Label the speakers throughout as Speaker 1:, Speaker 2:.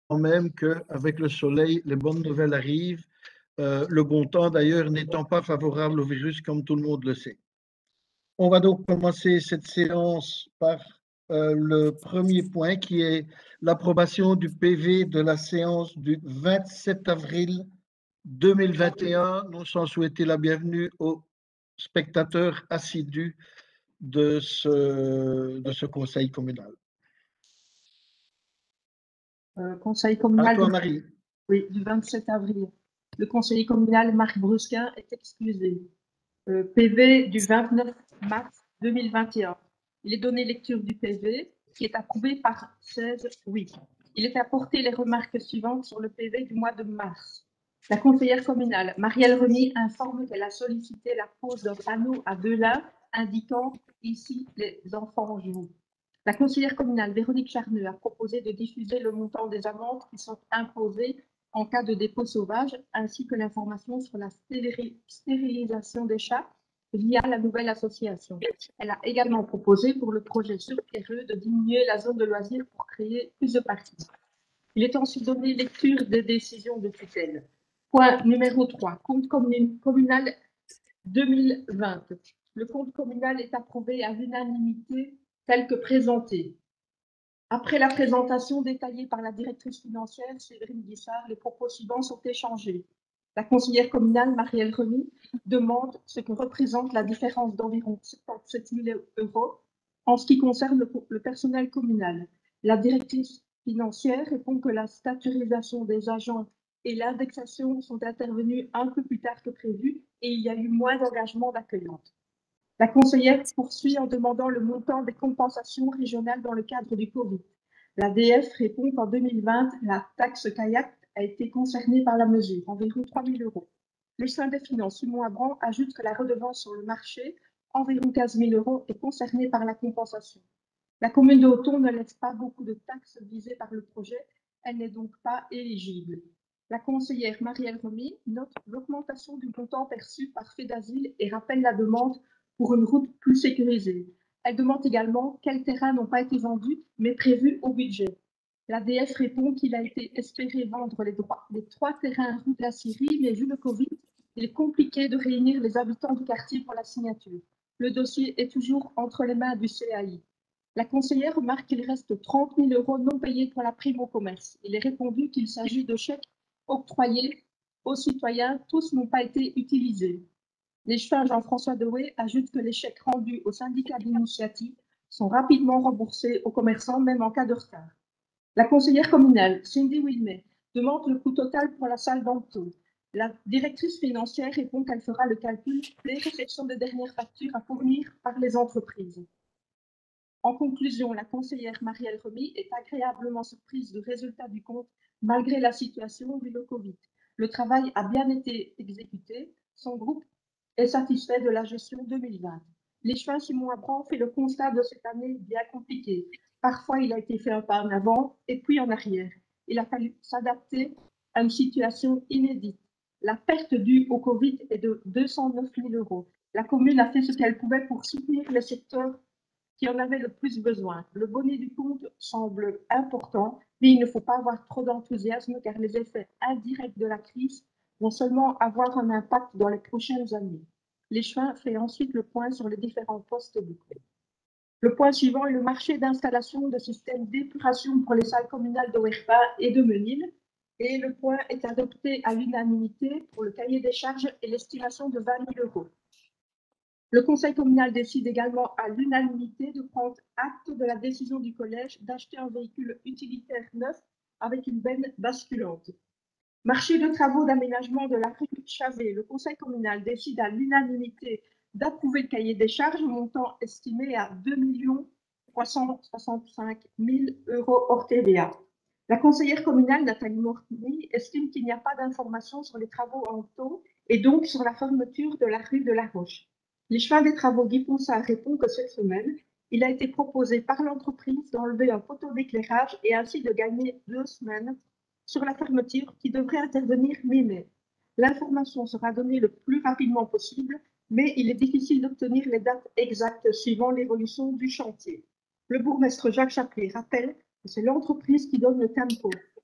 Speaker 1: même qu'avec le soleil, les bonnes nouvelles arrivent. Le bon temps, d'ailleurs, n'étant pas favorable au virus, comme tout le monde le sait. On va donc commencer cette séance par le premier point qui est l'approbation du PV de la séance du 27 avril 2021. Nous sans souhaiter la bienvenue aux spectateurs assidus de ce conseil communal.
Speaker 2: Conseil communal
Speaker 1: À toi, Marie.
Speaker 2: Oui, du 27 avril. Le conseiller communal Marc Brusquin est excusé. PV du 29 mars 2021. Il est donné lecture du PV qui est approuvé par 16 oui. Il est apporté les remarques suivantes sur le PV du mois de mars. La conseillère communale Marielle Remy informe qu'elle a sollicité la pose d'un panneau à 2 lains indiquant ici les enfants jouent. La conseillère communale Véronique Charneux a proposé de diffuser le montant des amendes qui sont imposées en cas de dépôt sauvage, ainsi que l'information sur la stérilisation des chats via la nouvelle association. Elle a également proposé pour le projet sur Pierreux de diminuer la zone de loisirs pour créer plus de parties. Il est ensuite donné lecture des décisions de tutelle. Point numéro 3, compte communal 2020. Le compte communal est approuvé à l'unanimité tel que présenté. Après la présentation détaillée par la directrice financière, Séverine Guissard, les propos suivants sont échangés. La conseillère communale, Marielle Remy, demande ce que représente la différence d'environ 77 000 € en ce qui concerne le personnel communal. La directrice financière répond que la statuarisation des agents et l'indexation sont intervenus un peu plus tard que prévu et il y a eu moins d'engagement d'accueillante. La conseillère poursuit en demandant le montant des compensations régionales dans le cadre du Covid. L'ADF répond qu'en 2020, la taxe kayak a été concernée par la mesure, environ 3 000 €. Le sein des finances, Simon Abran, ajoute que la redevance sur le marché, environ 15 000 €, est concernée par la compensation. La commune de Hoton ne laisse pas beaucoup de taxes visées par le projet, elle n'est donc pas éligible. La conseillère Marielle Remy note l'augmentation du montant perçu par fait d'asile et rappelle la demande pour une route plus sécurisée. Elle demande également quels terrains n'ont pas été vendus, mais prévus au budget. L'ADF répond qu'il a été espéré vendre les 3 terrains rue de la Syrie, mais vu le Covid, il est compliqué de réunir les habitants du quartier pour la signature. Le dossier est toujours entre les mains du CAI. La conseillère remarque qu'il reste 30 000 € non payés pour la prime au commerce. Il est répondu qu'il s'agit de chèques octroyés aux citoyens. Tous n'ont pas été utilisés. L'échevin Jean-François Dewey ajoute que les chèques rendus au syndicat d'initiative sont rapidement remboursés aux commerçants, même en cas de retard. La conseillère communale, Cindy Wilmet, demande le coût total pour la salle d'Anto. La directrice financière répond qu'elle fera le calcul des réceptions des dernières factures à fournir par les entreprises. En conclusion, la conseillère Marielle Remy est agréablement surprise du résultat du compte malgré la situation vu le Covid. Le travail a bien été exécuté. Son groupe est satisfait de la gestion 2020. L'échevin Simon Abran fait le constat de cette année bien compliquée. Parfois, il a été fait un pas en avant et puis en arrière. Il a fallu s'adapter à une situation inédite. La perte due au Covid est de 209 000 €. La commune a fait ce qu'elle pouvait pour soutenir le secteur qui en avait le plus besoin. Le bonnet du compte semble important, mais il ne faut pas avoir trop d'enthousiasme car les effets indirects de la crise vont seulement avoir un impact dans les prochaines années. L'échevin fait ensuite le point sur les différents postes bouclés. Le point suivant est le marché d'installation de systèmes d'épuration pour les salles communales de Werpa et de Menil. Et le point est adopté à l'unanimité pour le cahier des charges et l'estimation de 20 000 €. Le conseil communal décide également à l'unanimité de prendre acte de la décision du collège d'acheter un véhicule utilitaire neuf avec une benne basculante. Marché de travaux d'aménagement de la rue Chavet, le conseil communal décide à l'unanimité d'approuver le cahier des charges, montant estimé à 2 365 000 € hors TVA. La conseillère communale Nathalie Morny estime qu'il n'y a pas d'informations sur les travaux en taux et donc sur la fermeture de la rue de la Roche. L'échevin des travaux Guy Ponsard répond que cette semaine, il a été proposé par l'entreprise d'enlever un poteau d'éclairage et ainsi de gagner 2 semaines sur la fermeture qui devrait intervenir mi-mai. L'information sera donnée le plus rapidement possible, mais il est difficile d'obtenir les dates exactes suivant l'évolution du chantier. Le bourgmestre Jacques Chaplet rappelle que c'est l'entreprise qui donne le tempo.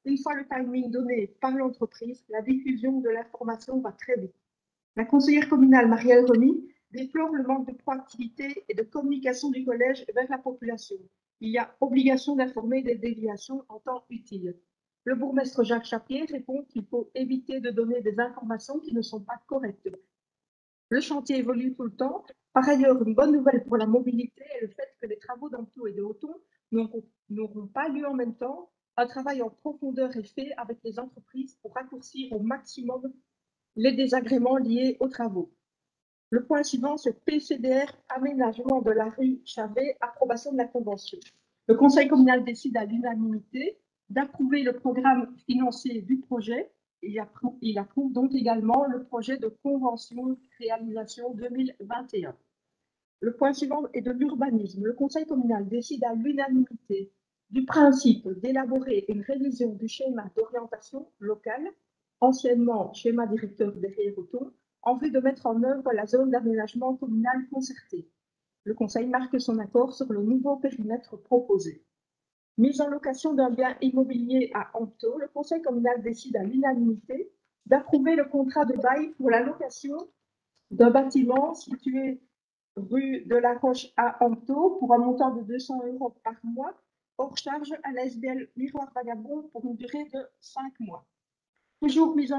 Speaker 2: Une fois le timing donné par l'entreprise, la diffusion de l'information va très vite. La conseillère communale Marielle Remy déplore le manque de proactivité et de communication du collège vers la population. Il y a obligation d'informer des déviations en temps utile. Le bourgmestre Jacques Chapier répond qu'il faut éviter de donner des informations qui ne sont pas correctes. Le chantier évolue tout le temps. Par ailleurs, une bonne nouvelle pour la mobilité est le fait que les travaux d'Amptaux et de Hoton n'auront pas lieu en même temps. Un travail en profondeur est fait avec les entreprises pour raccourcir au maximum les désagréments liés aux travaux. Le point suivant, c'est PCDR, aménagement de la rue Chavet, approbation de la convention. Le conseil communal décide à l'unanimité d'approuver le programme financier du projet. Il approuve donc également le projet de convention réalisation 2021. Le point suivant est de l'urbanisme. Le conseil communal décide à l'unanimité du principe d'élaborer une révision du schéma d'orientation locale, anciennement schéma directeur derrière Hoton, en vue de mettre en œuvre la zone d'aménagement communal concertée. Le conseil marque son accord sur le nouveau périmètre proposé. Mise en location d'un bien immobilier à Amptaux, le conseil communal décide à l'unanimité d'approuver le contrat de bail pour la location d'un bâtiment situé rue de la Roche à Amptaux pour un montant de 200 € par mois, hors charge à la SBL Miroir Vagabond pour une durée de 5 mois. Toujours mise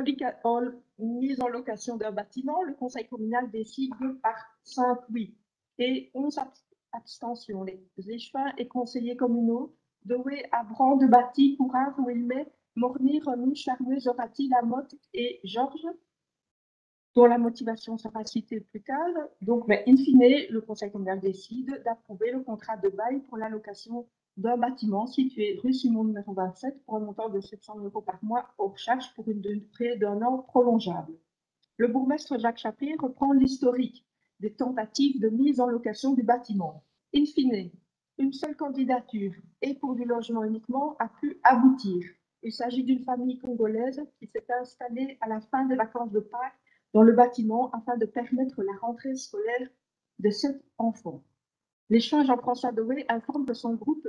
Speaker 2: en location d'un bâtiment, le conseil communal décide par 5 oui et 11 abstentions. Les échevins et conseillers communaux Douai, Abran, de Bâti, Courin, Wilmet, Morny, Remy, Charmeux, Zorati, Lamotte et Georges, dont la motivation sera citée plus tard. Donc, mais in fine, le conseil communal décide d'approuver le contrat de bail pour la location d'un bâtiment situé rue Simon numéro 27 pour un montant de 700 € par mois hors charge pour une durée d'un an prolongeable. Le bourgmestre Jacques Chapier reprend l'historique des tentatives de mise en location du bâtiment. In fine, une seule candidature et pour du logement uniquement a pu aboutir. Il s'agit d'une famille congolaise qui s'est installée à la fin des vacances de Pâques dans le bâtiment afin de permettre la rentrée scolaire de 7 enfants. L'échange Jean-François Douai informe que son groupe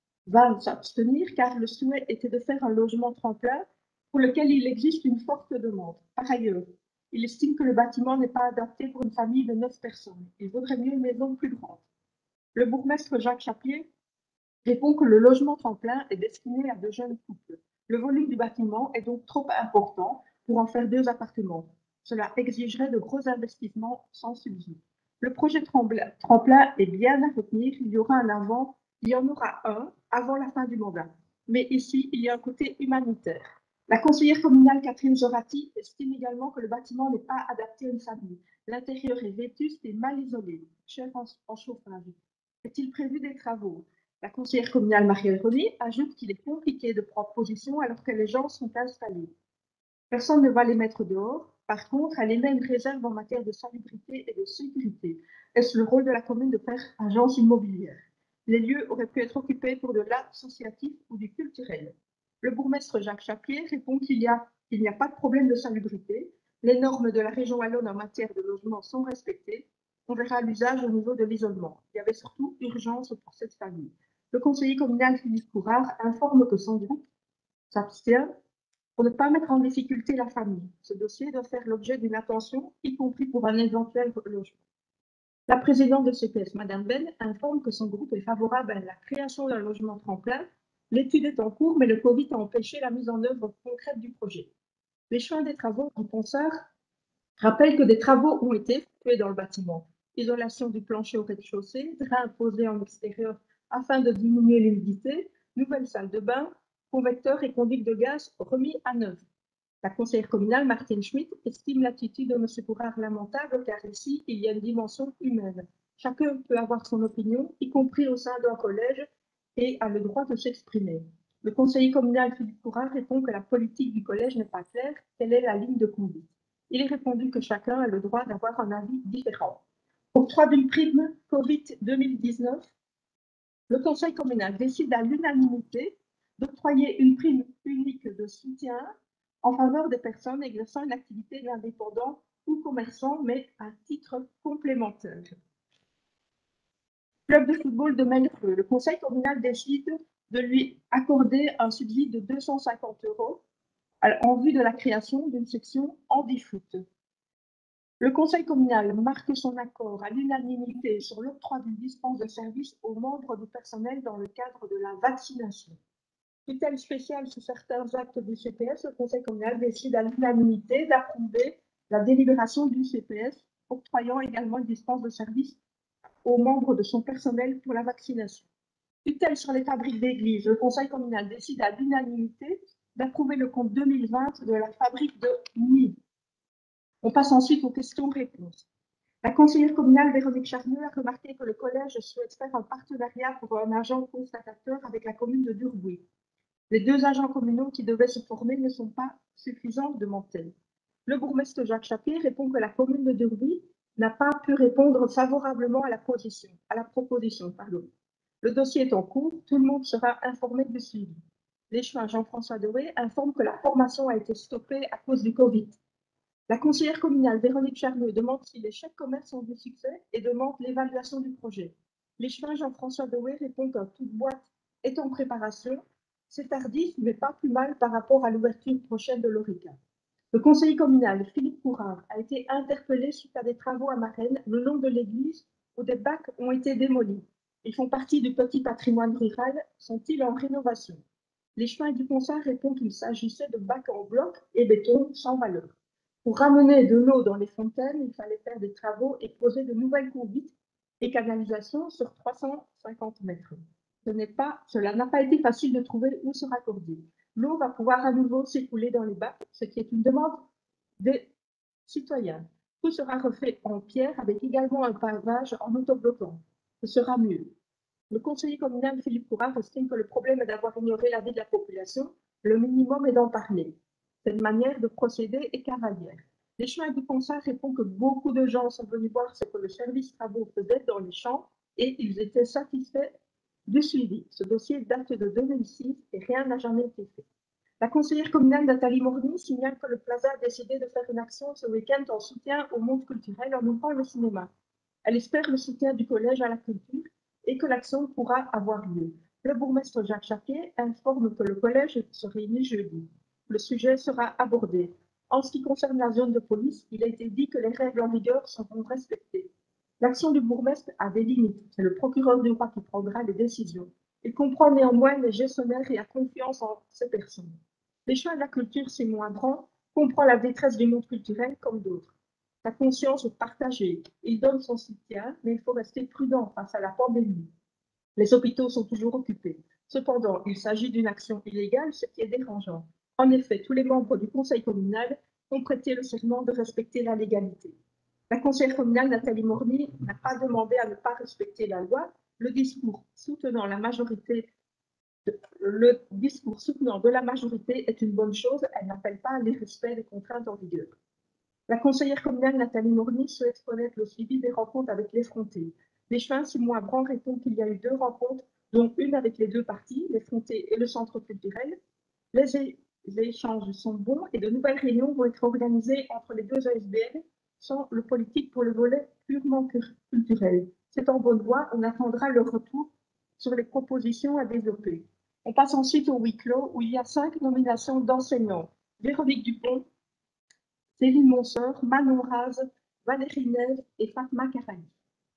Speaker 2: va s'abstenir car le souhait était de faire un logement tremplin pour lequel il existe une forte demande. Par ailleurs, il estime que le bâtiment n'est pas adapté pour une famille de 9 personnes. Il vaudrait mieux une maison plus grande. Le bourgmestre Jacques Chapier répond que le logement tremplin est destiné à de jeunes couples. Le volume du bâtiment est donc trop important pour en faire 2 appartements. Cela exigerait de gros investissements sans subside. Le projet tremplin est bien à retenir. Il y aura il y en aura un avant la fin du mandat. Mais ici, il y a un côté humanitaire. La conseillère communale Catherine Zorati estime également que le bâtiment n'est pas adapté à une famille. L'intérieur est vétuste et mal isolé, cher en chauffage. Est-il prévu des travaux? La conseillère communale Marielle Remy ajoute qu'il est compliqué de prendre position alors que les gens sont installés. Personne ne va les mettre dehors. Par contre, elle émet une réserve en matière de salubrité et de sécurité. Est-ce le rôle de la commune de faire agence immobilière? Les lieux auraient pu être occupés pour de l'associatif ou du culturel. Le bourgmestre Jacques Chapier répond qu'il n'y a pas de problème de salubrité. Les normes de la région wallonne en matière de logement sont respectées. On verra l'usage au niveau de l'isolement. Il y avait surtout urgence pour cette famille. Le conseiller communal Philippe Courard informe que son groupe s'abstient pour ne pas mettre en difficulté la famille. Ce dossier doit faire l'objet d'une attention, y compris pour un éventuel logement. La présidente de CPS, Madame Ben, informe que son groupe est favorable à la création d'un logement tremplin. L'étude est en cours, mais le Covid a empêché la mise en œuvre concrète du projet. Les choix des travaux en penseur rappellent que des travaux ont été effectués dans le bâtiment. Isolation du plancher au rez-de-chaussée, drain posé en extérieur afin de diminuer l'humidité, nouvelle salle de bain, convecteur et conduite de gaz remis à neuf. La conseillère communale Martine Schmitt estime l'attitude de M. Courard lamentable car ici, il y a une dimension humaine. Chacun peut avoir son opinion, y compris au sein d'un collège, et a le droit de s'exprimer. Le conseiller communal Philippe Courard répond que la politique du collège n'est pas claire, quelle est la ligne de conduite. Il est répondu que chacun a le droit d'avoir un avis différent. Octroi d'une prime Covid 2019, le conseil communal décide à l'unanimité d'octroyer une prime unique de soutien en faveur des personnes exerçant une activité d'indépendant ou commerçant, mais à titre complémentaire. Club de football de Melfeu. Le conseil communal décide de lui accorder un subside de 250 € en vue de la création d'une section handi-foot. Le conseil communal marque son accord à l'unanimité sur l'octroi d'une dispense de service aux membres du personnel dans le cadre de la vaccination. Tutelle spéciale sur certains actes du CPS, le conseil communal décide à l'unanimité d'approuver la délibération du CPS, octroyant également une dispense de service aux membres de son personnel pour la vaccination. Tutelle sur les fabriques d'église, le conseil communal décide à l'unanimité d'approuver le compte 2020 de la fabrique de Nîmes. On passe ensuite aux questions-réponses. La conseillère communale Véronique Charnieu a remarqué que le collège souhaite faire un partenariat pour un agent constatateur avec la commune de Durbuy. Les 2 agents communaux qui devaient se former ne sont pas suffisants, demande-t-elle. Le bourgmestre Jacques Chapier répond que la commune de Durbuy n'a pas pu répondre favorablement à la proposition. Le dossier est en cours, tout le monde sera informé du suivi. L'échevin Jean-François Doré informe que la formation a été stoppée à cause du Covid. La conseillère communale Véronique Charnieu demande si les chèques commerce ont du succès et demande l'évaluation du projet. L'échevin Jean-François Doré répond que toute boîte est en préparation. C'est tardif, mais pas plus mal par rapport à l'ouverture prochaine de l'ORECA. Le conseiller communal Philippe Courard a été interpellé suite à des travaux à Marennes le long de l'église où des bacs ont été démolis. Ils font partie du petit patrimoine rural, sont-ils en rénovation? L'échevin du conseil répond qu'il s'agissait de bacs en bloc et béton sans valeur. Pour ramener de l'eau dans les fontaines, il fallait faire des travaux et poser de nouvelles conduites et canalisations sur 350 mètres. Cela n'a pas été facile de trouver où se raccorder. L'eau va pouvoir à nouveau s'écouler dans les bacs, ce qui est une demande des citoyens. Tout sera refait en pierre avec également un pavage en autobloquant. Ce sera mieux. Le conseiller communal Philippe Courard estime que le problème est d'avoir ignoré l'avis de la population. Le minimum est d'en parler. Cette manière de procéder est cavalière. L'échevin du conseil répond que beaucoup de gens sont venus voir ce que le service travaux faisait dans les champs et ils étaient satisfaits du suivi. Ce dossier date de 2006 et rien n'a jamais été fait. La conseillère communale Nathalie Morny signale que le Plaza a décidé de faire une action ce week-end en soutien au monde culturel en ouvrant le cinéma. Elle espère le soutien du collège à la culture et que l'action pourra avoir lieu. Le bourgmestre Jacques Chapier informe que le collège se réunit jeudi. Le sujet sera abordé. En ce qui concerne la zone de police, il a été dit que les règles en vigueur seront respectées. L'action du bourgmestre a des limites. C'est le procureur du roi qui prendra les décisions. Il comprend néanmoins les gestionnaires et a confiance en ces personnes. Les choix de la culture, c'est moins grand, comprend la détresse du monde culturel comme d'autres. La conscience est partagée. Il donne son soutien, mais il faut rester prudent face à la pandémie. Les hôpitaux sont toujours occupés. Cependant, il s'agit d'une action illégale, ce qui est dérangeant. En effet, tous les membres du conseil communal ont prêté le serment de respecter la légalité. La conseillère communale Nathalie Morny n'a pas demandé à ne pas respecter la loi. Le discours soutenant de la majorité est une bonne chose. Elle n'appelle pas à l'irrespect des contraintes en vigueur. La conseillère communale Nathalie Morny souhaite connaître le suivi des rencontres avec l'effronté. L'échevin Simon Abran répond qu'il y a eu 2 rencontres, dont une avec les 2 parties, l'effronté et le centre culturel. Les échanges sont bons et de nouvelles réunions vont être organisées entre les 2 ASBL sans le politique pour le volet purement culturel. C'est en bonne voie, on attendra leur retour sur les propositions à développer. On passe ensuite au huis clos où il y a 5 nominations d'enseignants. Véronique Dupont, Céline Monseur, Manon Raz, Valérie Neve et Fatma Karani.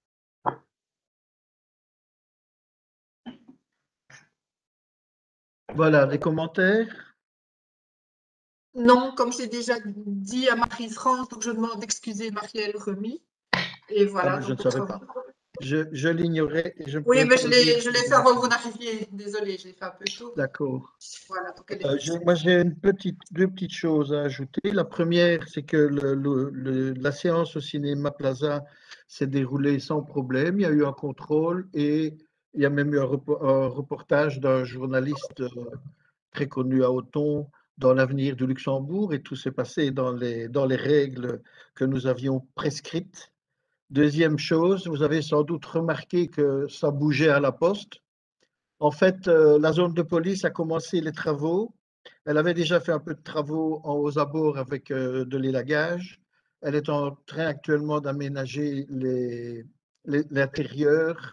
Speaker 1: Voilà, des commentaires?
Speaker 3: Non, comme c'est déjà dit à Marie-France, donc je demande d'excuser Marielle Remy. Et voilà.
Speaker 1: Ah, je ne savais pas. Je l'ignorais.
Speaker 3: Oui, mais je l'ai fait avant que vous n'arriviez. Désolée, j'ai fait un peu tôt.
Speaker 1: D'accord.
Speaker 3: Voilà,
Speaker 1: moi, j'ai deux petites choses à ajouter. La première, c'est que la séance au Cinéma Plaza s'est déroulée sans problème. Il y a eu un contrôle et il y a même eu un reportage d'un journaliste très connu à Othon dans l'avenir du Luxembourg et tout s'est passé dans les règles que nous avions prescrites. Deuxième chose, vous avez sans doute remarqué que ça bougeait à la poste. En fait, la zone de police a commencé les travaux. Elle avait déjà fait un peu de travaux aux abords avec de l'élagage. Elle est en train actuellement d'aménager l'intérieur. Il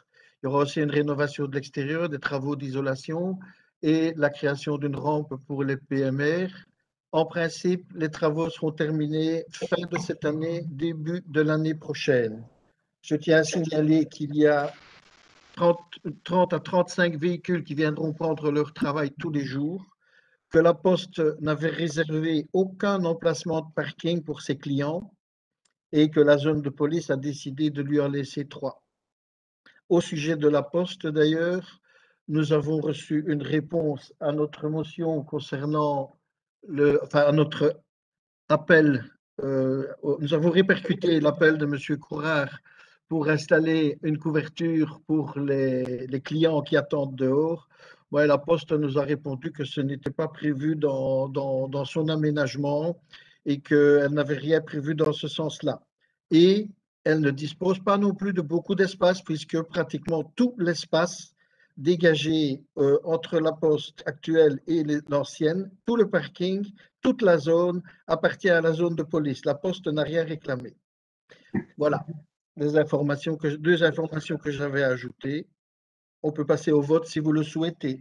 Speaker 1: Il y aura aussi une rénovation de l'extérieur, des travaux d'isolation et la création d'une rampe pour les PMR. En principe, les travaux seront terminés fin de cette année, début de l'année prochaine. Je tiens à signaler qu'il y a 30 à 35 véhicules qui viendront prendre leur travail tous les jours, que la Poste n'avait réservé aucun emplacement de parking pour ses clients et que la zone de police a décidé de lui en laisser 3. Au sujet de la Poste, d'ailleurs, nous avons reçu une réponse à notre motion concernant à notre appel. Nous avons répercuté l'appel de M. Courard pour installer une couverture pour les clients qui attendent dehors. Ouais, la Poste nous a répondu que ce n'était pas prévu dans son aménagement et qu'elle n'avait rien prévu dans ce sens-là. Et elle ne dispose pas non plus de beaucoup d'espace puisque pratiquement tout l'espace dégagé entre la Poste actuelle et l'ancienne, tout le parking, toute la zone appartient à la zone de police. La Poste n'a rien réclamé. Voilà, deux informations que j'avais ajoutées. On peut passer au vote si vous le souhaitez.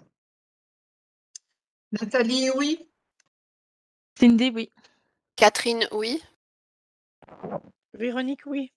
Speaker 3: Nathalie, oui.
Speaker 4: Cindy, oui.
Speaker 5: Catherine, oui.
Speaker 4: Véronique, oui.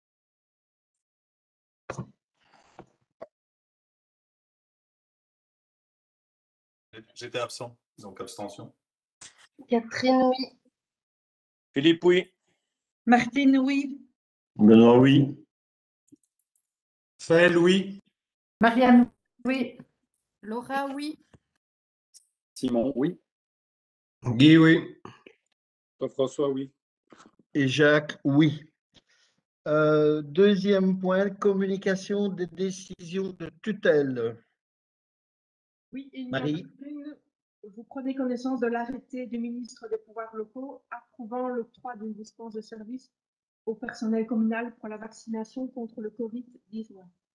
Speaker 6: J'étais absent, donc abstention.
Speaker 5: Catherine, oui.
Speaker 7: Philippe, oui.
Speaker 8: Martine, oui.
Speaker 7: Benoît, oui.
Speaker 6: Faël, oui.
Speaker 8: Marianne, oui.
Speaker 5: Laura, oui.
Speaker 7: Simon, oui.
Speaker 6: Guy, oui.
Speaker 7: François, oui.
Speaker 1: Et Jacques, oui. Deuxième point, communication des décisions de tutelle.
Speaker 2: Oui, il y en a
Speaker 1: Marie.
Speaker 2: une. Vous prenez connaissance de l'arrêté du ministre des Pouvoirs locaux approuvant l'octroi d'une dispense de service au personnel communal pour la vaccination contre le Covid-19.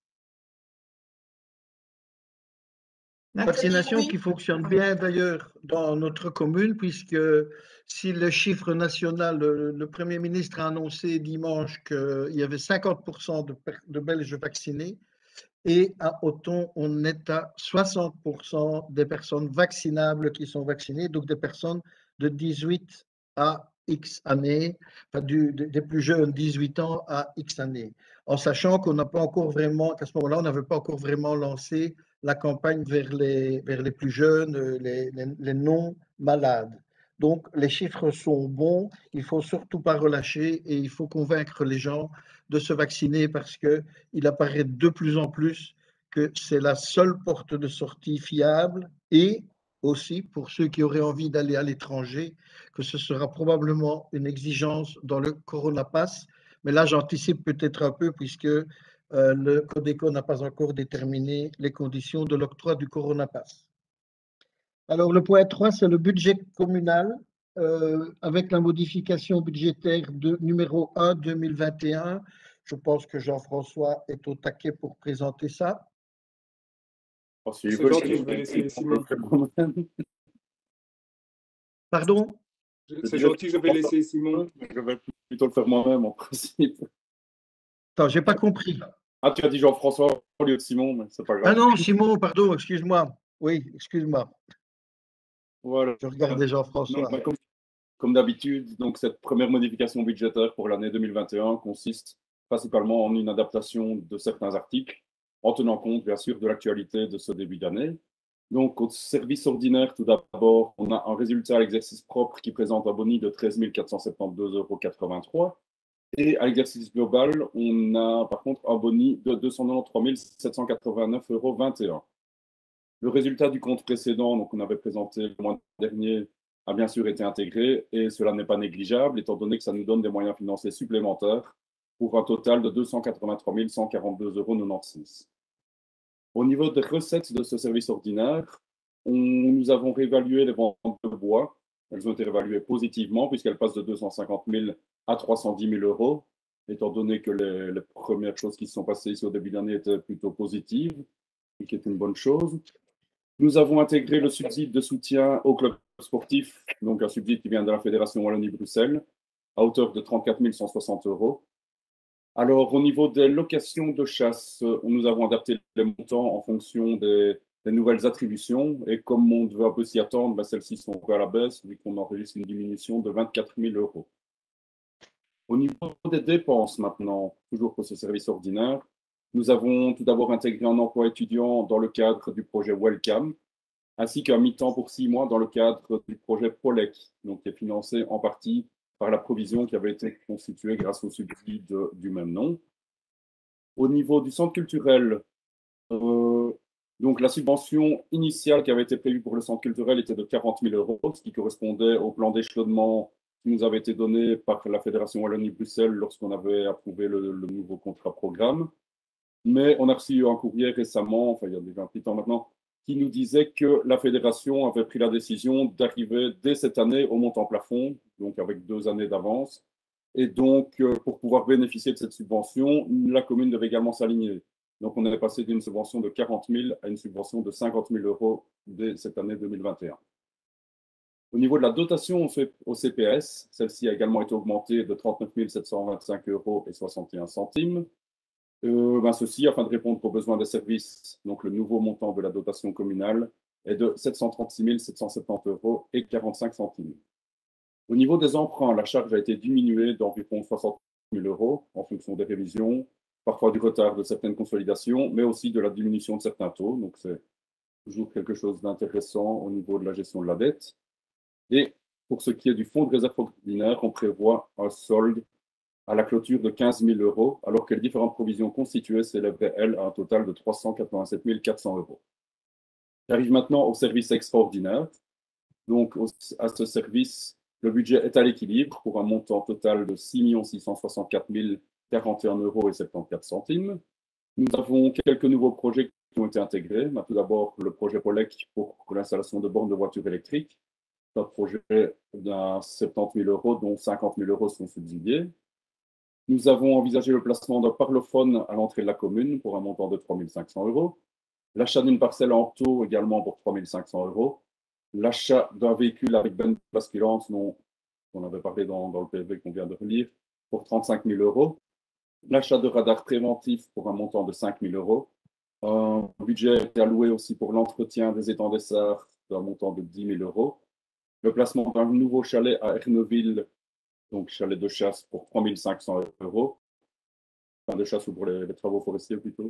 Speaker 1: Vaccination
Speaker 3: oui.
Speaker 1: qui fonctionne bien d'ailleurs dans notre commune, puisque si le chiffre national, le Premier ministre a annoncé dimanche qu'il y avait 50% de Belges vaccinés, et à Othon, on est à 60% des personnes vaccinables qui sont vaccinées, donc des personnes de 18 à X années, enfin des plus jeunes, 18 ans à X années, en sachant qu'on n'a pas encore vraiment, qu'à ce moment-là, on n'avait pas encore vraiment lancé la campagne vers les plus jeunes, les non-malades. Donc, les chiffres sont bons, il ne faut surtout pas relâcher et il faut convaincre les gens de se vacciner parce qu'il apparaît de plus en plus que c'est la seule porte de sortie fiable et aussi pour ceux qui auraient envie d'aller à l'étranger, que ce sera probablement une exigence dans le Corona Pass. Mais là, j'anticipe peut-être un peu puisque le Codeco n'a pas encore déterminé les conditions de l'octroi du Corona Pass. Alors, le point 3, c'est le budget communal avec la modification budgétaire de numéro 1 2021. Je pense que Jean-François est au taquet pour présenter ça.
Speaker 7: C'est gentil, je vais laisser Simon.
Speaker 1: Pardon?
Speaker 7: C'est gentil, je vais laisser Simon. Je vais plutôt le faire moi-même en principe.
Speaker 1: Attends, j'ai pas compris.
Speaker 7: Ah, tu as dit Jean-François au lieu de Simon, mais c'est pas grave.
Speaker 1: Ah non, Simon, pardon, excuse-moi. Oui, excuse-moi.
Speaker 7: Voilà.
Speaker 1: Je regardais Jean-François.
Speaker 7: Comme d'habitude, donc cette première modification budgétaire pour l'année 2021 consiste principalement en une adaptation de certains articles, en tenant compte bien sûr de l'actualité de ce début d'année. Donc au service ordinaire, tout d'abord, on a un résultat à l'exercice propre qui présente un boni de 13 472,83 €. Et à l'exercice global, on a par contre un boni de 293 789,21 €. Le résultat du compte précédent, donc on avait présenté le mois dernier, a bien sûr été intégré et cela n'est pas négligeable étant donné que ça nous donne des moyens financiers supplémentaires pour un total de 283 142,96 €. Au niveau des recettes de ce service ordinaire, nous avons réévalué les ventes de bois. Elles ont été réévaluées positivement puisqu'elles passent de 250 000 à 310 000 €, étant donné que les premières choses qui se sont passées ici au début de l'année étaient plutôt positives, ce qui est une bonne chose. Nous avons intégré le subside de soutien au club sportif, donc un subside qui vient de la Fédération Wallonie-Bruxelles, à hauteur de 34 160 €. Alors, au niveau des locations de chasse, nous avons adapté les montants en fonction des nouvelles attributions. Et comme on devait un peu s'y attendre, celles-ci sont à la baisse, vu qu'on enregistre une diminution de 24 000 €. Au niveau des dépenses maintenant, toujours pour ce service ordinaire, nous avons tout d'abord intégré un emploi étudiant dans le cadre du projet Welcome, ainsi qu'un mi-temps pour 6 mois dans le cadre du projet POLEC, donc qui est financé en partie par la provision qui avait été constituée grâce au subside du même nom. Au niveau du centre culturel, donc la subvention initiale qui avait été prévue pour le centre culturel était de 40 000 €, ce qui correspondait au plan d'échelonnement qui nous avait été donné par la Fédération Wallonie-Bruxelles lorsqu'on avait approuvé le nouveau contrat programme. Mais on a reçu un courrier récemment, enfin il y a déjà un petit temps maintenant, qui nous disait que la fédération avait pris la décision d'arriver dès cette année au montant plafond, donc avec 2 années d'avance. Et donc, pour pouvoir bénéficier de cette subvention, la commune devait également s'aligner. Donc, on est passé d'une subvention de 40 000 à une subvention de 50 000 € dès cette année 2021. Au niveau de la dotation au CPS, celle-ci a également été augmentée de 39 725,61 €. Ceci afin de répondre aux besoins des services. Donc, le nouveau montant de la dotation communale est de 736 770,45 €. Au niveau des emprunts, la charge a été diminuée d'environ 60 000 € en fonction des révisions, parfois du retard de certaines consolidations, mais aussi de la diminution de certains taux. Donc, c'est toujours quelque chose d'intéressant au niveau de la gestion de la dette. Et pour ce qui est du fonds de réserve ordinaire, on prévoit un solde à la clôture de 15 000 €, alors que les différentes provisions constituées s'élèveraient, elles, à un total de 387 400 €. J'arrive maintenant au service extraordinaire. Donc, à ce service, le budget est à l'équilibre pour un montant total de 6 664 041,74 €. Nous avons quelques nouveaux projets qui ont été intégrés. Tout d'abord, le projet POLEC pour l'installation de bornes de voitures électriques. C'est un projet d'un 70 000 €, dont 50 000 € sont subsidiés. Nous avons envisagé le placement d'un parlophone à l'entrée de la commune pour un montant de 3 500 €. L'achat d'une parcelle en taux également pour 3 500 €. L'achat d'un véhicule avec benne basculante, dont on avait parlé dans le PV qu'on vient de relire, pour 35 000 €. L'achat de radars préventifs pour un montant de 5 000 €. Un budget est alloué aussi pour l'entretien des étangs des Sarres d'un montant de 10 000 €. Le placement d'un nouveau chalet à Erneuville, donc chalet de chasse pour 3 500 €. Enfin, de chasse ou pour les travaux forestiers plutôt.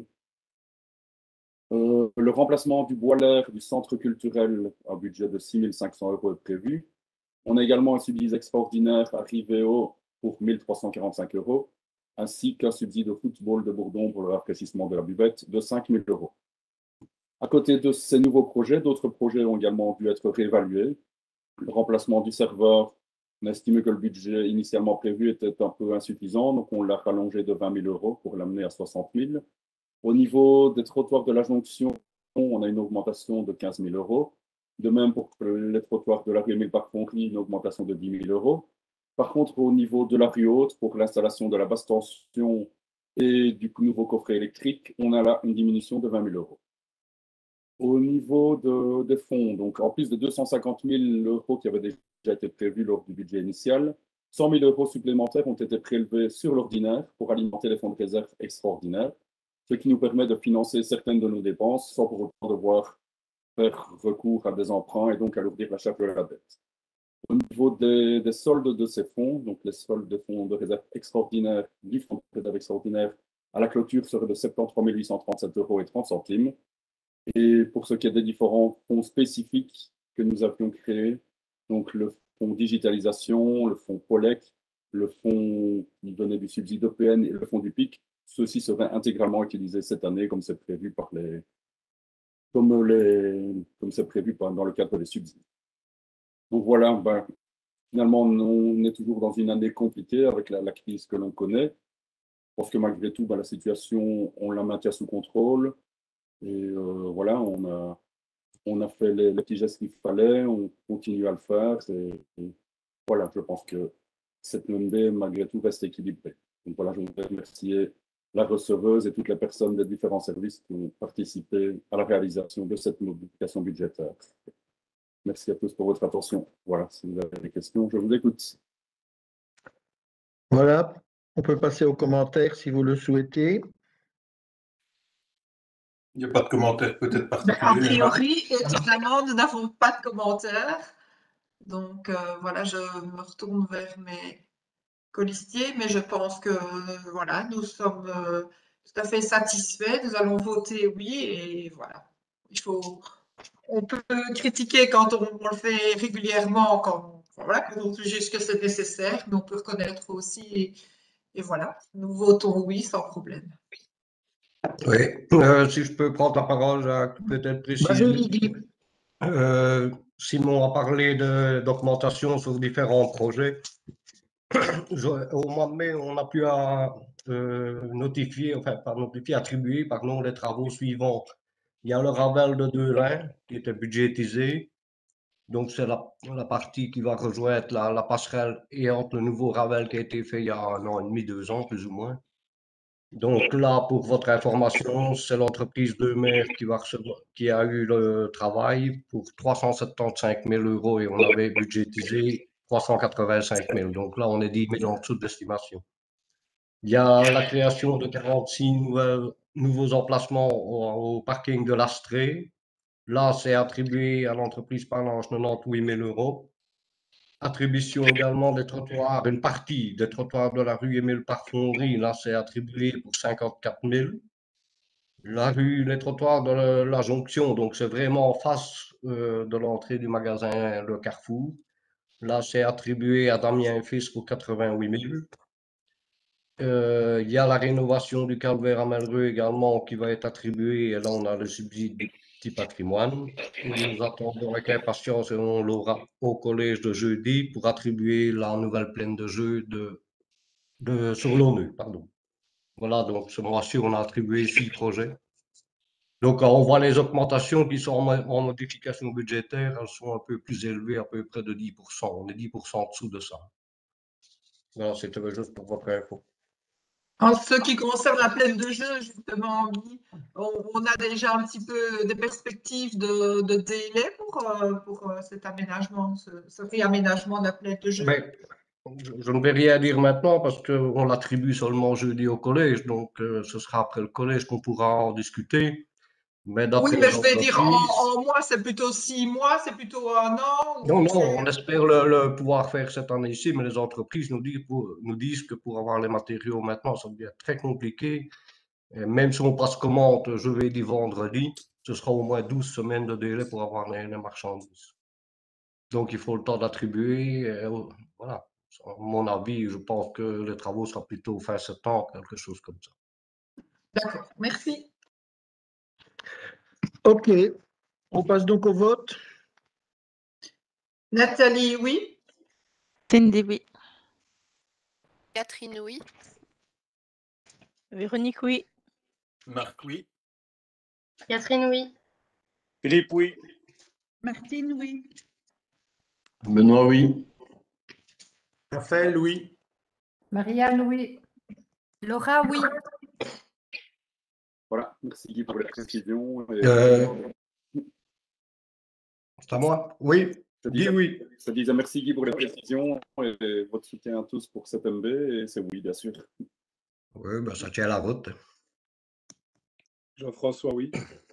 Speaker 7: Le remplacement du bois l'air du centre culturel, un budget de 6 500 € est prévu. On a également un subside extraordinaire à Rivéo pour 1 345 €, ainsi qu'un subside au football de Bourdon pour le rafraîchissement de la buvette de 5 000 €. À côté de ces nouveaux projets, d'autres projets ont également dû être réévalués. Le remplacement du serveur, on a estimé que le budget initialement prévu était un peu insuffisant, donc on l'a rallongé de 20 000 € pour l'amener à 60 000. Au niveau des trottoirs de la jonction, on a une augmentation de 15 000 €. De même pour les trottoirs de la rue Émile Parfonterie, une augmentation de 10 000 €. Par contre, au niveau de la rue Haute, pour l'installation de la basse tension et du nouveau coffret électrique, on a là une diminution de 20 000 €. Au niveau des fonds, donc en plus de 250 000 € qui avaient déjà été prévus lors du budget initial, 100 000 € supplémentaires ont été prélevés sur l'ordinaire pour alimenter les fonds de réserve extraordinaires, ce qui nous permet de financer certaines de nos dépenses sans pour autant devoir faire recours à des emprunts et donc alourdir la charge de la dette. Au niveau des soldes de ces fonds, donc les soldes des fonds de réserve extraordinaire, du fonds de réserve extraordinaire à la clôture seraient de 73 837,30 €. Et pour ce qui est des différents fonds spécifiques que nous avions créés, donc le fonds digitalisation, le fonds POLEC, le fonds qui donnait du subside OPN et le fonds du PIC, ceux-ci seraient intégralement utilisés cette année comme c'est prévu comme c'est prévu dans le cadre des subsides. Donc voilà, finalement, on est toujours dans une année compliquée avec la crise que l'on connaît. Je pense que malgré tout, la situation, on la maintient sous contrôle. Et voilà, on a fait les petits gestes qu'il fallait, on continue à le faire. Et voilà, je pense que cette MD, malgré tout, reste équilibrée. Donc voilà, je voudrais remercier la receveuse et toutes les personnes des différents services qui ont participé à la réalisation de cette modification budgétaire. Merci à tous pour votre attention. Voilà, si vous avez des questions, je vous écoute.
Speaker 1: Voilà. On peut passer aux commentaires si vous le souhaitez.
Speaker 6: Il n'y a pas de commentaire peut-être
Speaker 3: A
Speaker 6: particulier. mais
Speaker 3: priori, évidemment, nous n'avons pas de commentaires. Donc voilà, je me retourne vers mes colistiers, mais je pense que voilà, nous sommes tout à fait satisfaits. Nous allons voter oui et voilà. On peut critiquer quand on le fait régulièrement, quand on juge que c'est nécessaire, mais on peut reconnaître aussi et voilà, nous votons oui sans problème.
Speaker 9: Oui, si je peux prendre la parole, Jacques, peut-être préciser.
Speaker 1: Vas-y, Guy.
Speaker 9: Simon a parlé d'augmentation sur différents projets. Au mois de mai, on a pu notifier, enfin pas notifier, attribuer, pardon, les travaux suivants. Il y a le Ravel de Deulin qui était budgétisé. Donc c'est la partie qui va rejoindre la passerelle et entre le nouveau Ravel qui a été fait il y a 1 an et demi, 2 ans plus ou moins. Donc là, pour votre information, c'est l'entreprise de mer qui a eu le travail pour 375 000 € et on avait budgétisé 385 000. Donc là, on est 10 000 en dessous de l'estimation. Il y a la création de 46 nouveaux emplacements au parking de l'Astrée. Là, c'est attribué à l'entreprise Panange 98 000 €. Attribution également des trottoirs, une partie des trottoirs de la rue Émile Parfonderie, là c'est attribué pour 54 000. Les trottoirs de la jonction, donc c'est vraiment en face de l'entrée du magasin Le Carrefour. Là c'est attribué à Damien Fils pour 88 000. Il y a la rénovation du calvaire à Melreux également qui va être attribuée, et là on a le subside du petit patrimoine. Et nous attendons avec impatience, et on l'aura au collège de jeudi, pour attribuer la nouvelle plaine de jeu sur l'ONU. Pardon. Voilà, donc ce mois-ci on a attribué 6 projets. Donc on voit les augmentations qui sont en modification budgétaire, elles sont un peu plus élevées, à peu près de 10%. On est 10% en dessous de ça. Voilà, c'était juste pour votre info.
Speaker 3: En ce qui concerne la plaine de jeu, justement, Guy, on a déjà un petit peu des perspectives de délai pour cet aménagement, ce réaménagement de la plaine de jeu.
Speaker 9: Mais, je ne vais rien dire maintenant parce qu'on l'attribue seulement jeudi au collège, donc ce sera après le collège qu'on pourra en discuter. Mais
Speaker 3: Oui, mais je vais dire en mois, c'est plutôt 6 mois, c'est plutôt 1 an.
Speaker 9: Non, on espère pouvoir faire cette année-ci, mais les entreprises nous disent que pour avoir les matériaux maintenant, ça devient très compliqué. Et même si on passe commande jeudi, vendredi, ce sera au moins 12 semaines de délai pour avoir les marchandises. Donc il faut le temps d'attribuer. Voilà. À mon avis, je pense que les travaux seront plutôt fin septembre, quelque chose comme ça.
Speaker 3: D'accord, merci.
Speaker 1: OK. On passe donc au vote.
Speaker 3: Nathalie, oui.
Speaker 4: Cindy, oui.
Speaker 5: Catherine, oui.
Speaker 4: Véronique, oui.
Speaker 6: Marc, oui.
Speaker 5: Catherine, oui.
Speaker 6: Philippe, oui.
Speaker 8: Martine, oui.
Speaker 6: Benoît, oui. Raphaël, oui.
Speaker 8: Marianne, oui.
Speaker 5: Laura, oui.
Speaker 7: Voilà, merci Guy pour les précisions.
Speaker 9: C'est à moi? Oui. Guy, oui.
Speaker 7: Ça disait merci Guy pour les précisions et votre soutien à tous pour cet MB, et c'est oui, bien sûr.
Speaker 9: Oui, ben, ça tient la route.
Speaker 6: Jean-François, oui.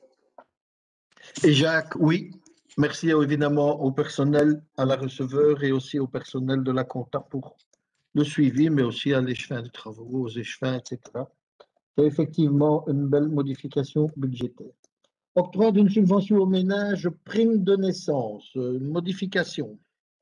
Speaker 1: Et Jacques, oui. Merci évidemment au personnel, à la receveur et aussi au personnel de la compta pour le suivi, mais aussi à l'échevin de travaux, aux échevins, etc. C'est effectivement une belle modification budgétaire. Octroi d'une subvention aux ménages, prime de naissance, une modification.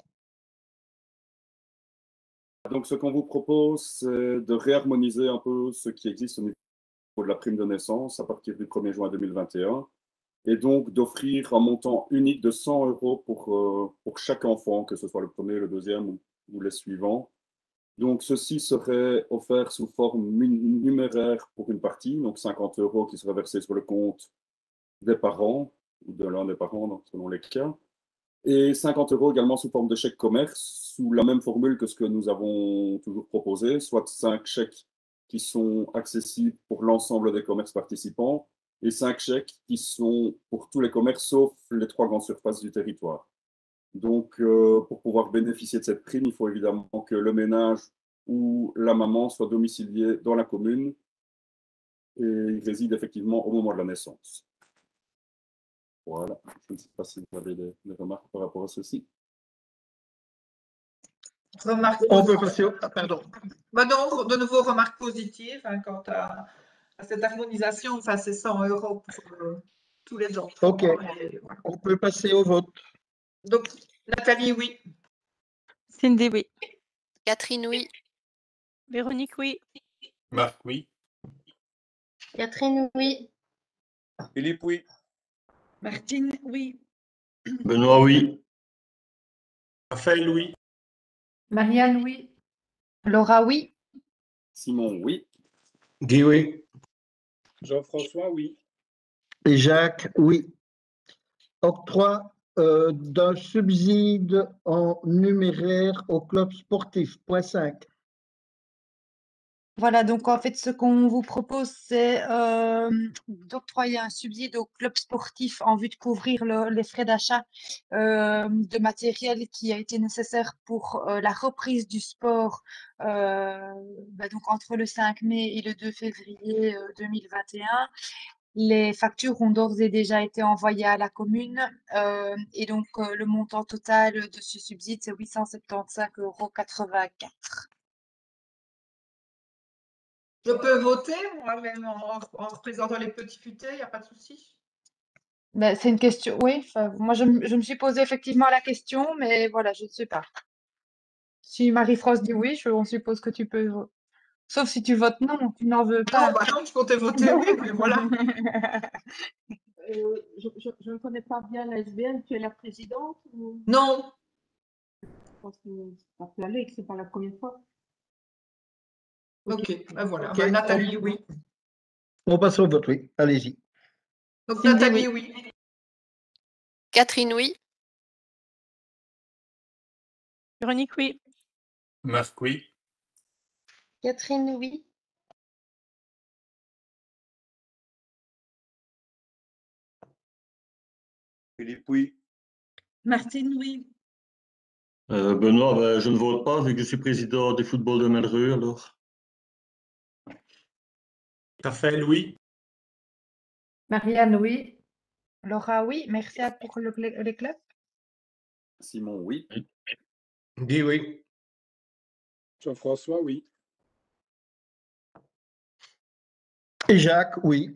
Speaker 7: Donc, ce qu'on vous propose, c'est de réharmoniser un peu ce qui existe au niveau de la prime de naissance à partir du 1er juin 2021, et donc d'offrir un montant unique de 100 € pour chaque enfant, que ce soit le premier, le deuxième ou les suivants. Donc, ceci serait offert sous forme numéraire pour une partie, donc 50 € qui seraient versés sur le compte des parents, ou de l'un des parents, selon les cas, et 50 € également sous forme de chèque commerce, sous la même formule que ce que nous avons toujours proposé, soit 5 chèques qui sont accessibles pour l'ensemble des commerces participants, et 5 chèques qui sont pour tous les commerces, sauf les 3 grandes surfaces du territoire. Donc, pour pouvoir bénéficier de cette prime, il faut évidemment que le ménage où la maman soit domiciliée dans la commune et il réside effectivement au moment de la naissance. Voilà, je ne sais pas si vous avez des remarques par rapport à ceci.
Speaker 1: On peut passer au... pardon.
Speaker 3: Bah non, de nouveau, remarque positive hein, quant à cette harmonisation. Enfin, c'est 100 € pour tous les enfants.
Speaker 1: OK.
Speaker 3: Voilà.
Speaker 1: On peut passer au vote.
Speaker 3: Donc, Nathalie, oui.
Speaker 4: Cindy, oui.
Speaker 5: Catherine, oui.
Speaker 4: Véronique, oui.
Speaker 6: Marc, oui.
Speaker 5: Catherine, oui.
Speaker 6: Philippe, oui.
Speaker 8: Martine, oui.
Speaker 6: Benoît, oui. Raphaël, oui.
Speaker 8: Marianne, oui.
Speaker 5: Laura, oui.
Speaker 7: Simon, oui.
Speaker 9: Guy, oui.
Speaker 6: Jean-François, oui.
Speaker 1: Et Jacques, oui. Octroi d'un subside en numéraire au club sportif. Point 5.
Speaker 10: Voilà, donc en fait, ce qu'on vous propose, c'est d'octroyer un subside au club sportif en vue de couvrir les frais d'achat de matériel qui a été nécessaire pour la reprise du sport donc entre le 5 mai et le 2 février 2021. Les factures ont d'ores et déjà été envoyées à la commune et donc le montant total de ce subside, c'est 875,84 €.
Speaker 3: Je peux voter, moi-même, en représentant les petits futés, il n'y a pas de souci.
Speaker 10: Ben, c'est une question, oui. Moi, je me suis posé effectivement la question, mais voilà, je ne sais pas. Si Marie-France dit oui, on suppose que tu peux. Sauf si tu votes non, tu n'en veux pas.
Speaker 3: Non, bah non, je comptais voter oui, mais voilà.
Speaker 2: Je ne connais pas bien la SBL. Tu es la présidente ou...
Speaker 3: Non.
Speaker 2: Je pense que ça peut aller, que ce n'est pas la première fois.
Speaker 3: Ok, ben voilà.
Speaker 1: Ok.
Speaker 3: Ben, Nathalie, oui.
Speaker 1: On passe au vote, oui. Allez-y.
Speaker 3: Donc
Speaker 4: Cindy,
Speaker 3: Nathalie, oui.
Speaker 5: Catherine, oui.
Speaker 4: Véronique, oui.
Speaker 6: Marc, oui.
Speaker 5: Catherine, oui.
Speaker 6: Philippe, oui.
Speaker 8: Martine, oui.
Speaker 6: Benoît, ben, je ne vote pas vu que je suis président des footballs de Melreux, alors. Raphaël, oui.
Speaker 8: Marianne, oui.
Speaker 10: Laura, oui. Merci pour les clubs.
Speaker 7: Simon, oui.
Speaker 9: Guy, oui.
Speaker 6: Jean-François, oui.
Speaker 1: Et Jacques, oui.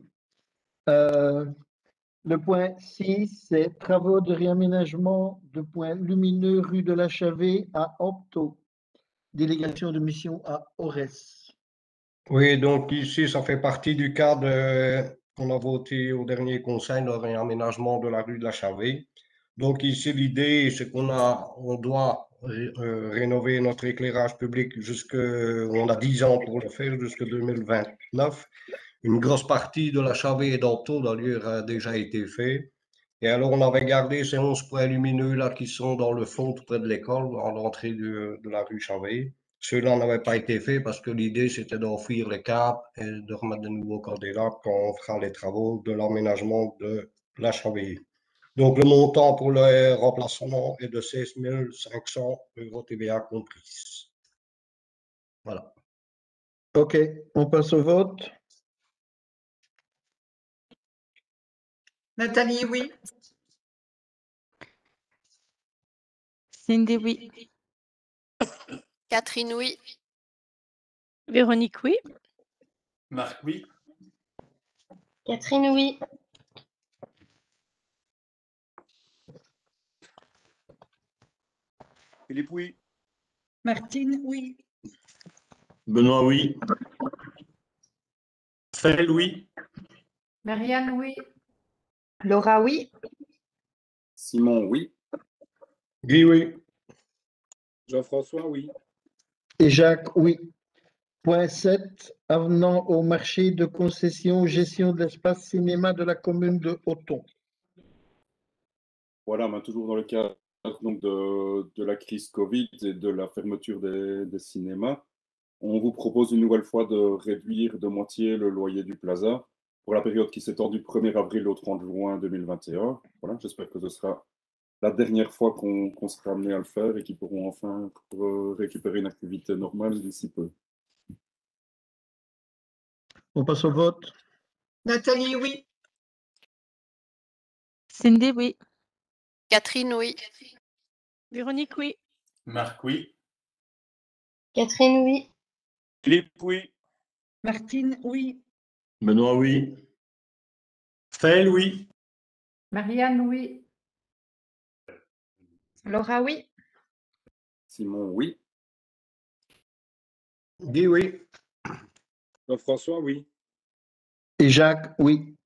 Speaker 1: Le point 6, c'est travaux de réaménagement de points lumineux rue de la Chavée à Opto. Délégation de mission à Aurès.
Speaker 9: Oui, donc ici, ça fait partie du cadre qu'on a voté au dernier conseil, le réaménagement de la rue de la Chavée. Donc ici, l'idée, c'est on doit rénover notre éclairage public on a 10 ans pour le faire, jusqu'en 2029. Une grosse partie de la Chavée et d'Opto, d'ailleurs, a déjà été fait. Et alors, on avait gardé ces 11 points lumineux là qui sont dans le fond, tout près de l'école, à l'entrée de la rue Chavée. Ceux-là n'avaient pas été faits parce que l'idée, c'était d'enfuir les câbles et de remettre de nouveaux cordélacs quand on fera les travaux de l'aménagement de la Chavée. Donc, le montant pour le remplacement est de 16 500 € TVA compris. Voilà.
Speaker 1: OK, on passe au vote.
Speaker 3: Nathalie, oui.
Speaker 4: Cindy, oui.
Speaker 5: Catherine, oui.
Speaker 4: Véronique, oui.
Speaker 6: Marc, oui.
Speaker 5: Catherine, oui.
Speaker 6: Philippe, oui.
Speaker 8: Martine, oui.
Speaker 6: Benoît, oui. Raphaël, oui.
Speaker 8: Marianne, oui.
Speaker 10: Laura, oui.
Speaker 7: Simon, oui.
Speaker 9: Guy, oui.
Speaker 6: Jean-François, oui.
Speaker 1: Et Jacques, oui. Point 7, avenant au marché de concession gestion de l'espace cinéma de la commune de Auton.
Speaker 7: Voilà, mais toujours dans le cadre donc, de la crise Covid et de la fermeture des cinémas, on vous propose une nouvelle fois de réduire de moitié le loyer du Plaza pour la période qui s'étend du 1er avril au 30 juin 2021. Voilà, j'espère que ce sera la dernière fois qu'on sera amené à le faire et qu'ils pourront enfin récupérer une activité normale d'ici peu.
Speaker 1: On passe au vote.
Speaker 3: Nathalie, oui.
Speaker 4: Cindy, oui.
Speaker 5: Catherine, oui.
Speaker 4: Véronique, oui.
Speaker 11: Marc, oui.
Speaker 5: Catherine, oui.
Speaker 11: Philippe, oui.
Speaker 8: Martine, oui.
Speaker 6: Benoît, oui.
Speaker 11: Faël, oui.
Speaker 8: Marianne, oui.
Speaker 10: Laura, oui.
Speaker 7: Simon, oui.
Speaker 9: Guy, oui.
Speaker 11: Jean-François, oui.
Speaker 1: Et Jacques, oui.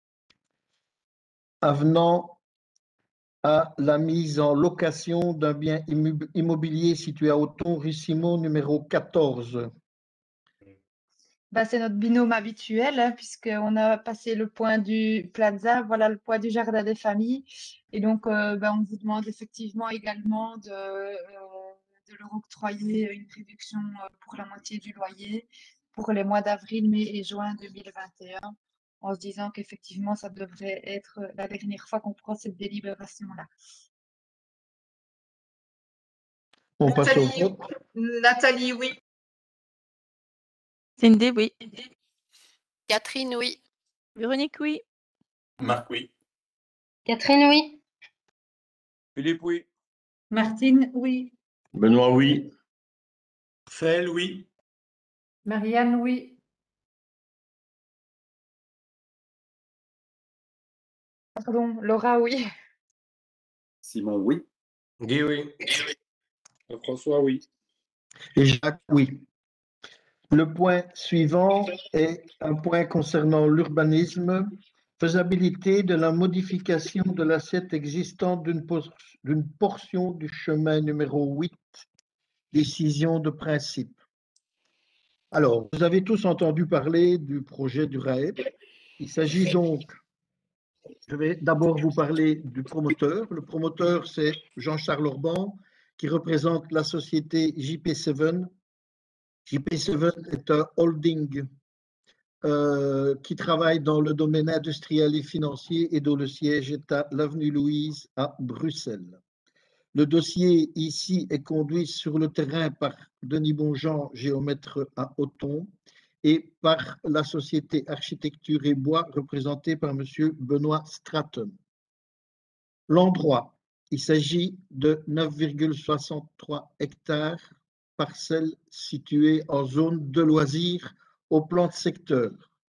Speaker 1: Avenant à la mise en location d'un bien immobilier situé à Auton, rue Simon, numéro 14.
Speaker 10: Bah, c'est notre binôme habituel, hein, puisqu'on a passé le point du Plaza, voilà le point du Jardin des Familles. Et donc, on vous demande effectivement également de leur octroyer une réduction pour la moitié du loyer pour les mois d'avril, mai et juin 2021, en se disant qu'effectivement, ça devrait être la dernière fois qu'on prend cette délibération-là.
Speaker 1: On passe au
Speaker 3: Nathalie,
Speaker 1: vote.
Speaker 3: Nathalie, oui.
Speaker 4: Cindy, oui.
Speaker 5: Catherine, oui.
Speaker 4: Véronique, oui.
Speaker 11: Marc, oui.
Speaker 5: Catherine, oui.
Speaker 11: Philippe, oui.
Speaker 8: Martine, oui.
Speaker 6: Benoît, oui.
Speaker 11: Faël, oui.
Speaker 8: Marianne, oui.
Speaker 10: Pardon, Laura, oui.
Speaker 7: Simon, oui.
Speaker 9: Guy, oui.
Speaker 11: Jean-François, oui.
Speaker 1: Et Jacques, oui. Le point suivant est un point concernant l'urbanisme, faisabilité de la modification de l'assiette existante d'une portion du chemin numéro 8, décision de principe. Alors, vous avez tous entendu parler du projet du RAEP. Il s'agit donc, je vais d'abord vous parler du promoteur. Le promoteur, c'est Jean-Charles Orban, qui représente la société JP7. JP7 est un holding qui travaille dans le domaine industriel et financier et dont le siège est à l'avenue Louise à Bruxelles. Le dossier ici est conduit sur le terrain par Denis Bonjean, géomètre à Auton, et par la société Architecture et Bois représentée par M. Benoît Stratton. L'endroit, il s'agit de 9,63 hectares, parcelles situées en zone de loisirs au plan de secteur.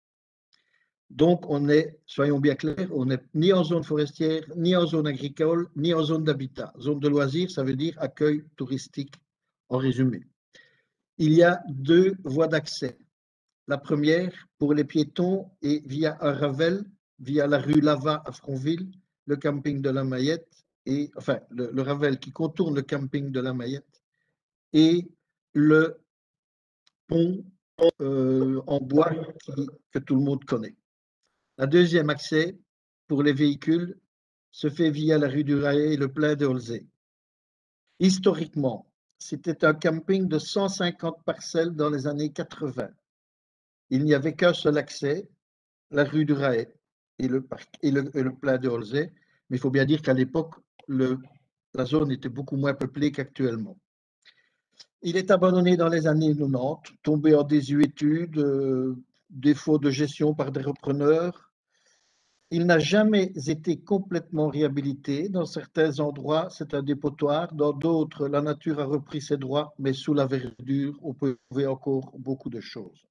Speaker 1: Donc, on est, soyons bien clairs, on n'est ni en zone forestière, ni en zone agricole, ni en zone d'habitat. Zone de loisirs, ça veut dire accueil touristique, en résumé. Il y a deux voies d'accès. La première, pour les piétons, est via un Ravel, via la rue Lava à Fronville, le camping de la Mayette, et, enfin, le Ravel qui contourne le camping de la Mayette, et le pont en bois que tout le monde connaît. Un deuxième accès pour les véhicules se fait via la rue du Raillet et le plein de Holzé. Historiquement, c'était un camping de 150 parcelles dans les années 80. Il n'y avait qu'un seul accès, la rue du Raillet et le plein de Holzé, mais il faut bien dire qu'à l'époque, la zone était beaucoup moins peuplée qu'actuellement. Il est abandonné dans les années 90, tombé en désuétude, défaut de gestion par des repreneurs. Il n'a jamais été complètement réhabilité. Dans certains endroits, c'est un dépotoir. Dans d'autres, la nature a repris ses droits, mais sous la verdure, on peut trouver encore beaucoup de choses.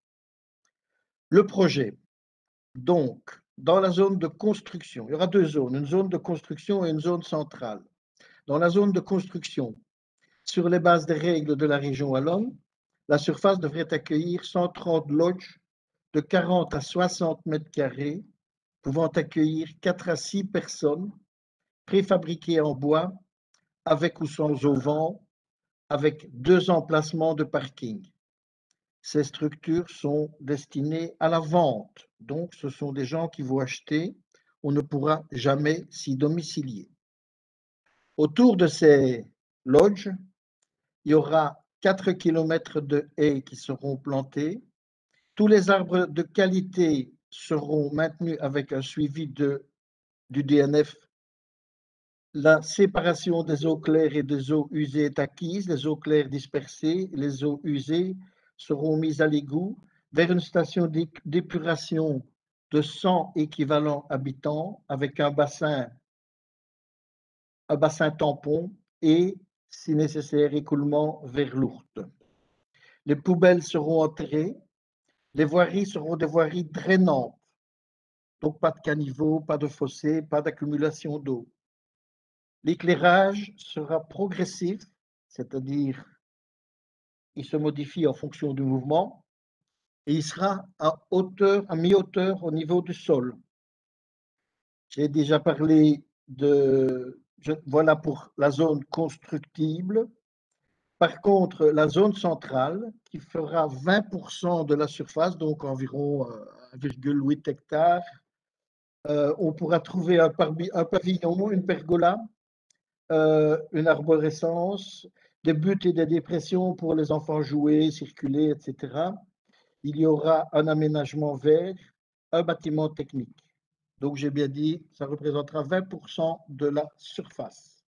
Speaker 1: Le projet, donc, dans la zone de construction, il y aura deux zones, une zone de construction et une zone centrale. Dans la zone de construction, sur les bases des règles de la région wallonne, la surface devrait accueillir 130 lodges de 40 à 60 mètres carrés, pouvant accueillir 4 à 6 personnes, préfabriquées en bois, avec ou sans auvent, avec 2 emplacements de parking. Ces structures sont destinées à la vente, donc ce sont des gens qui vont acheter, on ne pourra jamais s'y domicilier. Autour de ces lodges, il y aura 4 km de haies qui seront plantées. Tous les arbres de qualité seront maintenus avec un suivi du DNF La séparation des eaux claires et des eaux usées est acquise. Les eaux claires dispersées, les eaux usées seront mises à l'égout vers une station d'épuration de 100 équivalents habitants avec un bassin tampon et, si nécessaire, écoulement vers l'Ourthe. Les poubelles seront enterrées. Les voiries seront des voiries drainantes. Donc, pas de caniveau, pas de fossé, pas d'accumulation d'eau. L'éclairage sera progressif, c'est-à-dire il se modifie en fonction du mouvement et il sera à mi-hauteur au niveau du sol. J'ai déjà parlé voilà pour la zone constructible. Par contre, la zone centrale, qui fera 20% de la surface, donc environ 1,8 hectare, on pourra trouver un pavillon, une pergola, une arborescence, des buttes et des dépressions pour les enfants jouer, circuler, etc. Il y aura un aménagement vert, un bâtiment technique. Donc, j'ai bien dit, ça représentera 20% de la surface.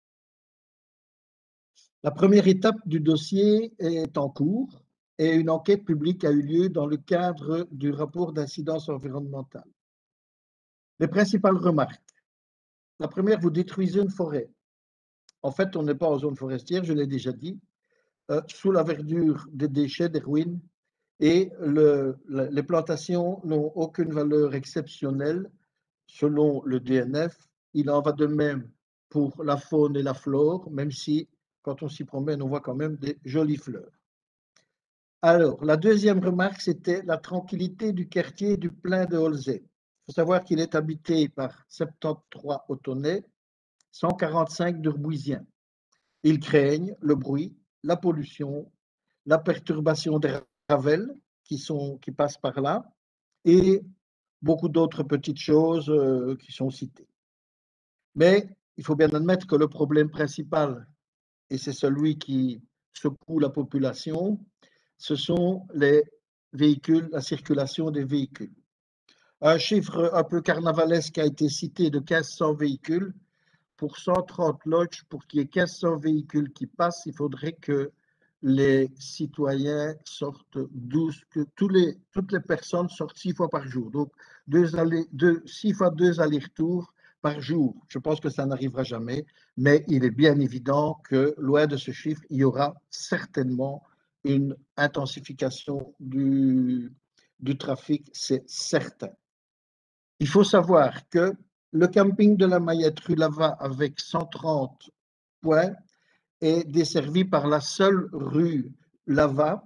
Speaker 1: La première étape du dossier est en cours et une enquête publique a eu lieu dans le cadre du rapport d'incidence environnementale. Les principales remarques. La première, vous détruisez une forêt. En fait, on n'est pas en zone forestière, je l'ai déjà dit, sous la verdure des déchets, des ruines, et les plantations n'ont aucune valeur exceptionnelle selon le DNF. Il en va de même pour la faune et la flore, même si, quand on s'y promène, on voit quand même des jolies fleurs. Alors, la deuxième remarque, c'était la tranquillité du quartier du Plein de Holzay. Il faut savoir qu'il est habité par 73 Othonnais, 145 d'Urbouisiens. Ils craignent le bruit, la pollution, la perturbation des ravels qui passent par là et beaucoup d'autres petites choses qui sont citées. Mais il faut bien admettre que le problème principal, et c'est celui qui secoue la population, ce sont les véhicules, la circulation des véhicules. Un chiffre un peu carnavalesque a été cité de 1500 véhicules. Pour 130 lodges, pour qu'il y ait 1500 véhicules qui passent, il faudrait que les citoyens sortent 12, que toutes les personnes sortent 6 fois par jour. Donc, 6 fois 2 allers-retours par jour. Je pense que ça n'arrivera jamais, mais il est bien évident que, loin de ce chiffre, il y aura certainement une intensification du trafic, c'est certain. Il faut savoir que le camping de la Mayette rue Lava avec 130 points est desservi par la seule rue Lava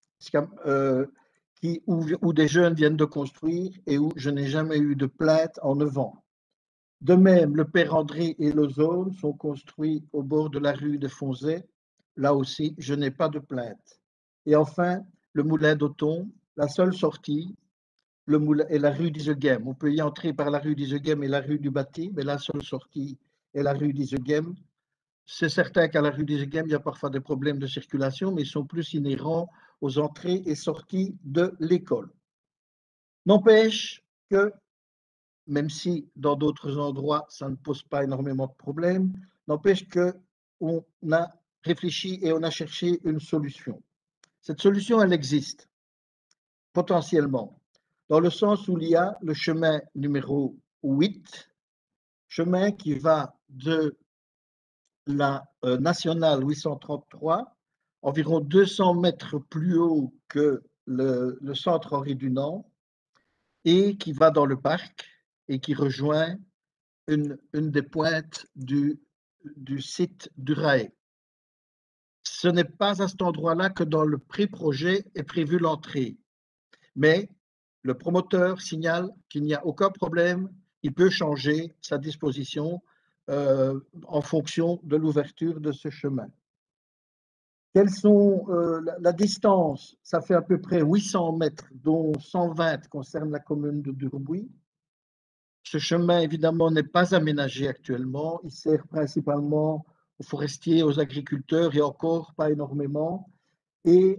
Speaker 1: où des jeunes viennent de construire et où je n'ai jamais eu de plainte en 9 ans. De même, le Père André et l'Ozone sont construits au bord de la rue de Fonzay. Là aussi, je n'ai pas de plainte. Et enfin, le Moulin d'Auton, la seule sortie, le moulin est la rue d'Iseghem. On peut y entrer par la rue d'Iseghem et la rue du Bâti, mais la seule sortie est la rue d'Iseghem. C'est certain qu'à la rue d'Iseghem, il y a parfois des problèmes de circulation, mais ils sont plus inhérents aux entrées et sorties de l'école. N'empêche que, même si dans d'autres endroits, ça ne pose pas énormément de problèmes, n'empêche qu'on a réfléchi et on a cherché une solution. Cette solution, elle existe, potentiellement, dans le sens où il y a le chemin numéro 8, chemin qui va de la nationale 833, environ 200 mètres plus haut que le centre Henri Dunant, et qui va dans le parc et qui rejoint une des pointes du site du RAE. Ce n'est pas à cet endroit-là que dans le pré-projet est prévue l'entrée, mais le promoteur signale qu'il n'y a aucun problème, il peut changer sa disposition en fonction de l'ouverture de ce chemin. Quelles sont la distance? Ça fait à peu près 800 mètres, dont 120 concernent la commune de Durbouy. Ce chemin, évidemment, n'est pas aménagé actuellement. Il sert principalement aux forestiers, aux agriculteurs et encore pas énormément. Et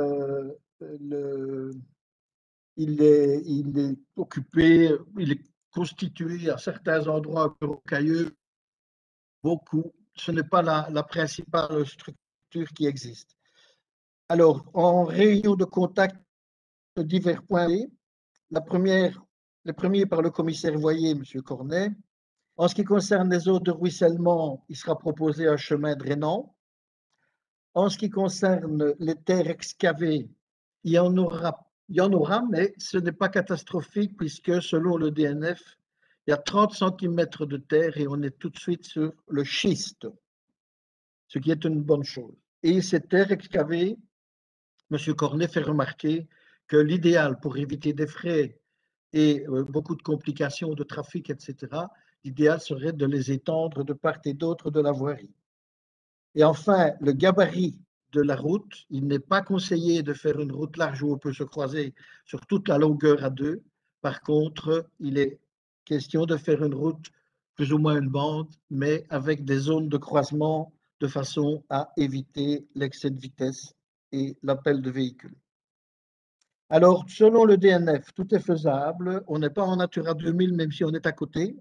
Speaker 1: il est occupé, il est constitué à certains endroits rocailleux beaucoup. Ce n'est pas la principale structure qui existe. Alors, en réunion de contact de divers points, le premier par le commissaire Voyer, M. Cornet. En ce qui concerne les eaux de ruissellement, il sera proposé un chemin drainant. En ce qui concerne les terres excavées, il y en aura, mais ce n'est pas catastrophique puisque selon le DNF, il y a 30 cm de terre et on est tout de suite sur le schiste, ce qui est une bonne chose. Et ces terres excavées, M. Cornet fait remarquer que l'idéal pour éviter des frais et beaucoup de complications de trafic, etc., l'idéal serait de les étendre de part et d'autre de la voirie. Et enfin, le gabarit de la route, il n'est pas conseillé de faire une route large où on peut se croiser sur toute la longueur à deux. Par contre, il est question de faire une route plus ou moins une bande, mais avec des zones de croisement de façon à éviter l'excès de vitesse et l'appel de véhicules. Alors, selon le DNF, tout est faisable. On n'est pas en Natura 2000, même si on est à côté.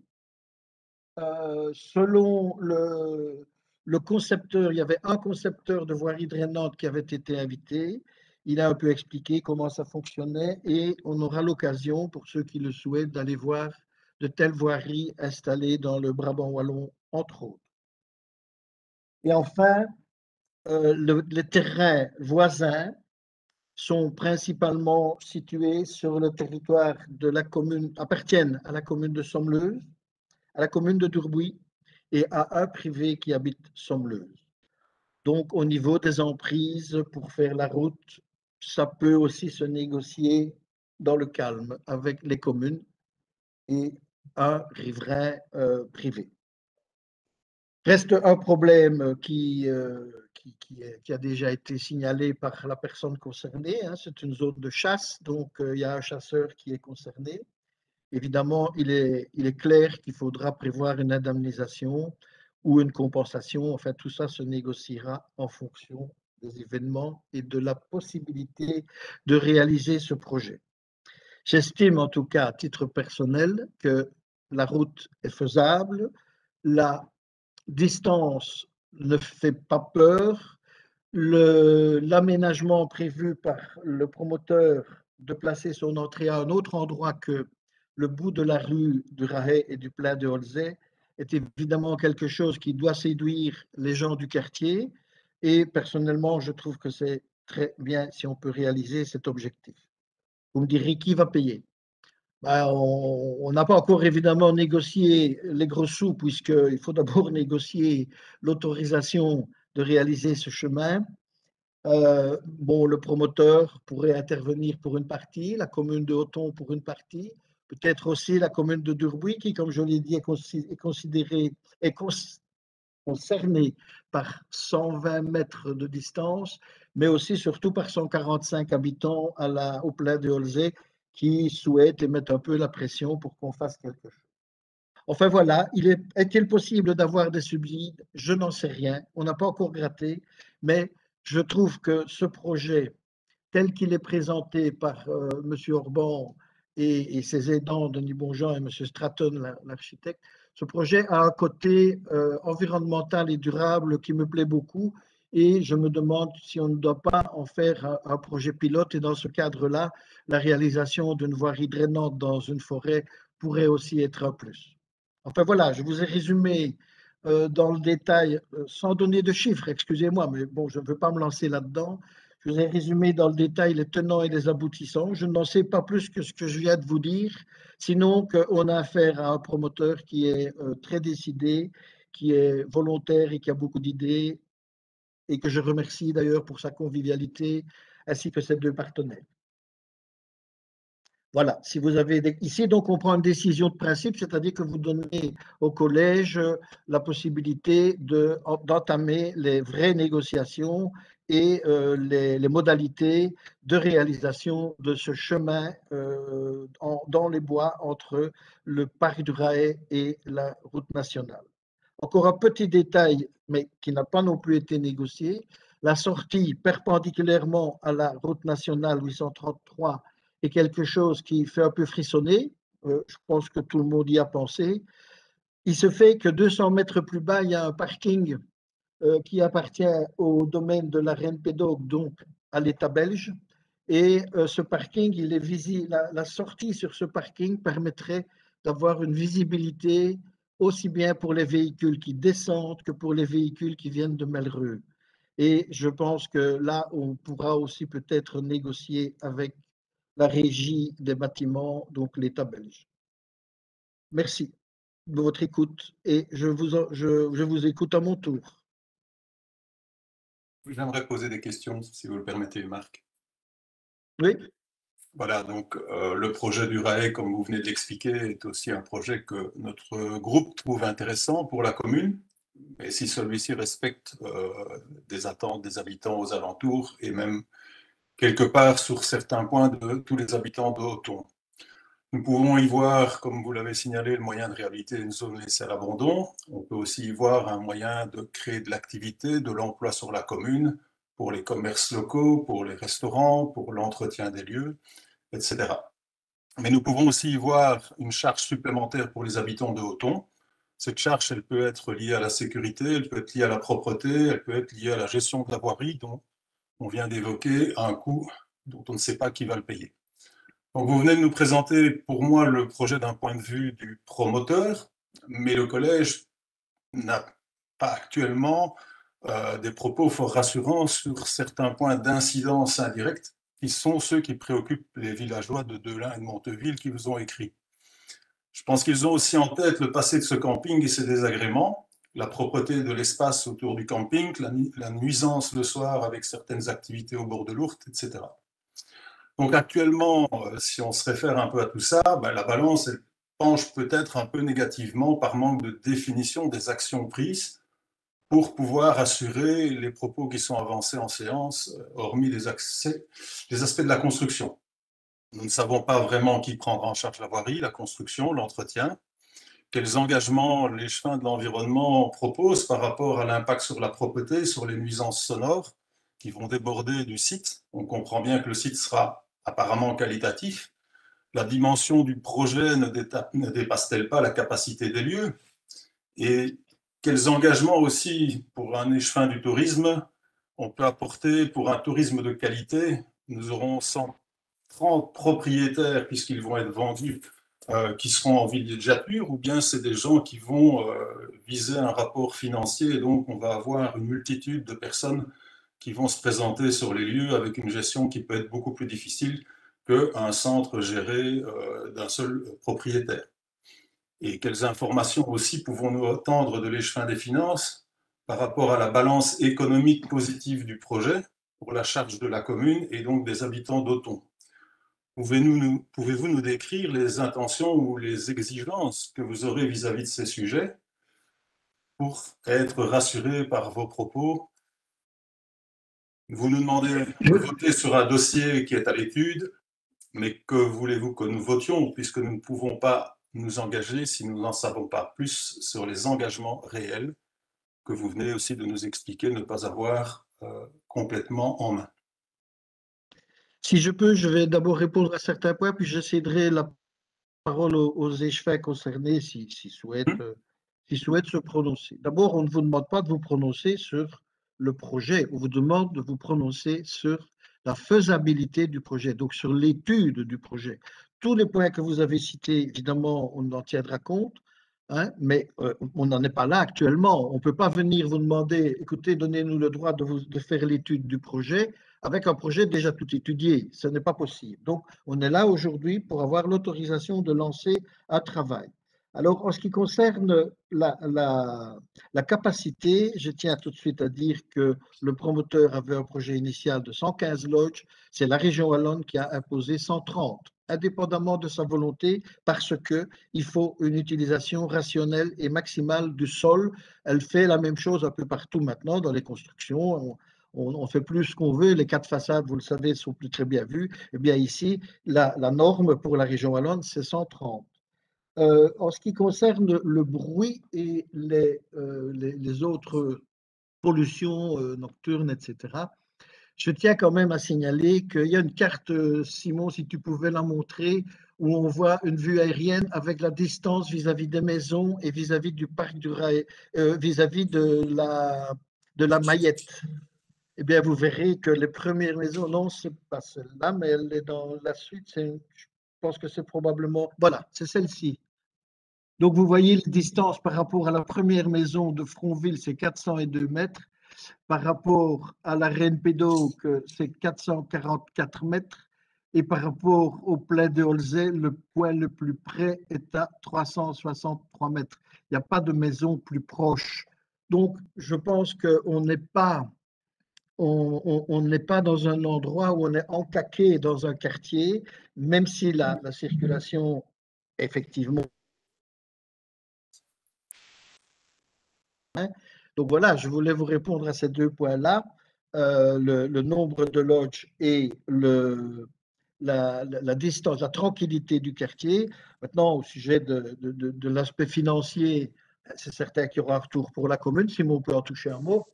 Speaker 1: Selon le concepteur, il y avait un concepteur de voirie drainante qui avait été invité. Il a un peu expliqué comment ça fonctionnait et on aura l'occasion, pour ceux qui le souhaitent, d'aller voir de telles voiries installées dans le Brabant wallon, entre autres. Et enfin, les terrains voisins sont principalement situés sur le territoire de la commune, appartiennent à la commune de Sommeleuse, à la commune de Durbuy et à un privé qui habite Sommeleuse. Donc, au niveau des emprises pour faire la route, ça peut aussi se négocier dans le calme avec les communes et un riverain privé. Reste un problème qui a déjà été signalé par la personne concernée. Hein, c'est une zone de chasse, donc il y a un chasseur qui est concerné. Évidemment, il est clair qu'il faudra prévoir une indemnisation ou une compensation. Enfin, tout ça se négociera en fonction des événements et de la possibilité de réaliser ce projet. J'estime en tout cas, à titre personnel, que la route est faisable, la distance ne fait pas peur, l'aménagement prévu par le promoteur de placer son entrée à un autre endroit que le bout de la rue du Rahet et du Plein de Holzay est évidemment quelque chose qui doit séduire les gens du quartier et personnellement, je trouve que c'est très bien si on peut réaliser cet objectif. Vous me direz qui va payer? Ben, on n'a pas encore évidemment négocié les gros sous puisqu'il faut d'abord négocier l'autorisation de réaliser ce chemin. Bon, le promoteur pourrait intervenir pour une partie, la commune de Hoton pour une partie, peut-être aussi la commune de Durbuy qui, comme je l'ai dit, est concernée par 120 mètres de distance, mais aussi surtout par 145 habitants au Plein de Holzay qui souhaitent et mettent un peu la pression pour qu'on fasse quelque chose. Enfin voilà, est-il possible d'avoir des subsides? Je n'en sais rien, on n'a pas encore gratté, mais je trouve que ce projet, tel qu'il est présenté par M. Orban et ses aidants, Denis Bonjean et M. Stratton, l'architecte, ce projet a un côté environnemental et durable qui me plaît beaucoup et je me demande si on ne doit pas en faire un projet pilote et dans ce cadre-là, la réalisation d'une voirie drainante dans une forêt pourrait aussi être un plus. Enfin voilà, je vous ai résumé dans le détail, sans donner de chiffres, excusez-moi, mais bon, je ne veux pas me lancer là-dedans. Je vous ai résumé dans le détail les tenants et les aboutissants. Je n'en sais pas plus que ce que je viens de vous dire, sinon qu'on a affaire à un promoteur qui est très décidé, qui est volontaire et qui a beaucoup d'idées, et que je remercie d'ailleurs pour sa convivialité, ainsi que ses deux partenaires. Voilà, si vous avez ici, donc on prend une décision de principe, c'est-à-dire que vous donnez au collège la possibilité d'entamer les vraies négociations et les modalités de réalisation de ce chemin dans les bois entre le parc du Rahet et la route nationale. Encore un petit détail, mais qui n'a pas non plus été négocié, la sortie perpendiculairement à la route nationale 833 est quelque chose qui fait un peu frissonner. Je pense que tout le monde y a pensé. Il se fait que 200 mètres plus bas, il y a un parking qui appartient au domaine de la Reine Pédoc, donc à l'État belge. Et ce parking, il est visible. La sortie sur ce parking permettrait d'avoir une visibilité aussi bien pour les véhicules qui descendent que pour les véhicules qui viennent de Melreux. Et je pense que là, on pourra aussi peut-être négocier avec la régie des bâtiments, donc l'État belge. Merci de votre écoute et je vous écoute à mon tour.
Speaker 12: J'aimerais poser des questions, si vous le permettez, Marc.
Speaker 1: Oui.
Speaker 12: Voilà, donc le projet du RAE, comme vous venez de l'expliquer, est aussi un projet que notre groupe trouve intéressant pour la commune. Et si celui-ci respecte des attentes des habitants aux alentours et même quelque part sur certains points de tous les habitants de Hoton. Nous pouvons y voir, comme vous l'avez signalé, le moyen de réhabiliter une zone laissée à l'abandon. On peut aussi y voir un moyen de créer de l'activité, de l'emploi sur la commune, pour les commerces locaux, pour les restaurants, pour l'entretien des lieux, etc. Mais nous pouvons aussi y voir une charge supplémentaire pour les habitants de Hoton. Cette charge, elle peut être liée à la sécurité, elle peut être liée à la propreté, elle peut être liée à la gestion de la voirie, dont on vient d'évoquer un coût dont on ne sait pas qui va le payer. Donc vous venez de nous présenter, pour moi, le projet d'un point de vue du promoteur, mais le collège n'a pas actuellement des propos fort rassurants sur certains points d'incidence indirecte, qui sont ceux qui préoccupent les villageois de Deulin et de Monteville qui vous ont écrit. Je pense qu'ils ont aussi en tête le passé de ce camping et ses désagréments, la propreté de l'espace autour du camping, la nuisance le soir avec certaines activités au bord de l'Ourthe, etc. Donc actuellement, si on se réfère un peu à tout ça, la balance elle penche peut-être un peu négativement par manque de définition des actions prises pour pouvoir assurer les propos qui sont avancés en séance, hormis les aspects de la construction. Nous ne savons pas vraiment qui prendra en charge la voirie, la construction, l'entretien, quels engagements les chemins de l'environnement proposent par rapport à l'impact sur la propreté, sur les nuisances sonores qui vont déborder du site. On comprend bien que le site sera apparemment qualitatif. La dimension du projet ne dépasse-t-elle pas la capacité des lieux? Et quels engagements aussi pour un échevin du tourisme on peut apporter pour un tourisme de qualité? Nous aurons 130 propriétaires puisqu'ils vont être vendus qui seront en villégiature, ou bien c'est des gens qui vont viser un rapport financier, et donc on va avoir une multitude de personnes qui vont se présenter sur les lieux avec une gestion qui peut être beaucoup plus difficile qu'un centre géré d'un seul propriétaire. Et quelles informations aussi pouvons-nous attendre de l'échevin des finances par rapport à la balance économique positive du projet pour la charge de la commune et donc des habitants d'Hoton? Pouvez-vous nous décrire les intentions ou les exigences que vous aurez vis-à-vis de ces sujets pour être rassurés par vos propos? Vous nous demandez de voter sur un dossier qui est à l'étude, mais que voulez-vous que nous votions puisque nous ne pouvons pas nous engager si nous n'en savons pas plus sur les engagements réels que vous venez aussi de nous expliquer ne pas avoir complètement en main.
Speaker 1: Si je peux, je vais d'abord répondre à certains points, puis je céderai la parole aux échevins concernés s'ils souhaitent se prononcer. D'abord, on ne vous demande pas de vous prononcer sur le projet, on vous demande de vous prononcer sur la faisabilité du projet, donc sur l'étude du projet. Tous les points que vous avez cités, évidemment, on en tiendra compte, hein, mais on n'en est pas là actuellement. On ne peut pas venir vous demander, écoutez, donnez-nous le droit de faire l'étude du projet avec un projet déjà tout étudié. Ce n'est pas possible. Donc, on est là aujourd'hui pour avoir l'autorisation de lancer un travail. Alors, en ce qui concerne la capacité, je tiens tout de suite à dire que le promoteur avait un projet initial de 115 lodges. C'est la région wallonne qui a imposé 130, indépendamment de sa volonté, parce qu'il faut une utilisation rationnelle et maximale du sol. Elle fait la même chose un peu partout maintenant dans les constructions. On fait plus ce qu'on veut, les 4 façades, vous le savez, sont plus très bien vues. Eh bien ici, la norme pour la région wallonne, c'est 130. En ce qui concerne le bruit et les autres pollutions nocturnes, etc., Je tiens quand même à signaler qu'il y a une carte, Simon, si tu pouvais la montrer, où on voit une vue aérienne avec la distance vis-à-vis des maisons et vis-à-vis du parc du Rail, vis-à-vis de la Maillette. Eh bien, vous verrez que les premières maisons, non, c'est pas celle-là, mais elle est dans la suite. Je pense que c'est probablement, voilà, c'est celle-ci. Donc, vous voyez les distances par rapport à la première maison de Fronville, c'est 402 mètres. Par rapport à la Reine Pédoc, c'est 444 mètres. Et par rapport au Plain de Holzay, le point le plus près est à 363 mètres. Il n'y a pas de maison plus proche. Donc, je pense qu'on n'est pas, on n'est pas dans un endroit où on est encaqué dans un quartier, même si la circulation, effectivement. Donc voilà, je voulais vous répondre à ces deux points-là, le nombre de lodges et la distance, la tranquillité du quartier. Maintenant, au sujet de l'aspect financier, c'est certain qu'il y aura un retour pour la commune. Simon peut en toucher un mot.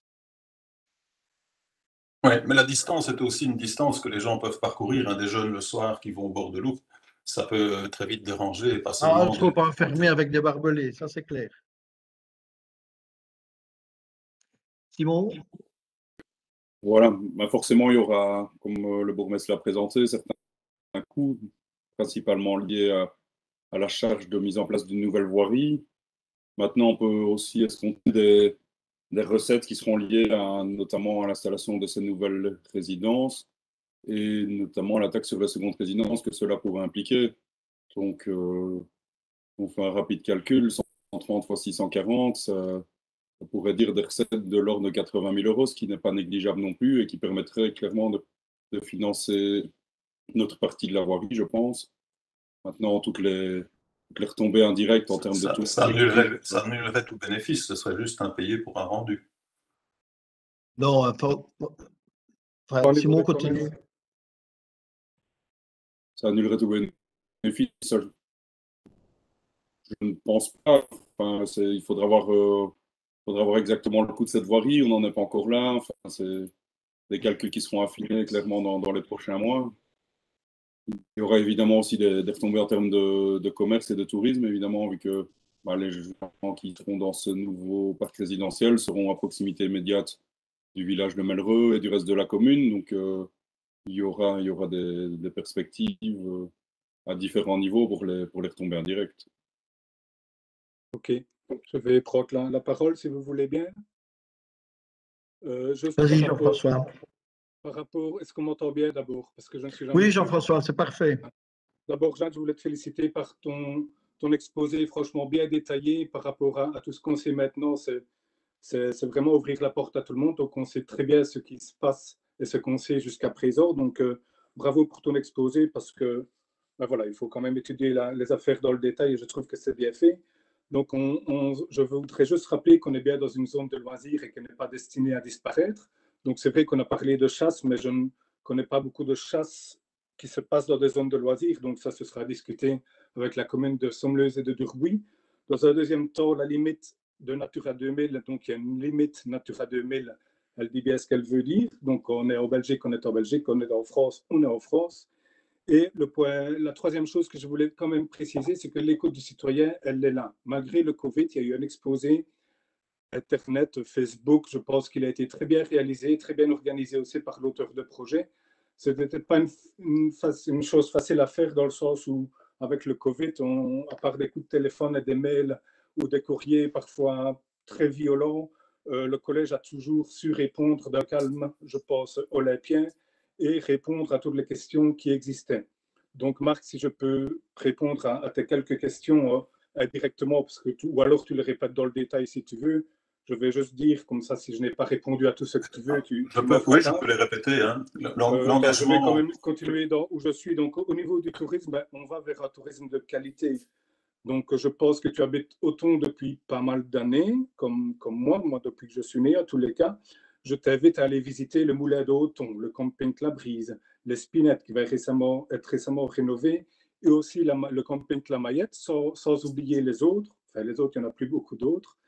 Speaker 12: Oui, mais la distance est aussi une distance que les gens peuvent parcourir. Hein, des jeunes le soir qui vont au bord de l'eau, ça peut très vite déranger. Pas seulement
Speaker 1: il ne faut pas enfermer avec des barbelés, ça c'est clair. Simon?
Speaker 7: Voilà, ben forcément, il y aura, comme le bourgmestre l'a présenté, certains coûts, principalement liés à la charge de mise en place d'une nouvelle voirie. Maintenant, on peut aussi escompter des recettes qui seront liées notamment à l'installation de ces nouvelles résidences et notamment à la taxe sur la seconde résidence que cela pourrait impliquer. Donc, on fait un rapide calcul, 130 fois 640, ça pourrait dire des recettes de l'ordre de 80 000 €, ce qui n'est pas négligeable non plus et qui permettrait clairement de financer notre partie de la voirie, je pense. Maintenant, toutes les retombées indirectes en termes de tout.
Speaker 12: Ça annulerait tout bénéfice, ce serait juste un payé pour un rendu.
Speaker 1: Non, Simon continue.
Speaker 7: Ça annulerait tout bénéfice. Je ne pense pas. Enfin, il faudra voir exactement le coût de cette voirie. On n'en est pas encore là. Enfin, c'est des calculs qui seront affinés clairement dans les prochains mois. Il y aura évidemment aussi des retombées en termes de commerce et de tourisme, évidemment, vu que les gens qui seront dans ce nouveau parc résidentiel seront à proximité immédiate du village de Mellereux et du reste de la commune. Donc, il y aura des perspectives à différents niveaux pour les retombées indirectes.
Speaker 11: Ok, je vais prendre la parole si vous voulez bien.
Speaker 1: Vas-y, Jean-François.
Speaker 11: Par rapport, est-ce qu'on m'entend bien d'abord? Parce que je ne suis jamais
Speaker 1: Oui,
Speaker 11: sûr.
Speaker 1: Jean-François, c'est parfait.
Speaker 11: D'abord, Jeanne, je voulais te féliciter par ton exposé franchement bien détaillé par rapport à tout ce qu'on sait maintenant. C'est vraiment ouvrir la porte à tout le monde. Donc, on sait très bien ce qui se passe et ce qu'on sait jusqu'à présent. Donc, bravo pour ton exposé parce que voilà, il faut quand même étudier les affaires dans le détail et je trouve que c'est bien fait. Donc, je voudrais juste rappeler qu'on est bien dans une zone de loisirs et qu'elle n'est pas destinée à disparaître. Donc, c'est vrai qu'on a parlé de chasse, mais je ne connais pas beaucoup de chasse qui se passe dans des zones de loisirs. Donc, ça, ce sera discuté avec la commune de Sommeuse et de Durbuy. Dans un deuxième temps, la limite de Natura 2000, donc il y a une limite Natura 2000, elle dit bien ce qu'elle veut dire. Donc, on est en Belgique, on est en Belgique, on est en France, on est en France. Et la troisième chose que je voulais quand même préciser, c'est que l'écoute du citoyen, elle est là. Malgré le Covid, il y a eu un exposé Internet, Facebook, je pense qu'il a été très bien réalisé, très bien organisé aussi par l'auteur de projet. Ce n'était pas une chose facile à faire dans le sens où, avec le Covid, à part des coups de téléphone et des mails ou des courriers parfois très violents, le collège a toujours su répondre d'un calme, je pense, olympien et répondre à toutes les questions qui existaient. Donc, Marc, si je peux répondre à tes quelques questions directement, ou alors tu les répètes dans le détail si tu veux. Je vais juste dire, comme ça, si je n'ai pas répondu à tout ce que tu veux,
Speaker 12: je peux les répéter. Hein.
Speaker 11: Je vais quand même continuer où je suis. Donc, au niveau du tourisme, on va vers un tourisme de qualité. Donc, je pense que tu habites Othon depuis pas mal d'années, comme moi depuis que je suis né, en tous les cas. Je t'invite à aller visiter le moulin de Othon, le camping La Brise, l'Espinette qui va être récemment rénové, et aussi le camping La Maillette, sans oublier les autres. Enfin, les autres, il n'y en a plus beaucoup d'autres.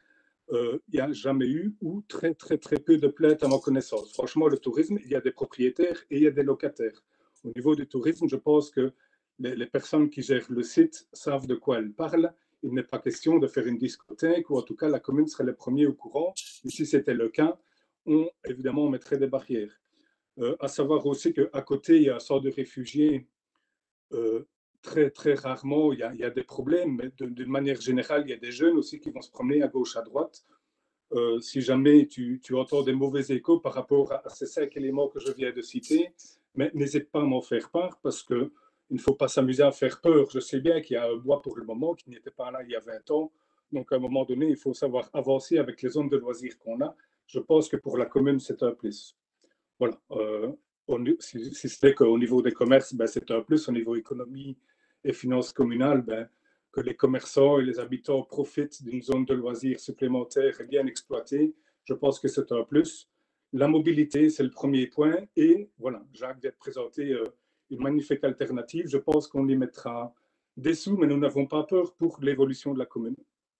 Speaker 11: il n'y a jamais eu ou très peu de plaintes à ma connaissance. Franchement, le tourisme, il y a des propriétaires et il y a des locataires. Au niveau du tourisme, je pense que les personnes qui gèrent le site savent de quoi elles parlent. Il n'est pas question de faire une discothèque, ou en tout cas, la commune serait le premier au courant. Et si c'était le cas, évidemment, on mettrait des barrières. À savoir aussi qu'à côté, il y a un centre de réfugiés. Très rarement, il y a des problèmes, mais d'une manière générale, il y a des jeunes aussi qui vont se promener à gauche, à droite. Si jamais tu entends des mauvais échos par rapport à ces 5 éléments que je viens de citer, mais n'hésite pas à m'en faire part parce qu'il ne faut pas s'amuser à faire peur. Je sais bien qu'il y a un bois pour le moment qui n'était pas là il y a 20 ans. Donc, à un moment donné, il faut savoir avancer avec les zones de loisirs qu'on a. Je pense que pour la commune, c'est un plus. Voilà. Si c'était qu'au niveau des commerces, ben, c'est un plus. Au niveau économie et finances communales, ben, que les commerçants et les habitants profitent d'une zone de loisirs supplémentaire et bien exploitée, je pense que c'est un plus. La mobilité, c'est le premier point. Et voilà, Jacques vient de présenter une magnifique alternative. Je pense qu'on y mettra des sous, mais nous n'avons pas peur pour l'évolution de la commune.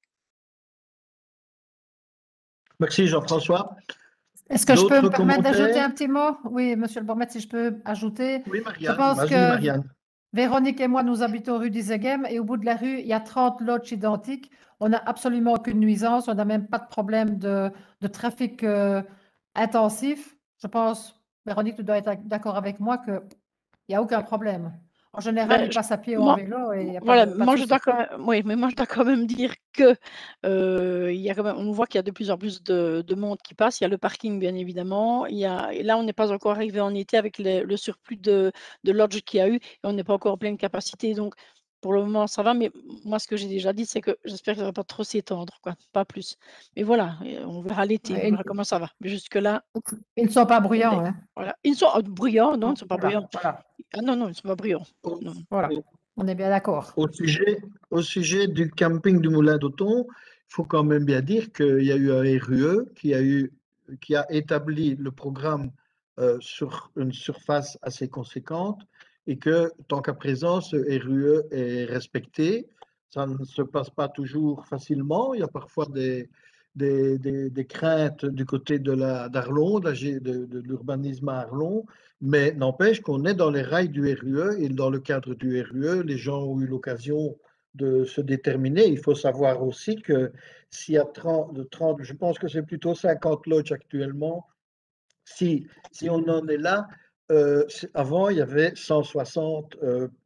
Speaker 1: Merci Jean-François.
Speaker 8: Est-ce que je peux me
Speaker 1: D'autres
Speaker 8: permettre d'ajouter
Speaker 1: commentaires?
Speaker 8: un petit mot? Oui, monsieur le bourgmestre, si je peux ajouter.
Speaker 1: Oui,
Speaker 8: Je
Speaker 1: Marianne,
Speaker 8: pense
Speaker 1: vas-y,
Speaker 8: que
Speaker 1: Marianne.
Speaker 8: Véronique et moi, nous habitons rue d'Isegem et au bout de la rue, il y a 30 lodges identiques. On n'a absolument aucune nuisance, on n'a même pas de problème de trafic intensif. Je pense, Véronique, tu dois être d'accord avec moi qu'il n'y a aucun problème. En général,
Speaker 4: Ben,
Speaker 8: ils passent à pied ou en
Speaker 4: moi,
Speaker 8: vélo et il n'y a
Speaker 4: voilà,
Speaker 8: pas de
Speaker 4: moi je
Speaker 8: souci.
Speaker 4: dois quand même, oui, mais moi je dois quand même dire que il y a quand même, on voit qu'il y a de plus en plus de monde qui passe. Il y a le parking, bien évidemment. Et là, on n'est pas encore arrivé en été avec le surplus de lodge qu'il y a eu et on n'est pas encore en pleine capacité. Donc, pour le moment, ça va. Mais moi, ce que j'ai déjà dit, c'est que j'espère que ça ne va pas trop s'étendre, quoi, pas plus. Mais voilà, on verra l'été, on verra comment ça va. Mais jusque-là,
Speaker 8: Ils ne sont pas bruyants. Hein.
Speaker 4: voilà. Ils sont bruyants, non, ils ne sont pas
Speaker 8: Voilà,
Speaker 4: bruyants.
Speaker 8: voilà.
Speaker 4: Ah non, non, ils ne sont pas bruyants. Non.
Speaker 8: Voilà, on est bien d'accord.
Speaker 1: Au sujet du camping du Moulin d'Auton, il faut quand même bien dire qu'il y a eu un RUE qui a établi le programme sur une surface assez conséquente et que, tant qu'à présent, ce RUE est respecté. Ça ne se passe pas toujours facilement. Il y a parfois des craintes du côté d'Arlon, de l'urbanisme à Arlon, mais n'empêche qu'on est dans les rails du RUE et dans le cadre du RUE, les gens ont eu l'occasion de se déterminer. Il faut savoir aussi que s'il y a 30, je pense que c'est plutôt 50 lodges actuellement, si on en est là, avant il y avait 160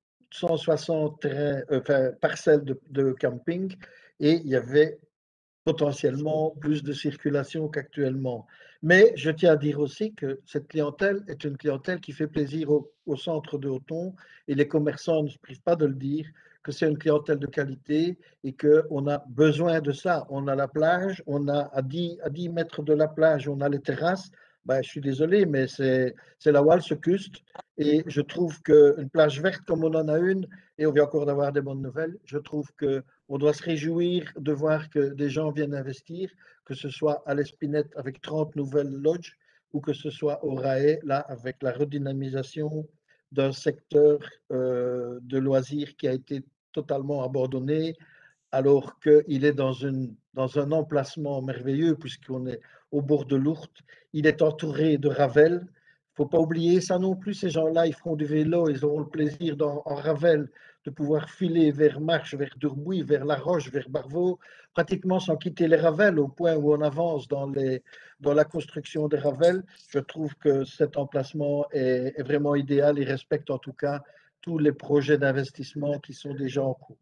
Speaker 1: parcelles de camping et il y avait potentiellement plus de circulation qu'actuellement. Mais je tiens à dire aussi que cette clientèle est une clientèle qui fait plaisir au centre de Auton et les commerçants ne se privent pas de le dire, que c'est une clientèle de qualité et qu'on a besoin de ça. On a la plage, on a à 10 mètres de la plage, on a les terrasses. Ben, je suis désolé, mais c'est la Walse Kust et je trouve qu'une plage verte comme on en a une, et on vient encore d'avoir des bonnes nouvelles, je trouve que on doit se réjouir de voir que des gens viennent investir, que ce soit à l'Espinette avec 30 nouvelles lodges ou que ce soit au RAE, là, avec la redynamisation d'un secteur de loisirs qui a été totalement abandonné, alors qu'il est dans un emplacement merveilleux, puisqu'on est au bord de l'Ourthe. Il est entouré de Ravel. Il ne faut pas oublier ça non plus, ces gens-là, ils feront du vélo, ils auront le plaisir en Ravel de pouvoir filer vers Marche, vers Durbouy, vers La Roche, vers Barvaux, pratiquement sans quitter les Ravels, au point où on avance dans la construction des Ravels. Je trouve que cet emplacement est vraiment idéal et respecte en tout cas tous les projets d'investissement qui sont déjà en cours.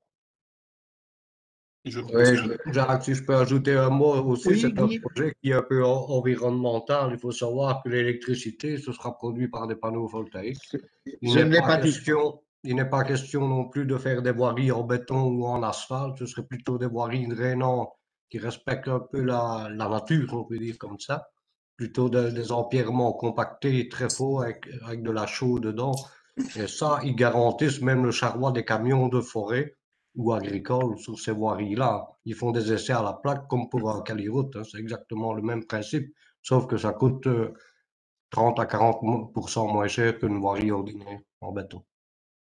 Speaker 9: Oui, Jacques, si je peux ajouter un mot aussi,
Speaker 1: Oui,
Speaker 9: c'est un
Speaker 1: Guy.
Speaker 9: projet qui est un peu environnemental. Il faut savoir que l'électricité, ce sera produit par des panneaux voltaïques.
Speaker 1: Je ne l'ai pas dit.
Speaker 9: Il n'est pas question non plus de faire des voiries en béton ou en asphalte, ce serait plutôt des voiries drainantes qui respectent un peu la nature, on peut dire comme ça. Plutôt des empierrements compactés, très faux, avec de la chaux dedans. Et ça, ils garantissent même le charroi des camions de forêt ou agricoles sur ces voiries-là. Ils font des essais à la plaque comme pour un caliroute, hein. C'est exactement le même principe, sauf que ça coûte 30 à 40% moins cher qu'une voirie ordinaire en béton.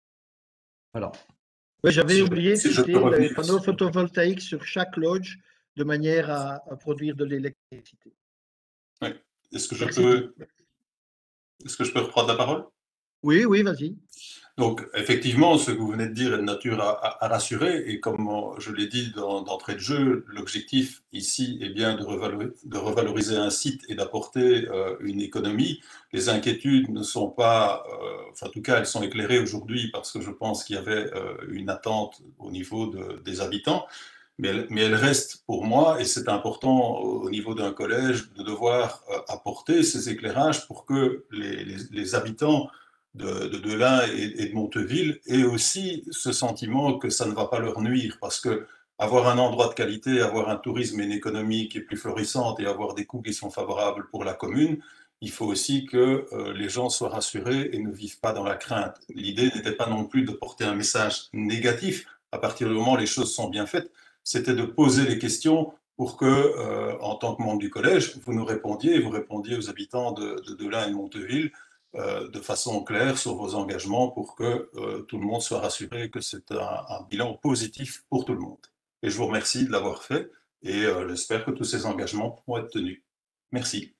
Speaker 9: Voilà.
Speaker 1: Oui, j'avais oublié de
Speaker 12: si je peux
Speaker 1: citer les
Speaker 12: revenir
Speaker 1: panneaux photovoltaïques sur chaque lodge de manière à produire de l'électricité.
Speaker 12: Oui. Est-ce que je
Speaker 1: Merci.
Speaker 12: peux reprendre la parole?
Speaker 1: Oui, oui, vas-y.
Speaker 12: Donc, effectivement, ce que vous venez de dire est de nature à rassurer. Et comme je l'ai dit d'entrée de jeu, l'objectif ici est bien de revaloriser un site et d'apporter une économie. Les inquiétudes ne sont pas, enfin, en tout cas, elles sont éclairées aujourd'hui parce que je pense qu'il y avait une attente au niveau des habitants. Mais elles restent pour moi, et c'est important au niveau d'un collège, de devoir apporter ces éclairages pour que les habitants de Delin et de Monteville aient aussi ce sentiment que ça ne va pas leur nuire, parce que avoir un endroit de qualité, avoir un tourisme et une économie qui est plus florissante et avoir des coûts qui sont favorables pour la commune, il faut aussi que les gens soient rassurés et ne vivent pas dans la crainte. L'idée n'était pas non plus de porter un message négatif à partir du moment où les choses sont bien faites, c'était de poser les questions pour que, en tant que membre du collège, vous nous répondiez et vous répondiez aux habitants de Delin et de Monteville de façon claire sur vos engagements pour que tout le monde soit rassuré que c'est un bilan positif pour tout le monde. Et je vous remercie de l'avoir fait et j'espère que tous ces engagements pourront être tenus. Merci.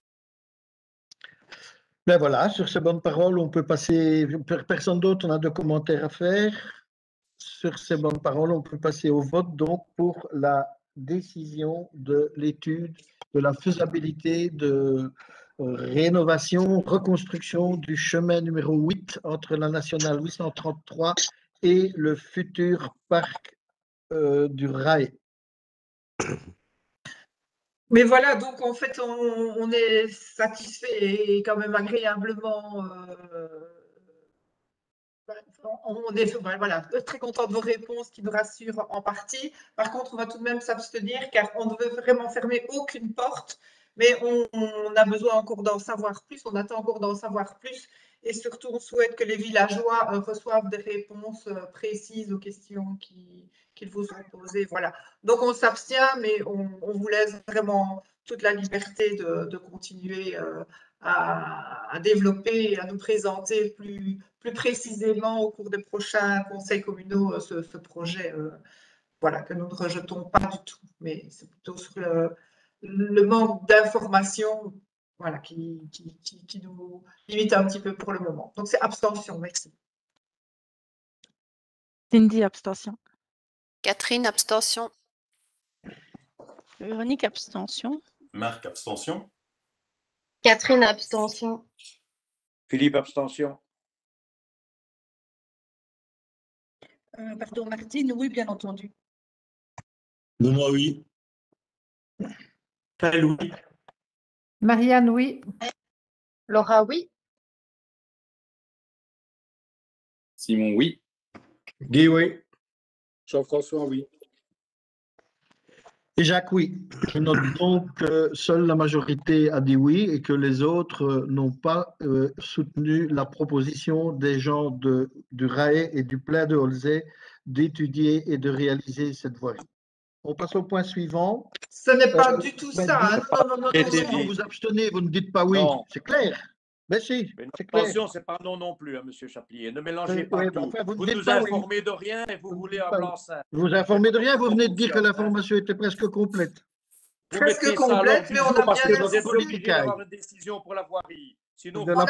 Speaker 1: Ben voilà, sur ces bonnes paroles, on peut passer. Personne d'autre n'a de commentaires à faire. Sur ces bonnes paroles, on peut passer au vote donc pour la décision de l'étude de la faisabilité de rénovation, reconstruction du chemin numéro 8 entre la nationale 833 et le futur parc du Rail.
Speaker 3: Mais voilà, donc en fait, on est satisfait et quand même agréablement. On est voilà, très content de vos réponses qui nous rassurent en partie. Par contre, on va tout de même s'abstenir car on ne veut vraiment fermer aucune porte, mais on a besoin encore d'en savoir plus, on attend encore d'en savoir plus et surtout on souhaite que les villageois reçoivent des réponses précises aux questions qu'ils vous ont posées. Voilà. Donc on s'abstient, mais on vous laisse vraiment toute la liberté de continuer à développer et à nous présenter plus précisément au cours des prochains conseils communaux ce projet voilà, que nous ne rejetons pas du tout, mais c'est plutôt sur le manque d'informations voilà, qui nous limite un petit peu pour le moment. Donc c'est abstention, merci.
Speaker 4: Cindy, abstention.
Speaker 5: Catherine, abstention.
Speaker 4: Véronique, abstention.
Speaker 12: Marc, abstention.
Speaker 5: Catherine, abstention.
Speaker 13: Philippe, abstention.
Speaker 2: Pardon, Martine, oui, bien entendu.
Speaker 6: Benoît, oui.
Speaker 13: Oui.
Speaker 8: Marianne, oui.
Speaker 5: Laura, oui.
Speaker 7: Simon, oui.
Speaker 9: Guy, oui.
Speaker 11: Jean-François, oui.
Speaker 1: Et Jacques, oui. Je note donc que seule la majorité a dit oui et que les autres n'ont pas soutenu la proposition des gens du RAE et du Plein de Holzay d'étudier et de réaliser cette voirie. On passe au point suivant.
Speaker 3: Ce n'est pas du tout ça. Hein. Non.
Speaker 1: Vous vous abstenez, vous ne dites pas oui. C'est clair. Mais si, c'est clair.
Speaker 13: Attention, c'est pas non non plus, hein, Monsieur Chaplier. Ne mélangez pas
Speaker 1: Oui,
Speaker 13: tout.
Speaker 1: enfin, vous
Speaker 13: Vous
Speaker 1: ne
Speaker 13: nous
Speaker 1: dites pas
Speaker 13: informez
Speaker 1: oui.
Speaker 13: de rien et vous voulez un blanc-seing.
Speaker 1: Vous informez de rien, vous venez de dire que l'information était presque complète.
Speaker 13: Vous mettez ça à l'ordre du jour parce que vous êtes obligé d'avoir une décision pour la voirie. Sinon,
Speaker 1: de la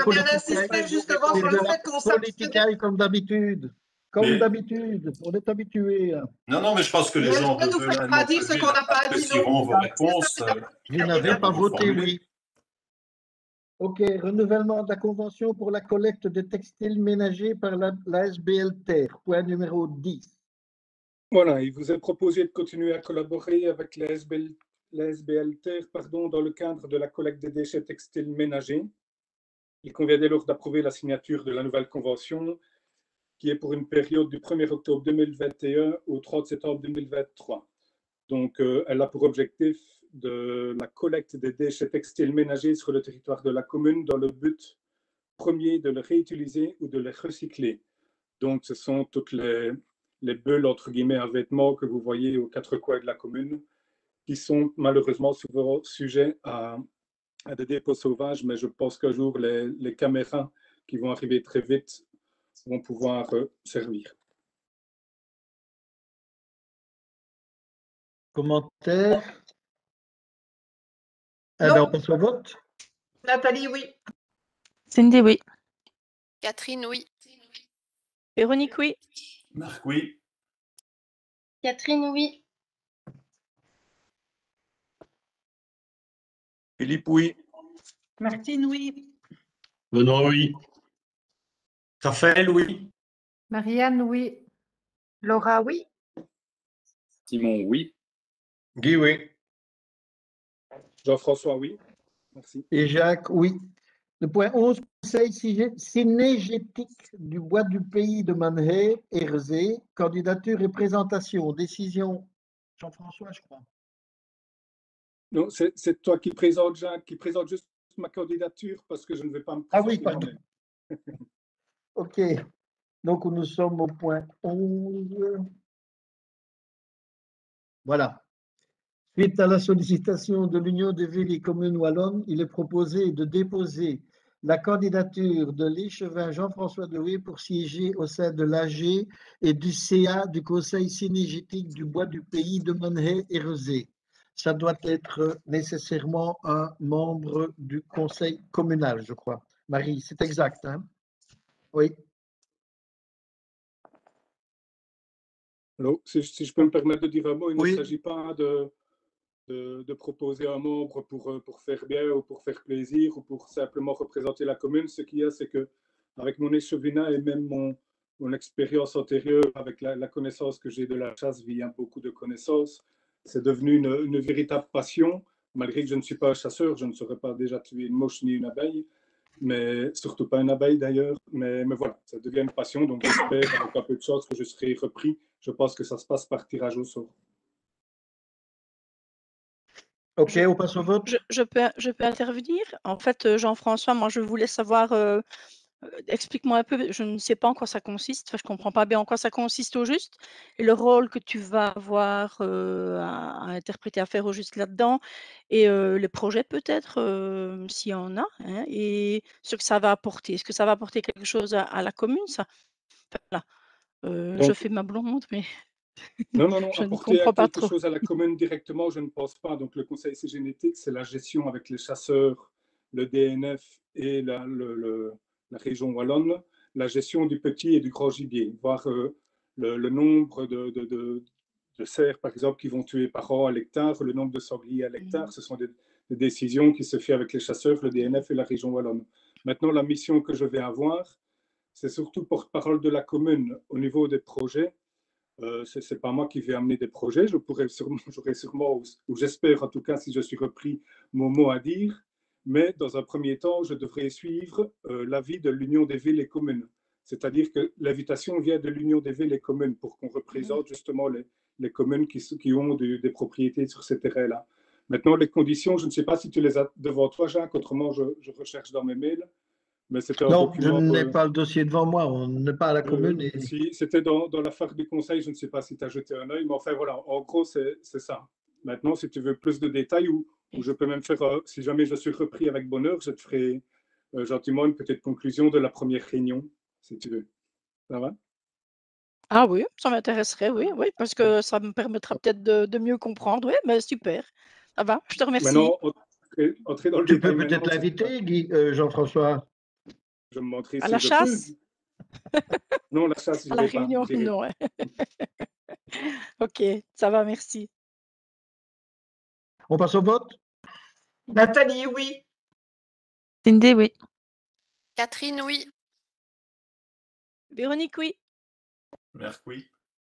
Speaker 1: politicaille comme d'habitude. Comme d'habitude, on est habitué.
Speaker 12: Non, mais je pense que les gens peuvent
Speaker 3: pas dire ce qu'on n'a pas dit.
Speaker 12: apprécieront vos réponses.
Speaker 1: Vous n'avez pas voté oui. Ok, renouvellement de la convention pour la collecte des textiles ménagers par la SBL Terre, point numéro 10.
Speaker 11: Voilà, il vous est proposé de continuer à collaborer avec la SBL Terre dans le cadre de la collecte des déchets textiles ménagers. Il convient dès lors d'approuver la signature de la nouvelle convention qui est pour une période du 1er octobre 2021 au 30 septembre 2023. Donc, elle a pour objectif de la collecte des déchets textiles ménagers sur le territoire de la commune dans le but premier de les réutiliser ou de les recycler. Donc, ce sont toutes les bulles, entre guillemets, à vêtements que vous voyez aux quatre coins de la commune qui sont malheureusement souvent sujets à des dépôts sauvages, mais je pense qu'un jour, les caméras qui vont arriver très vite vont pouvoir servir.
Speaker 1: Commentaires? Eh
Speaker 3: Non.
Speaker 1: bien, on passe au vote.
Speaker 3: Nathalie, oui.
Speaker 4: Cindy, oui.
Speaker 5: Catherine, oui.
Speaker 4: Véronique, oui.
Speaker 12: Marc, oui.
Speaker 5: Catherine, oui.
Speaker 13: Philippe, oui.
Speaker 10: Martine, oui.
Speaker 6: Benoît, oui.
Speaker 9: Raphaël, oui.
Speaker 8: Marianne, oui.
Speaker 10: Laura, oui.
Speaker 7: Simon, oui.
Speaker 9: Guy, oui.
Speaker 11: Jean-François, oui. Merci.
Speaker 1: Et Jacques, oui. Le point 11, conseil synégétique du bois du pays de Manhay, Herzé, candidature et présentation, décision. Jean-François, je crois.
Speaker 11: Non, c'est toi qui présente, Jacques, qui présente juste ma candidature parce que je ne vais pas me
Speaker 1: Ah
Speaker 11: présenter
Speaker 1: oui, pardon.
Speaker 11: moi-même.
Speaker 1: OK. Donc, nous sommes au point 11. Voilà. Suite à la sollicitation de l'Union des villes et communes wallonnes, il est proposé de déposer la candidature de l'échevin Jean-François Doué pour siéger au sein de l'AG et du CA du Conseil synégétique du bois du pays de Manhay et Rezé. Ça doit être nécessairement un membre du conseil communal, je crois. Marie, c'est exact, hein? Oui.
Speaker 11: Alors, si je peux me permettre de dire un mot, il
Speaker 1: Oui.
Speaker 11: ne s'agit pas de proposer un membre pour faire bien ou pour faire plaisir ou pour simplement représenter la commune. Ce qu'il y a, c'est que avec mon échevinat et même mon expérience antérieure avec la connaissance que j'ai de la chasse via beaucoup de connaissances, c'est devenu une véritable passion. Malgré que je ne suis pas un chasseur, je ne saurais pas déjà tuer une mouche ni une abeille, mais surtout pas une abeille d'ailleurs. Mais voilà, ça devient une passion. Donc j'espère, avec un peu de chance, que je serai repris. Je pense que ça se passe par tirage au sort.
Speaker 1: OK, on passe au vote.
Speaker 4: Je peux intervenir? En fait, Jean-François, moi, je voulais savoir, explique-moi un peu, je ne sais pas en quoi ça consiste, enfin, je ne comprends pas bien en quoi ça consiste au juste, et le rôle que tu vas avoir à interpréter, à faire au juste là-dedans, et les projets peut-être, s'il y en a, hein, et ce que ça va apporter. Est-ce que ça va apporter quelque chose à la commune, ça? Voilà. Je
Speaker 11: Donc,
Speaker 4: fais ma blonde, mais
Speaker 11: non,
Speaker 4: je ne
Speaker 11: apporter
Speaker 4: comprends pas
Speaker 11: quelque
Speaker 4: trop.
Speaker 11: chose à la commune directement, je ne pense pas. Donc, le conseil génétique, c'est la gestion avec les chasseurs, le DNF et la région wallonne, la gestion du petit et du grand gibier, voir le nombre de cerfs, par exemple, qui vont tuer par an à l'hectare, le nombre de sangliers à l'hectare. Ce sont des décisions qui se font avec les chasseurs, le DNF et la région wallonne. Maintenant, la mission que je vais avoir, c'est surtout porte-parole de la commune au niveau des projets. Ce n'est pas moi qui vais amener des projets. J'aurai sûrement, ou j'espère en tout cas, si je suis repris, mon mot à dire. Mais dans un premier temps, je devrais suivre l'avis de l'Union des villes et communes. C'est-à-dire que l'invitation vient de l'Union des villes et communes pour qu'on représente justement les communes qui ont des propriétés sur ces terrains-là. Maintenant, les conditions, je ne sais pas si tu les as devant toi, Jacques, autrement je recherche dans mes mails. Mais c'était un
Speaker 1: Non, je
Speaker 11: document.
Speaker 1: n'ai pas le dossier devant moi, on n'est pas à la commune. Et...
Speaker 11: Si c'était dans la FAQ du conseil, je ne sais pas si tu as jeté un œil, mais enfin voilà, en gros, c'est ça. Maintenant, si tu veux plus de détails, ou je peux même faire, si jamais je suis repris avec bonheur, je te ferai gentiment une petite conclusion de la première réunion, si tu veux. Ça va?
Speaker 4: Ah oui, ça m'intéresserait, oui, oui, parce que ça me permettra peut-être de mieux comprendre. Oui, mais super. Ça va, je te remercie.
Speaker 11: Maintenant, entrer dans le
Speaker 1: Tu peux
Speaker 11: détail
Speaker 1: peut-être
Speaker 11: maintenant,
Speaker 1: l'inviter, Jean-François.
Speaker 11: je me montrerai
Speaker 4: À
Speaker 11: si
Speaker 4: la
Speaker 11: je
Speaker 4: chasse?
Speaker 11: peux. Non, la chasse, je
Speaker 4: À
Speaker 11: ne
Speaker 4: la
Speaker 11: vais pas.
Speaker 4: réunion,
Speaker 11: j'irai.
Speaker 4: non. Ouais. Ok, ça va, merci.
Speaker 1: On passe au vote?
Speaker 3: Nathalie, oui.
Speaker 4: Cindy, oui.
Speaker 5: Catherine, oui.
Speaker 4: Véronique, oui.
Speaker 12: Marc, oui.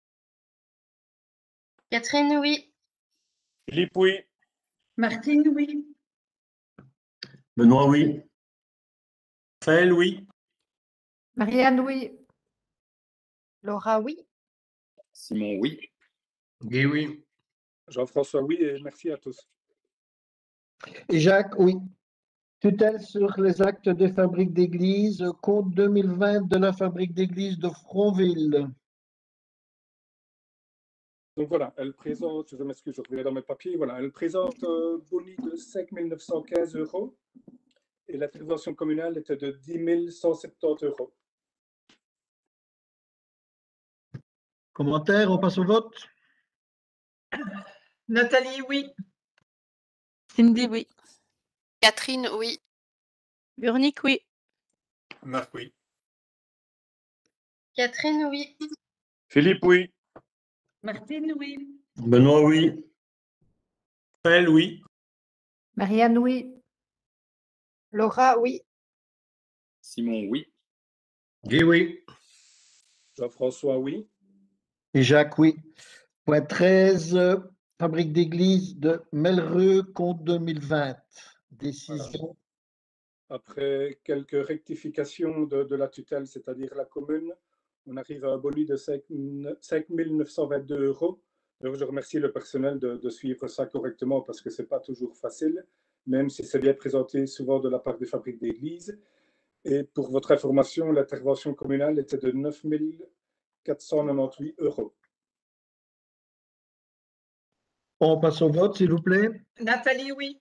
Speaker 5: Catherine, oui.
Speaker 13: Philippe, oui.
Speaker 10: Martine, oui.
Speaker 6: Benoît, oui.
Speaker 9: Raphaël, oui.
Speaker 8: Marianne, oui.
Speaker 10: Laura, oui.
Speaker 7: Simon, oui.
Speaker 9: Guy, oui.
Speaker 11: Jean-François, oui, et merci à tous.
Speaker 1: Et Jacques, oui. Tutelle sur les actes des fabriques d'église, compte 2020 de la fabrique d'église de Fronville.
Speaker 11: Donc voilà, elle présente, je m'excuse, je reviens dans mes papiers, voilà, elle présente un boni de 5 915 € et l'intervention communale était de 10 170 €.
Speaker 1: Commentaire, on passe au vote?
Speaker 3: Nathalie, oui.
Speaker 4: Cindy, oui.
Speaker 5: Catherine, oui.
Speaker 4: Véronique, oui.
Speaker 12: Marc, oui.
Speaker 5: Catherine, oui.
Speaker 13: Philippe, oui.
Speaker 2: Martine, oui.
Speaker 6: Benoît, oui.
Speaker 12: Raphaël, oui.
Speaker 8: Marianne, oui.
Speaker 10: Laura, oui.
Speaker 7: Simon, oui.
Speaker 9: Guy, oui.
Speaker 11: Jean-François, oui.
Speaker 1: Et Jacques, oui. Point 13, fabrique d'église de Melreux, compte 2020. Décision.
Speaker 11: Après quelques rectifications de la tutelle, c'est-à-dire la commune, on arrive à un bonus de 5 922 €. Alors, je remercie le personnel de suivre ça correctement parce que ce n'est pas toujours facile, même si c'est bien présenté souvent de la part des fabriques d'église. Et pour votre information, l'intervention communale était de 9 498 €.
Speaker 1: On passe au vote, s'il vous plaît.
Speaker 3: Nathalie, oui.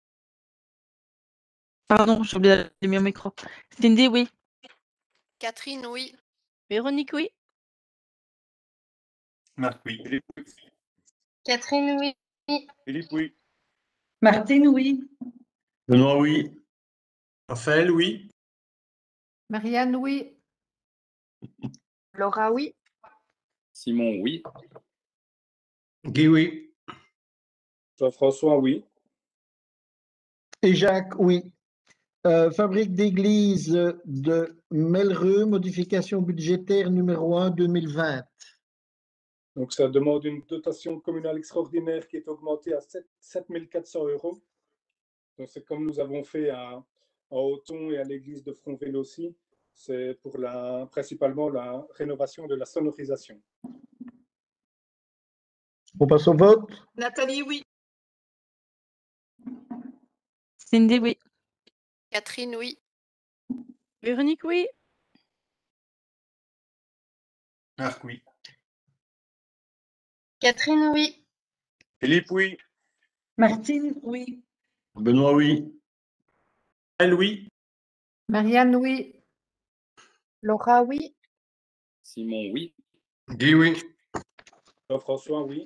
Speaker 4: Pardon, j'ai oublié d'allumer mon micro. Cindy, oui.
Speaker 5: Catherine, oui.
Speaker 4: Véronique, oui.
Speaker 12: Marc, oui.
Speaker 13: Philippe, oui.
Speaker 5: Catherine, oui.
Speaker 13: Philippe, oui.
Speaker 2: Martine, oui.
Speaker 6: Benoît, oui.
Speaker 12: Raphaël, oui.
Speaker 8: Marianne, oui.
Speaker 10: Laura, oui.
Speaker 7: Simon, oui.
Speaker 9: Guy, oui.
Speaker 11: Jean-François, oui.
Speaker 1: Et Jacques, oui. Fabrique d'église de Melreux, modification budgétaire numéro 1 2020.
Speaker 11: Donc, ça demande une dotation communale extraordinaire qui est augmentée à 7 400 €. Donc, c'est comme nous avons fait à Auton et à l'église de Frontville aussi. C'est pour principalement la rénovation de la sonorisation.
Speaker 1: On passe au vote.
Speaker 3: Nathalie, oui.
Speaker 4: Cindy, oui.
Speaker 5: Catherine, oui.
Speaker 4: Véronique, oui.
Speaker 12: Marc, oui.
Speaker 5: Catherine, oui.
Speaker 13: Philippe, oui.
Speaker 2: Martine, oui.
Speaker 6: Benoît, oui.
Speaker 12: Raphaël, oui.
Speaker 8: Marianne, oui.
Speaker 10: Laura, oui.
Speaker 7: Simon, oui.
Speaker 9: Guy, oui.
Speaker 11: Jean-François, oui.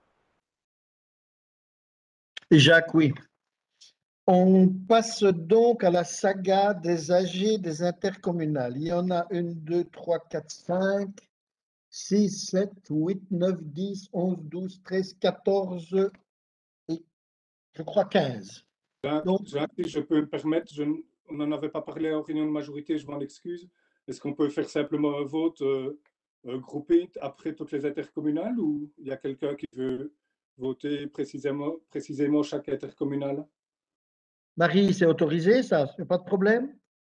Speaker 1: Et Jacques, oui. On passe donc à la saga des AG des intercommunales. Il y en a 1, 2, 3, 4, 5, 6, 7, 8, 9, 10, 11, 12, 13, 14 et je crois 15. Donc,
Speaker 11: Si je peux me permettre, on n'en avait pas parlé en réunion de majorité, je m'en excuse. Est-ce qu'on peut faire simplement un vote groupé après toutes les intercommunales ou il y a quelqu'un qui veut voter précisément chaque intercommunale?
Speaker 1: Marie, c'est autorisé, ça? Il n'y a pas de problème?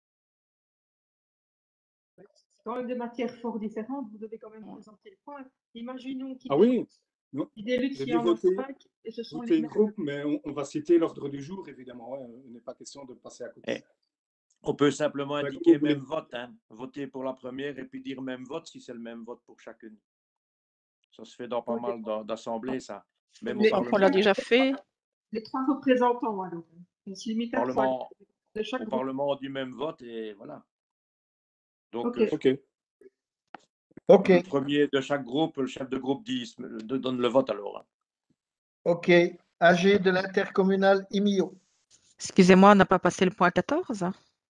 Speaker 2: C'est quand même des matières fort différentes, vous devez quand même présenter le point. Imaginons qu'il
Speaker 11: Ah oui, non,
Speaker 2: Deluxe,
Speaker 11: j'ai
Speaker 2: il
Speaker 11: dit
Speaker 2: y en a
Speaker 11: voter,
Speaker 2: 5 et ce sont les
Speaker 11: voter
Speaker 2: mêmes.
Speaker 11: groupe, mais on va citer l'ordre du jour, évidemment. Hein, il n'est pas question de passer à côté.
Speaker 13: On peut simplement
Speaker 11: Ouais,
Speaker 13: indiquer
Speaker 11: oubliez.
Speaker 13: même vote, hein. Voter pour la première et puis dire même vote si c'est le même vote pour chacune. Ça se fait dans pas mal d'assemblées, ça. Même au
Speaker 4: On
Speaker 13: Parlement.
Speaker 4: l'a déjà fait.
Speaker 2: Les 3 représentants, alors. On se limite à 3
Speaker 13: Parlement,
Speaker 2: de chaque
Speaker 13: au
Speaker 2: groupe.
Speaker 13: Parlement, on dit même vote et voilà. Donc,
Speaker 2: Ok.
Speaker 1: OK.
Speaker 13: le premier de chaque groupe, le chef de groupe donne le vote alors. Hein.
Speaker 1: OK. AG de l'intercommunal IMIO.
Speaker 4: Excusez-moi, on n'a pas passé le point 14.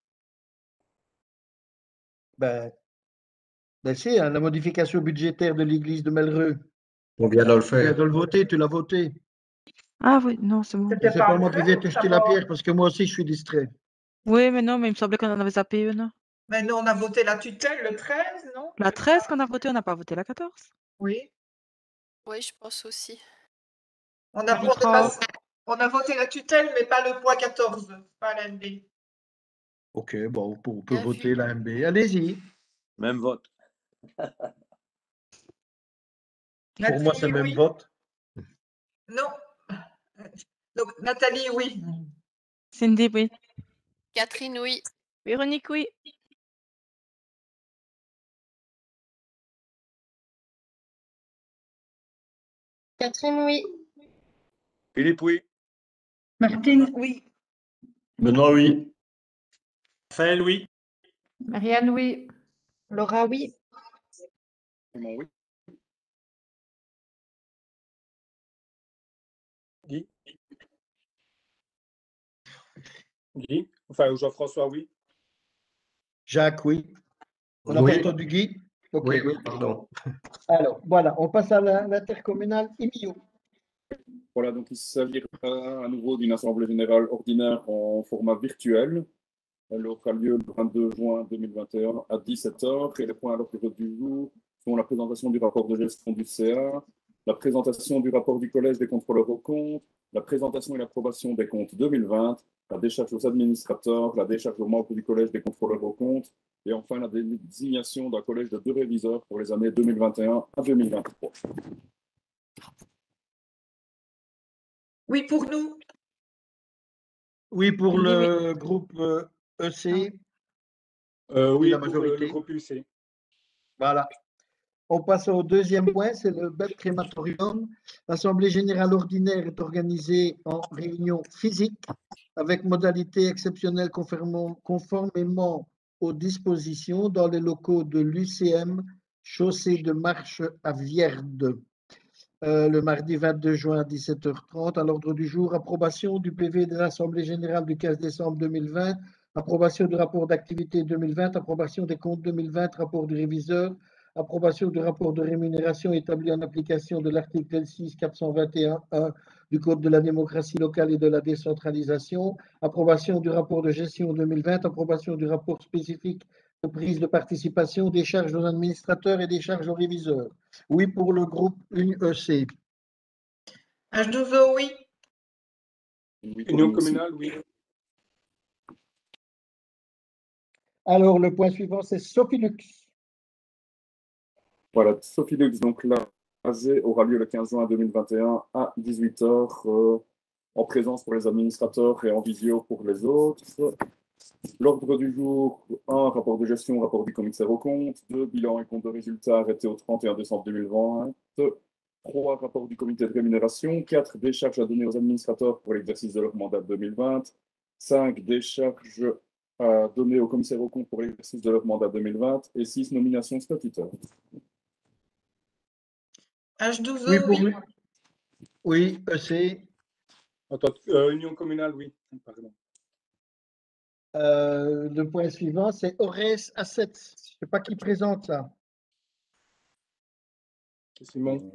Speaker 1: Ben si, hein, la modification budgétaire de l'église de Melreux.
Speaker 9: On vient de le
Speaker 1: Tu viens
Speaker 9: faire.
Speaker 1: de le voter, tu l'as voté.
Speaker 4: Ah oui, non, c'est bon.
Speaker 1: C'est pas moi qui vais te jeter la pierre parce que moi aussi je suis distrait.
Speaker 4: Oui, mais non, mais il me semblait qu'on en avait zappé une.
Speaker 3: Mais nous, on a voté la tutelle le 13, non?
Speaker 4: La 13 qu'on a voté, on n'a pas voté la 14.
Speaker 3: Oui.
Speaker 5: Oui, je pense aussi.
Speaker 3: On a voté la tutelle, mais pas le point 14, pas l'NB.
Speaker 1: OK, bon, on peut
Speaker 5: Bien
Speaker 1: voter
Speaker 5: vu.
Speaker 1: la MB. Allez-y.
Speaker 13: Même vote.
Speaker 1: Pour moi, c'est
Speaker 3: Nathalie,
Speaker 1: même
Speaker 3: oui.
Speaker 1: vote.
Speaker 3: Non. Donc, Nathalie, oui.
Speaker 4: Cindy, oui.
Speaker 5: Catherine, oui.
Speaker 4: Véronique, oui.
Speaker 5: Catherine, oui.
Speaker 13: Philippe, oui.
Speaker 2: Martine, oui.
Speaker 6: Benoît, oui.
Speaker 12: Raphaël, oui.
Speaker 8: Marianne, oui.
Speaker 10: Laura, oui.
Speaker 7: Simon, oui.
Speaker 11: Guy? Enfin, Jean-François, oui.
Speaker 1: Jacques, oui. On n'a
Speaker 9: Oui.
Speaker 1: pas entendu Guy? Ok.
Speaker 9: Oui, oui, pardon.
Speaker 1: Alors, voilà, on passe à l'intercommunal Imio.
Speaker 7: Voilà, donc il s'agira à nouveau d'une assemblée générale ordinaire en format virtuel. Elle aura lieu le 22 juin 2021 à 17h et les points à l'ordre du jour sont la présentation du rapport de gestion du CA, la présentation du rapport du Collège des contrôleurs aux comptes, la présentation et l'approbation des comptes 2020, la décharge aux administrateurs, la décharge aux membres du Collège des contrôleurs aux comptes et enfin la désignation d'un collège de 2 réviseurs pour les années 2021 à 2023.
Speaker 3: Oui, pour nous.
Speaker 1: Oui, pour le groupe EC.
Speaker 11: Oui,
Speaker 1: la
Speaker 11: pour
Speaker 1: majorité.
Speaker 11: le groupe UC.
Speaker 1: Voilà. On passe au deuxième point, c'est le BEP crématorium. L'Assemblée générale ordinaire est organisée en réunion physique avec modalité exceptionnelle conformément aux dispositions dans les locaux de l'UCM, chaussée de Marche à Vierde. Le mardi 22 juin à 17h30. À l'ordre du jour, approbation du PV de l'Assemblée générale du 15 décembre 2020, approbation du rapport d'activité 2020, approbation des comptes 2020, rapport du réviseur, approbation du rapport de rémunération établi en application de l'article L6 421.1 du Code de la démocratie locale et de la décentralisation, approbation du rapport de gestion 2020, approbation du rapport spécifique de prise de participation, des charges aux administrateurs et des charges aux réviseurs. Oui pour le groupe UNEC.
Speaker 3: H2O, oui.
Speaker 11: Union communale, oui.
Speaker 1: Alors, le point suivant, c'est Sopilux.
Speaker 7: Voilà, Sopilux, donc là, aura lieu le 15 juin 2021 à 18h en présence pour les administrateurs et en visio pour les autres. L'ordre du jour, 1, rapport de gestion, rapport du commissaire aux comptes, 2, bilan et compte de résultats arrêtés au 31 décembre 2020, 3, rapport du comité de rémunération, 4, décharges à donner aux administrateurs pour l'exercice de leur mandat 2020, 5, décharges à donner au commissaire aux comptes pour l'exercice de leur mandat 2020 et 6, nominations statutaires.
Speaker 3: H12O,
Speaker 1: Oui, pour
Speaker 3: oui.
Speaker 1: lui. Oui, EC.
Speaker 11: Union communale, oui. Pardon.
Speaker 1: Le point suivant, c'est Ores Assets. Je ne sais pas qui présente ça.
Speaker 11: Simon.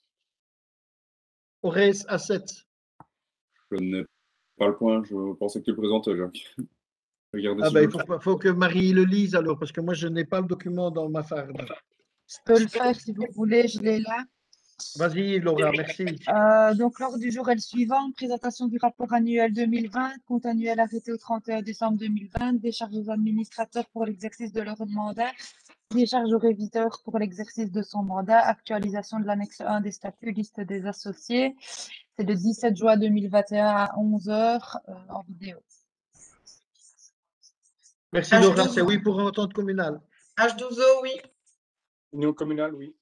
Speaker 1: Ores Assets.
Speaker 7: Je n'ai pas le point, je pensais que tu le présentais, Jacques. Regardez si
Speaker 1: Ben,
Speaker 7: je
Speaker 1: il faut que Marie le lise alors, parce que moi, je n'ai pas le document dans ma farde.
Speaker 10: Je peux le faire si vous voulez, je l'ai là.
Speaker 1: Vas-y, Laura, merci.
Speaker 10: Donc, l'ordre du jour est le suivant. Présentation du rapport annuel 2020, compte annuel arrêté au 31 décembre 2020, décharges aux administrateurs pour l'exercice de leur mandat, décharge aux réviseurs pour l'exercice de son mandat, actualisation de l'annexe 1 des statuts, liste des associés. C'est le 17 juin 2021 à 11h en vidéo.
Speaker 1: Merci, Laura. C'est oui pour entente communale.
Speaker 3: H12O, oui.
Speaker 11: Union communale, oui.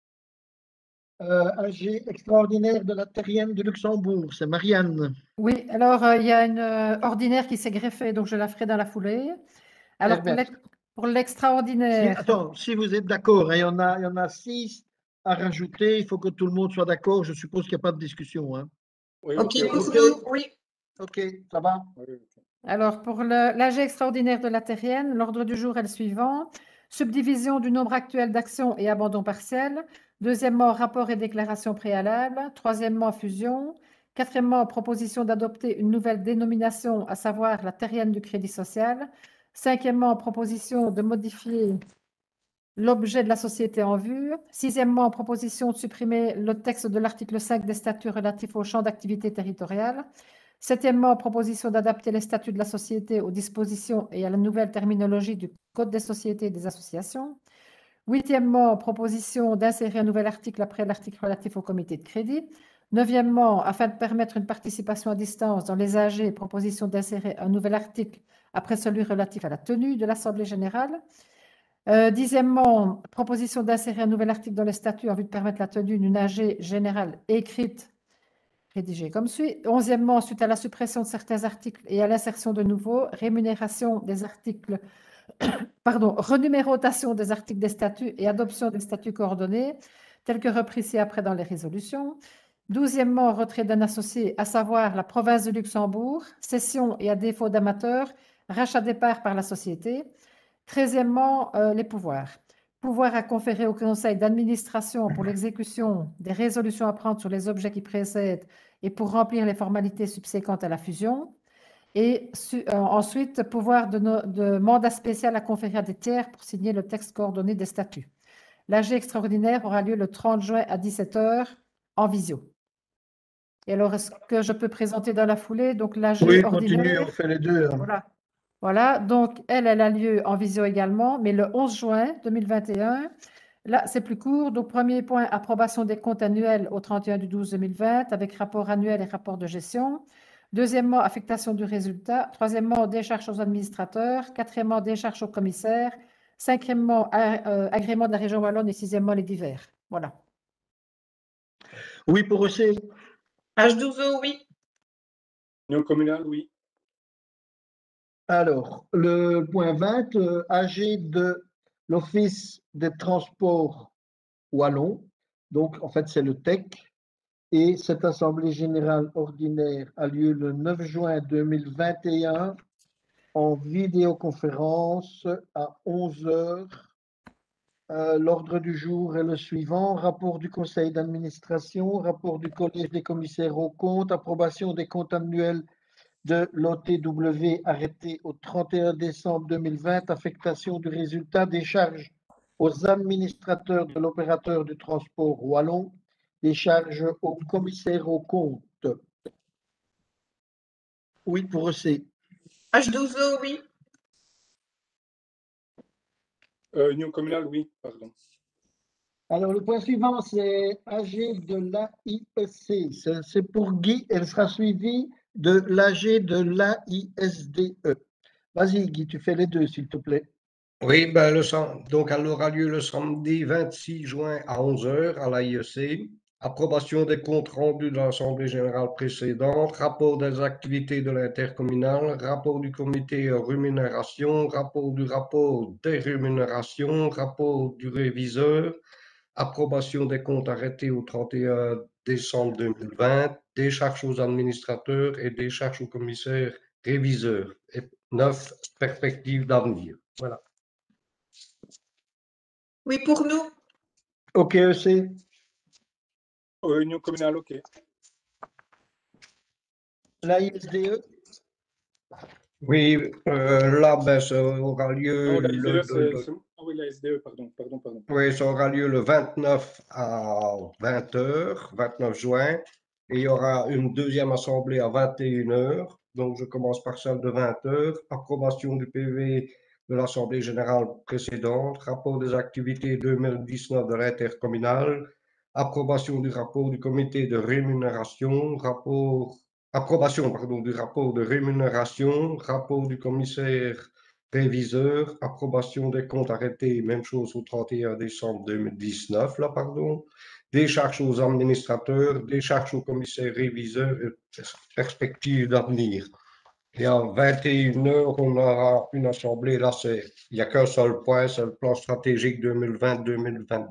Speaker 1: AG extraordinaire de la terrienne de Luxembourg, c'est Marianne.
Speaker 8: Oui, alors il y a une ordinaire qui s'est greffée, donc je la ferai dans la foulée. Alors pour l'extraordinaire.
Speaker 1: Attends, si vous êtes d'accord, hein, il y en a 6 à rajouter, il faut que tout le monde soit d'accord. Je suppose qu'il n'y a pas de discussion. Hein.
Speaker 11: Oui,
Speaker 3: ok, pour
Speaker 1: okay.
Speaker 3: nous, oui.
Speaker 1: Ok, ça va.
Speaker 8: Alors pour l'AG extraordinaire de la terrienne, l'ordre du jour est le suivant. Subdivision du nombre actuel d'actions et abandon partiel. Deuxièmement, rapport et déclaration préalable. Troisièmement, fusion. Quatrièmement, proposition d'adopter une nouvelle dénomination, à savoir la terrienne du crédit social. Cinquièmement, proposition de modifier l'objet de la société en vue. Sixièmement, proposition de supprimer le texte de l'article 5 des statuts relatifs au champ d'activité territoriale. Septièmement, proposition d'adapter les statuts de la société aux dispositions et à la nouvelle terminologie du Code des sociétés et des associations. Huitièmement, proposition d'insérer un nouvel article après l'article relatif au comité de crédit. Neuvièmement, afin de permettre une participation à distance dans les AG, proposition d'insérer un nouvel article après celui relatif à la tenue de l'Assemblée générale. Dixièmement, proposition d'insérer un nouvel article dans les statuts en vue de permettre la tenue d'une AG générale écrite, rédigée comme suit. Onzièmement, suite à la suppression de certains articles et à l'insertion de nouveaux, rémunération des articles, renumérotation des articles des statuts et adoption des statuts coordonnés, tels que repris ci-après dans les résolutions. 12e, retrait d'un associé, à savoir la province de Luxembourg, cession et à défaut d'amateur, rachat des parts par la société. 13e, les pouvoirs. Pouvoir à conférer au conseil d'administration pour l'exécution des résolutions à prendre sur les objets qui précèdent et pour remplir les formalités subséquentes à la fusion. Et ensuite, pouvoir de mandat spécial à conférer à des tiers pour signer le texte coordonné des statuts. L'AG extraordinaire aura lieu le 30 juin à 17 h en visio. Et alors, est-ce que je peux présenter dans la foulée donc l'AG
Speaker 1: Oui,
Speaker 8: ordinaire?
Speaker 1: continue, on fait les deux. Hein.
Speaker 8: Voilà. Voilà, donc elle a lieu en visio également, mais le 11 juin 2021. Là, c'est plus court. Donc, premier point, approbation des comptes annuels au 31/12/2020 avec rapport annuel et rapport de gestion. Deuxièmement, affectation du résultat. Troisièmement, décharge aux administrateurs. Quatrièmement, décharge aux commissaires. Cinquièmement, agrément de la région Wallonne et sixièmement, les divers. Voilà.
Speaker 1: Oui, pour EC.
Speaker 3: H12O, oui.
Speaker 11: Union communale, oui.
Speaker 1: Alors, le point 20, AG de l'Office des transports wallons. Donc, en fait, c'est le TEC. Et cette Assemblée générale ordinaire a lieu le 9 juin 2021 en vidéoconférence à 11 h. L'ordre du jour est le suivant. Rapport du conseil d'administration, rapport du collège des commissaires aux comptes, approbation des comptes annuels de l'OTW arrêté au 31 décembre 2020, affectation du résultat des charges aux administrateurs de l'opérateur du transport wallon, des charges aux commissaires aux comptes. Oui, pour EC.
Speaker 3: H12O, oui.
Speaker 11: Union communale, oui, pardon.
Speaker 1: Alors, le point suivant, c'est AG de l'AIEC. C'est pour Guy. Elle sera suivie de l'AG de l'AISDE. Vas-y, Guy, tu fais les deux, s'il te plaît.
Speaker 9: Oui, ben donc elle aura lieu le samedi 26 juin à 11 h à l'AIEC. Approbation des comptes rendus de l'Assemblée générale précédente, rapport des activités de l'intercommunal, rapport du comité rémunération, rapport des rémunérations, rapport du réviseur, approbation des comptes arrêtés au 31 décembre 2020, décharge aux administrateurs et décharge aux commissaires réviseurs. Et 9 perspectives d'avenir. Voilà.
Speaker 3: Oui, pour nous.
Speaker 1: OK, EC.
Speaker 11: Union communale, OK.
Speaker 1: L'AISDE.
Speaker 9: Oui, là, ben, ça aura lieu
Speaker 11: Non, la SDE,
Speaker 9: le
Speaker 11: Ah oui, la SDE, pardon.
Speaker 9: Oui, ça aura lieu le 29 à 20 h, 29 juin. Et il y aura une deuxième assemblée à 21 h. Donc, je commence par celle de 20 h. Approbation du PV de l'Assemblée générale précédente, rapport des activités 2019 de l'intercommunal, approbation du rapport du comité de rémunération, approbation, pardon, du rapport de rémunération, rapport du commissaire réviseur, approbation des comptes arrêtés, même chose au 31 décembre 2019, là, pardon. Décharge aux administrateurs, décharge aux commissaires réviseurs, perspective d'avenir. Et à 21 h, on aura une assemblée, là, il n'y a qu'un seul point, c'est le plan stratégique 2020-2022.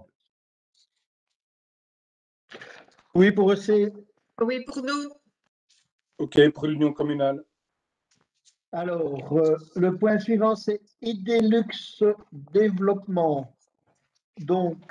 Speaker 1: Oui, pour EC.
Speaker 3: Oui, pour nous.
Speaker 11: OK, pour l'Union communale.
Speaker 1: Alors, le point suivant, c'est Idelux Développement. Donc,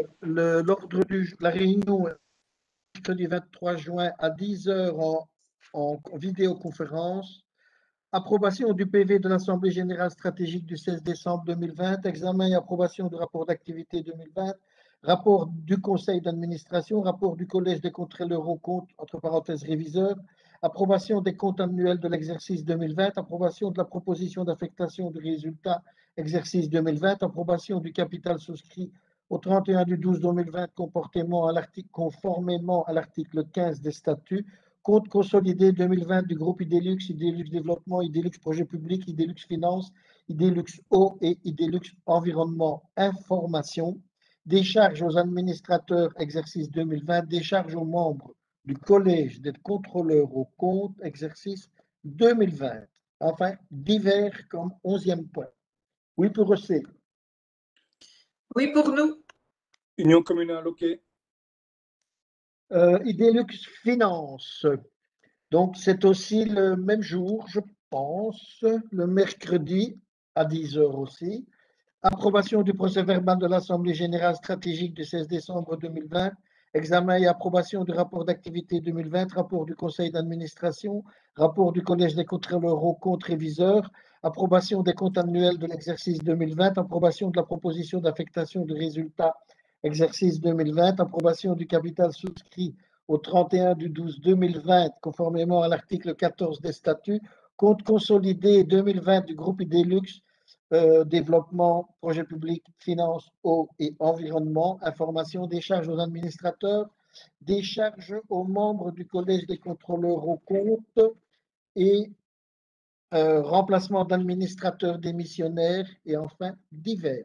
Speaker 1: la réunion est mercredi 23 juin à 10 h en vidéoconférence. Approbation du PV de l'Assemblée générale stratégique du 16 décembre 2020, examen et approbation du rapport d'activité 2020, rapport du conseil d'administration, rapport du collège des contrôleurs aux comptes, entre parenthèses réviseurs, approbation des comptes annuels de l'exercice 2020, approbation de la proposition d'affectation du résultat exercice 2020, approbation du capital souscrit au 31/12/2020 conformément à l'article 15 des statuts, compte consolidé 2020 du groupe Idelux, Idelux Développement, Idelux Projet Public, Idelux Finance, Idelux Eau et Idelux Environnement Information, décharge aux administrateurs exercice 2020, décharge aux membres du collège des contrôleurs aux comptes exercice 2020. Enfin, divers comme 11e point. Oui, pour EC.
Speaker 3: Oui, pour nous.
Speaker 11: Union communale, OK.
Speaker 1: Idelux Finance. Donc, c'est aussi le même jour, je pense, le mercredi à 10 h aussi. Approbation du procès-verbal de l'Assemblée générale stratégique du 16 décembre 2020. Examen et approbation du rapport d'activité 2020, rapport du conseil d'administration, rapport du collège des contrôleurs aux comptes réviseurs, approbation des comptes annuels de l'exercice 2020, approbation de la proposition d'affectation de résultats exercice 2020, approbation du capital souscrit au 31 du 12 2020, conformément à l'article 14 des statuts, compte consolidé 2020 du groupe Idelux, développement, projet public, finance, eau et environnement, information, décharge aux administrateurs, décharge aux membres du collège des contrôleurs aux comptes et remplacement d'administrateurs démissionnaires et enfin divers.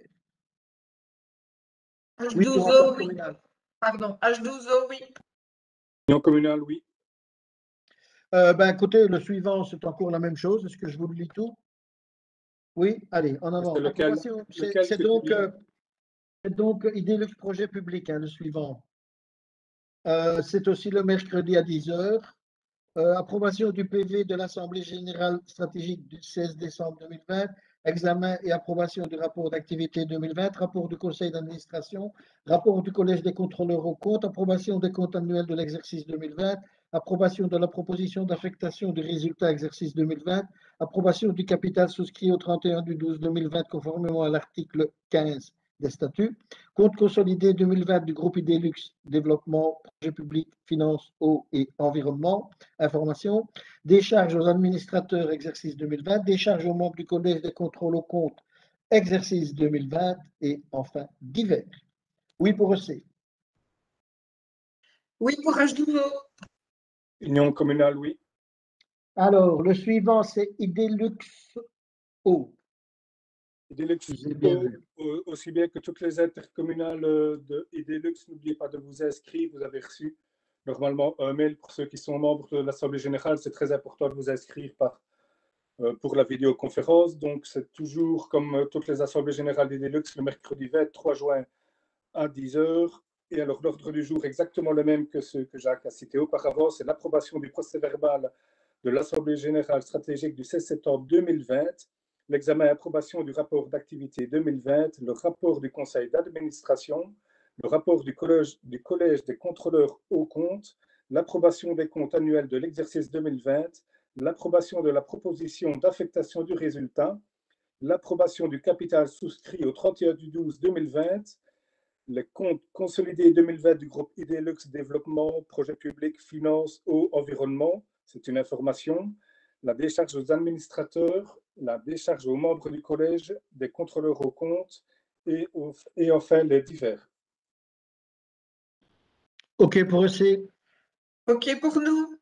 Speaker 1: Oui, pour
Speaker 3: H12O, oui.
Speaker 1: communal.
Speaker 3: Pardon, H12O, oui.
Speaker 11: Réunion communale, oui.
Speaker 1: Écoutez, le suivant, c'est encore la même chose. Est-ce que je vous le lis tout? Oui, allez, en avant.
Speaker 11: C'est lequel,
Speaker 1: C'est donc Idelux projet public, hein, le suivant. C'est aussi le mercredi à 10 h. Approbation du PV de l'Assemblée générale stratégique du 16 décembre 2020. Examen et approbation du rapport d'activité 2020, rapport du conseil d'administration, rapport du collège des contrôleurs aux comptes, approbation des comptes annuels de l'exercice 2020, approbation de la proposition d'affectation du résultat exercice 2020, approbation du capital souscrit au 31 du 12 2020 conformément à l'article 15 des statuts, compte consolidé 2020 du groupe Idelux, développement, projet public, finance, eau et environnement, information, décharge aux administrateurs exercice 2020, décharge aux membres du collège des contrôles aux comptes exercice 2020 et enfin divers. Oui pour EC.
Speaker 3: Oui pour H12O.
Speaker 11: Union communale, oui.
Speaker 1: Alors, le suivant, c'est Idelux O.
Speaker 11: Idelux O, aussi bien que toutes les intercommunales de Idelux, n'oubliez pas de vous inscrire. Vous avez reçu normalement un mail pour ceux qui sont membres de l'Assemblée générale. C'est très important de vous inscrire pour la vidéoconférence. Donc, c'est toujours comme toutes les Assemblées générales d'Idelux, le mercredi 23 juin à 10 h. Et alors, l'ordre du jour, exactement le même que ce que Jacques a cité auparavant, c'est l'approbation du procès-verbal de l'Assemblée générale stratégique du 16 septembre 2020, l'examen et approbation du rapport d'activité 2020, le rapport du conseil d'administration, le rapport du collège des contrôleurs aux comptes, l'approbation des comptes annuels de l'exercice 2020, l'approbation de la proposition d'affectation du résultat, l'approbation du capital souscrit au 31 du 12 2020, les comptes consolidés 2020 du groupe Idelux Développement, Projet public, Finance, Eau, Environnement, c'est une information, la décharge aux administrateurs, la décharge aux membres du collège, des contrôleurs aux comptes et enfin les divers.
Speaker 1: OK pour EC.
Speaker 3: OK pour nous.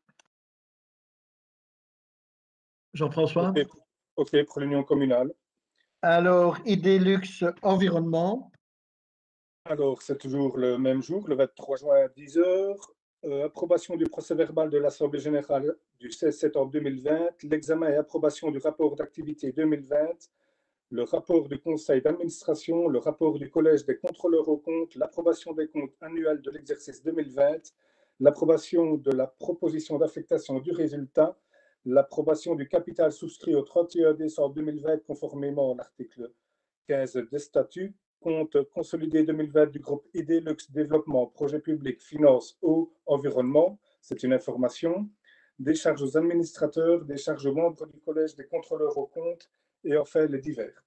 Speaker 1: Jean-François.
Speaker 11: OK pour l'Union communale.
Speaker 1: Alors, Idelux Environnement.
Speaker 11: Alors, c'est toujours le même jour, le 23 juin à 10 h. Approbation du procès-verbal de l'Assemblée générale du 16 septembre 2020, l'examen et approbation du rapport d'activité 2020, le rapport du conseil d'administration, le rapport du collège des contrôleurs aux comptes, l'approbation des comptes annuels de l'exercice 2020, l'approbation de la proposition d'affectation du résultat, l'approbation du capital souscrit au 31 décembre 2020 conformément à l'article 15 des statuts, compte consolidé 2020 du groupe Idelux Développement, Projet public, Finance, Eau, Environnement, c'est une information, décharge aux administrateurs, décharge aux membres du collège des contrôleurs aux comptes et enfin les divers.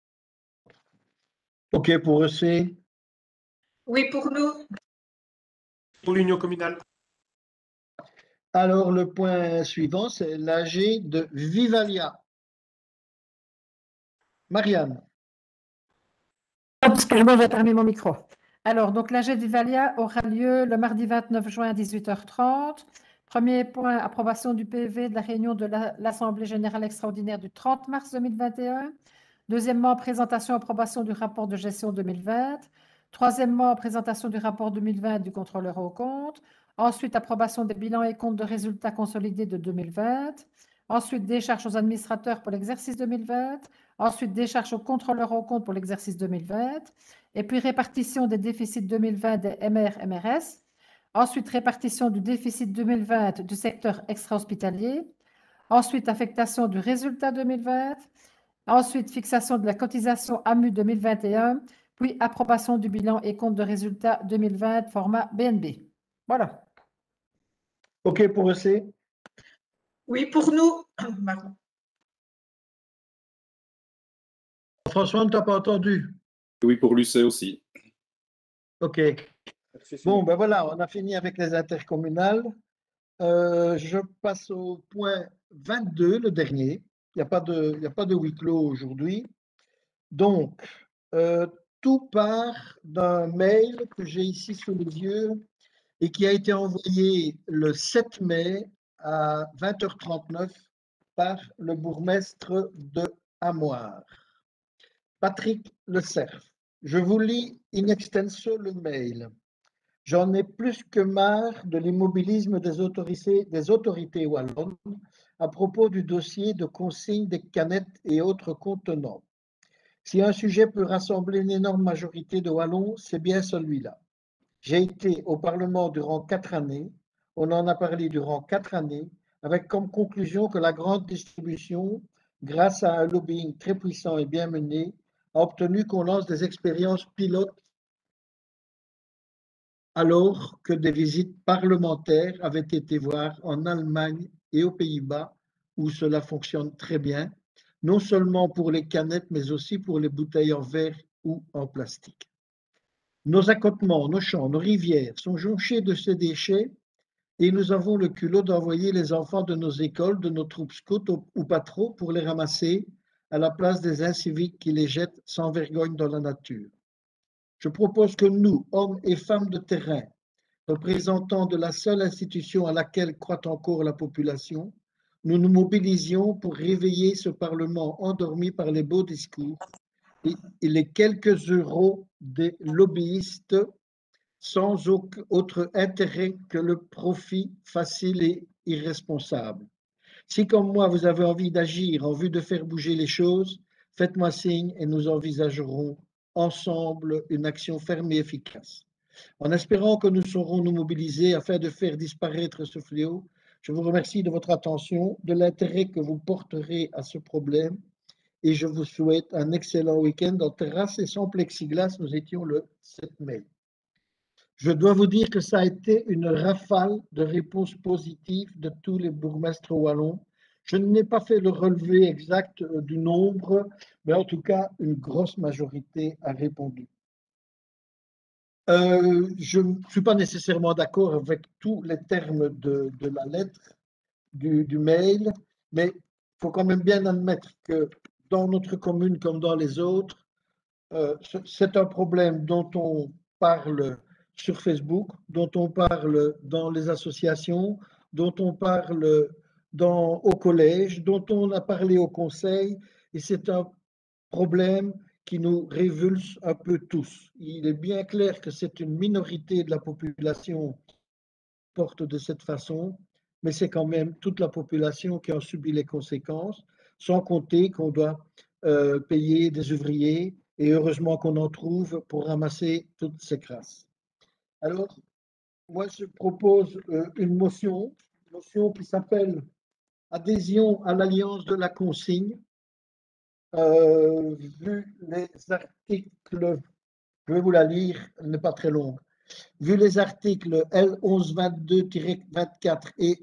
Speaker 1: OK pour EC.
Speaker 3: Oui pour nous.
Speaker 14: Pour l'Union communale.
Speaker 1: Alors, le point suivant, c'est l'AG de Vivalia. Marianne.
Speaker 8: Excusez-moi, j'ai fermé mon micro. Alors, donc l'AG de Vivalia aura lieu le mardi 29 juin à 18 h 30. Premier point, approbation du PV de la réunion de l'Assemblée générale extraordinaire du 30 mars 2021. Deuxièmement, présentation et approbation du rapport de gestion 2020. Troisièmement, présentation du rapport 2020 du contrôleur aux comptes. Ensuite, approbation des bilans et comptes de résultats consolidés de 2020. Ensuite, décharge aux administrateurs pour l'exercice 2020. Ensuite, décharge aux contrôleurs aux comptes pour l'exercice 2020. Et puis, répartition des déficits 2020 des MR-MRS. Ensuite, répartition du déficit 2020 du secteur extra-hospitalier. Ensuite, affectation du résultat 2020. Ensuite, fixation de la cotisation AMU 2021. Puis, approbation du bilan et compte de résultat 2020, format BNB. Voilà.
Speaker 1: OK pour EC?
Speaker 3: Oui, pour nous. Pardon.
Speaker 1: François, on ne t'a pas entendu.
Speaker 7: Oui, pour l'UC aussi.
Speaker 1: OK.
Speaker 11: Merci,
Speaker 1: Bon,
Speaker 11: Simon.
Speaker 1: ben voilà, on a fini avec les intercommunales. Je passe au point 22, le dernier. Il n'y a pas de huis clos aujourd'hui. Donc, tout part d'un mail que j'ai ici sous les yeux et qui a été envoyé le 7 mai à 20h39 par le bourgmestre de Hamoir, Patrick Le Cerf. Je vous lis in extenso le mail. J'en ai plus que marre de l'immobilisme des autorités wallonnes à propos du dossier de consigne des canettes et autres contenants. Si un sujet peut rassembler une énorme majorité de Wallons, c'est bien celui-là. J'ai été au Parlement durant 4 années, on en a parlé durant 4 années, avec comme conclusion que la grande distribution, grâce à un lobbying très puissant et bien mené, a obtenu qu'on lance des expériences pilotes alors que des visites parlementaires avaient été voir en Allemagne et aux Pays-Bas, où cela fonctionne très bien, non seulement pour les canettes, mais aussi pour les bouteilles en verre ou en plastique. Nos accotements, nos champs, nos rivières sont jonchés de ces déchets et nous avons le culot d'envoyer les enfants de nos écoles, de nos troupes scouts ou pas trop pour les ramasser à la place des inciviques qui les jettent sans vergogne dans la nature. Je propose que nous, hommes et femmes de terrain, représentants de la seule institution à laquelle croit encore la population, nous nous mobilisions pour réveiller ce Parlement endormi par les beaux discours et les quelques euros des lobbyistes sans autre intérêt que le profit facile et irresponsable. Si, comme moi, vous avez envie d'agir en vue de faire bouger les choses, faites-moi signe et nous envisagerons ensemble une action ferme et efficace. En espérant que nous saurons nous mobiliser afin de faire disparaître ce fléau, je vous remercie de votre attention, de l'intérêt que vous porterez à ce problème et je vous souhaite un excellent week-end en terrasse et sans plexiglas. Nous étions le 7 mai. Je dois vous dire que ça a été une rafale de réponses positives de tous les bourgmestres wallons. Je n'ai pas fait le relevé exact du nombre, mais en tout cas, une grosse majorité a répondu. Je ne suis pas nécessairement d'accord avec tous les termes de la lettre, du mail, mais il faut quand même bien admettre que dans notre commune comme dans les autres, c'est un problème dont on parle sur Facebook, dont on parle dans les associations, dont on parle au collège, dont on a parlé au conseil, et c'est un problème qui nous révulse un peu tous. Il est bien clair que c'est une minorité de la population qui porte de cette façon, mais c'est quand même toute la population qui en subit les conséquences, sans compter qu'on doit payer des ouvriers, et heureusement qu'on en trouve pour ramasser toutes ces crasses. Alors, moi, je propose une motion qui s'appelle « Adhésion à l'Alliance de la consigne ». Vu les articles, je vais vous la lire, elle n'est pas très longue. Vu les articles L1122-24 et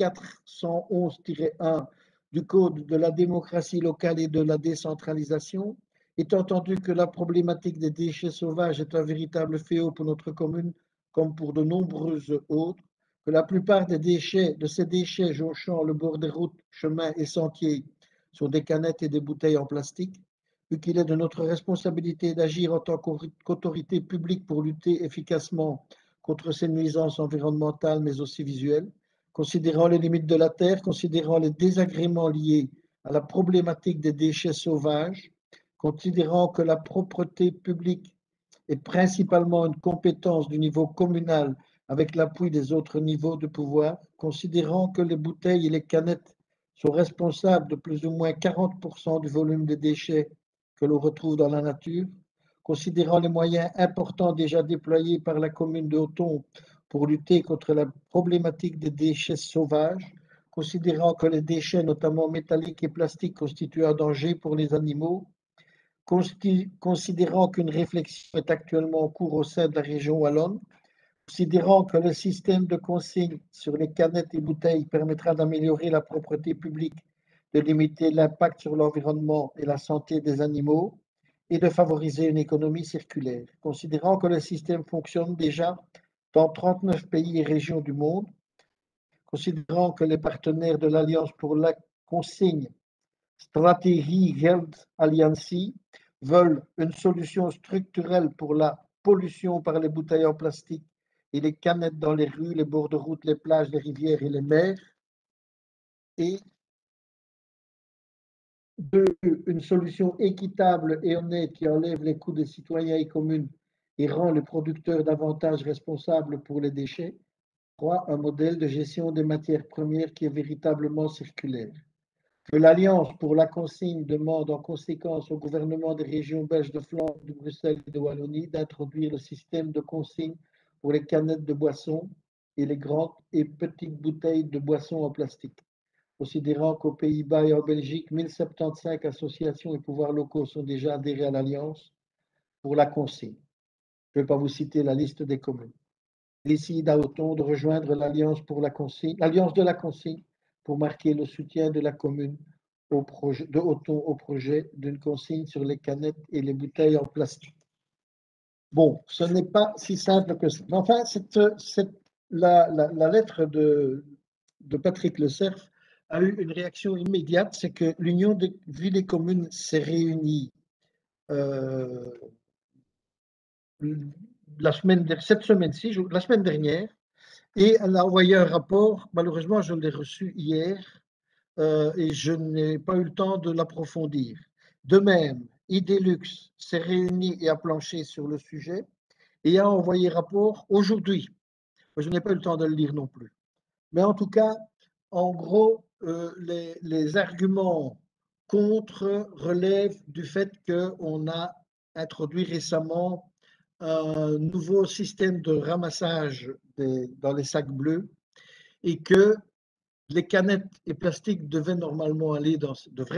Speaker 1: L411-1 du Code de la démocratie locale et de la décentralisation, étant entendu que la problématique des déchets sauvages est un véritable fléau pour notre commune comme pour de nombreuses autres, que la plupart de ces déchets jonchant le bord des routes, chemins et sentiers sont des canettes et des bouteilles en plastique, vu qu'il est de notre responsabilité d'agir en tant qu'autorité publique pour lutter efficacement contre ces nuisances environnementales mais aussi visuelles, considérant les limites de la terre, considérant les désagréments liés à la problématique des déchets sauvages, considérant que la propreté publique est principalement une compétence du niveau communal avec l'appui des autres niveaux de pouvoir, considérant que les bouteilles et les canettes sont responsables de plus ou moins 40% du volume des déchets que l'on retrouve dans la nature, considérant les moyens importants déjà déployés par la commune de Hoton pour lutter contre la problématique des déchets sauvages, considérant que les déchets, notamment métalliques et plastiques, constituent un danger pour les animaux, considérant qu'une réflexion est actuellement en cours au sein de la région wallonne, considérant que le système de consigne sur les canettes et bouteilles permettra d'améliorer la propreté publique, de limiter l'impact sur l'environnement et la santé des animaux et de favoriser une économie circulaire, considérant que le système fonctionne déjà dans 39 pays et régions du monde, considérant que les partenaires de l'Alliance pour la consigne Strategie Geld Alliantie veulent une solution structurelle pour la pollution par les bouteilles en plastique et les canettes dans les rues, les bords de route, les plages, les rivières et les mers, et deux, une solution équitable et honnête qui enlève les coûts des citoyens et communes et rend les producteurs davantage responsables pour les déchets. Trois, un modèle de gestion des matières premières qui est véritablement circulaire. Que l'Alliance pour la consigne demande en conséquence au gouvernement des régions belges de Flandre, de Bruxelles et de Wallonie d'introduire le système de consigne pour les canettes de boissons et les grandes et petites bouteilles de boissons en plastique. Considérant qu'aux Pays-Bas et en Belgique, 1075 associations et pouvoirs locaux sont déjà adhérés à l'Alliance pour la consigne. Je ne vais pas vous citer la liste des communes. Il décide à Hoton de rejoindre l'Alliance pour la consigne, l'Alliance de la consigne, pour marquer le soutien de la commune de Hoton au projet d'une consigne sur les canettes et les bouteilles en plastique. Bon, ce n'est pas si simple que ça. Enfin, la lettre de Patrick Le Cerf a eu une réaction immédiate, c'est que l'Union des villes et communes s'est réunie la semaine dernière, et elle a envoyé un rapport. Malheureusement, je l'ai reçu hier et je n'ai pas eu le temps de l'approfondir. De même, Idelux s'est réuni et a planché sur le sujet et a envoyé rapport aujourd'hui. Je n'ai pas eu le temps de le lire non plus. Mais en tout cas, en gros, les arguments contre relèvent du fait qu'on a introduit récemment un nouveau système de ramassage dans les sacs bleus et que les canettes et plastiques devraient normalement aller dans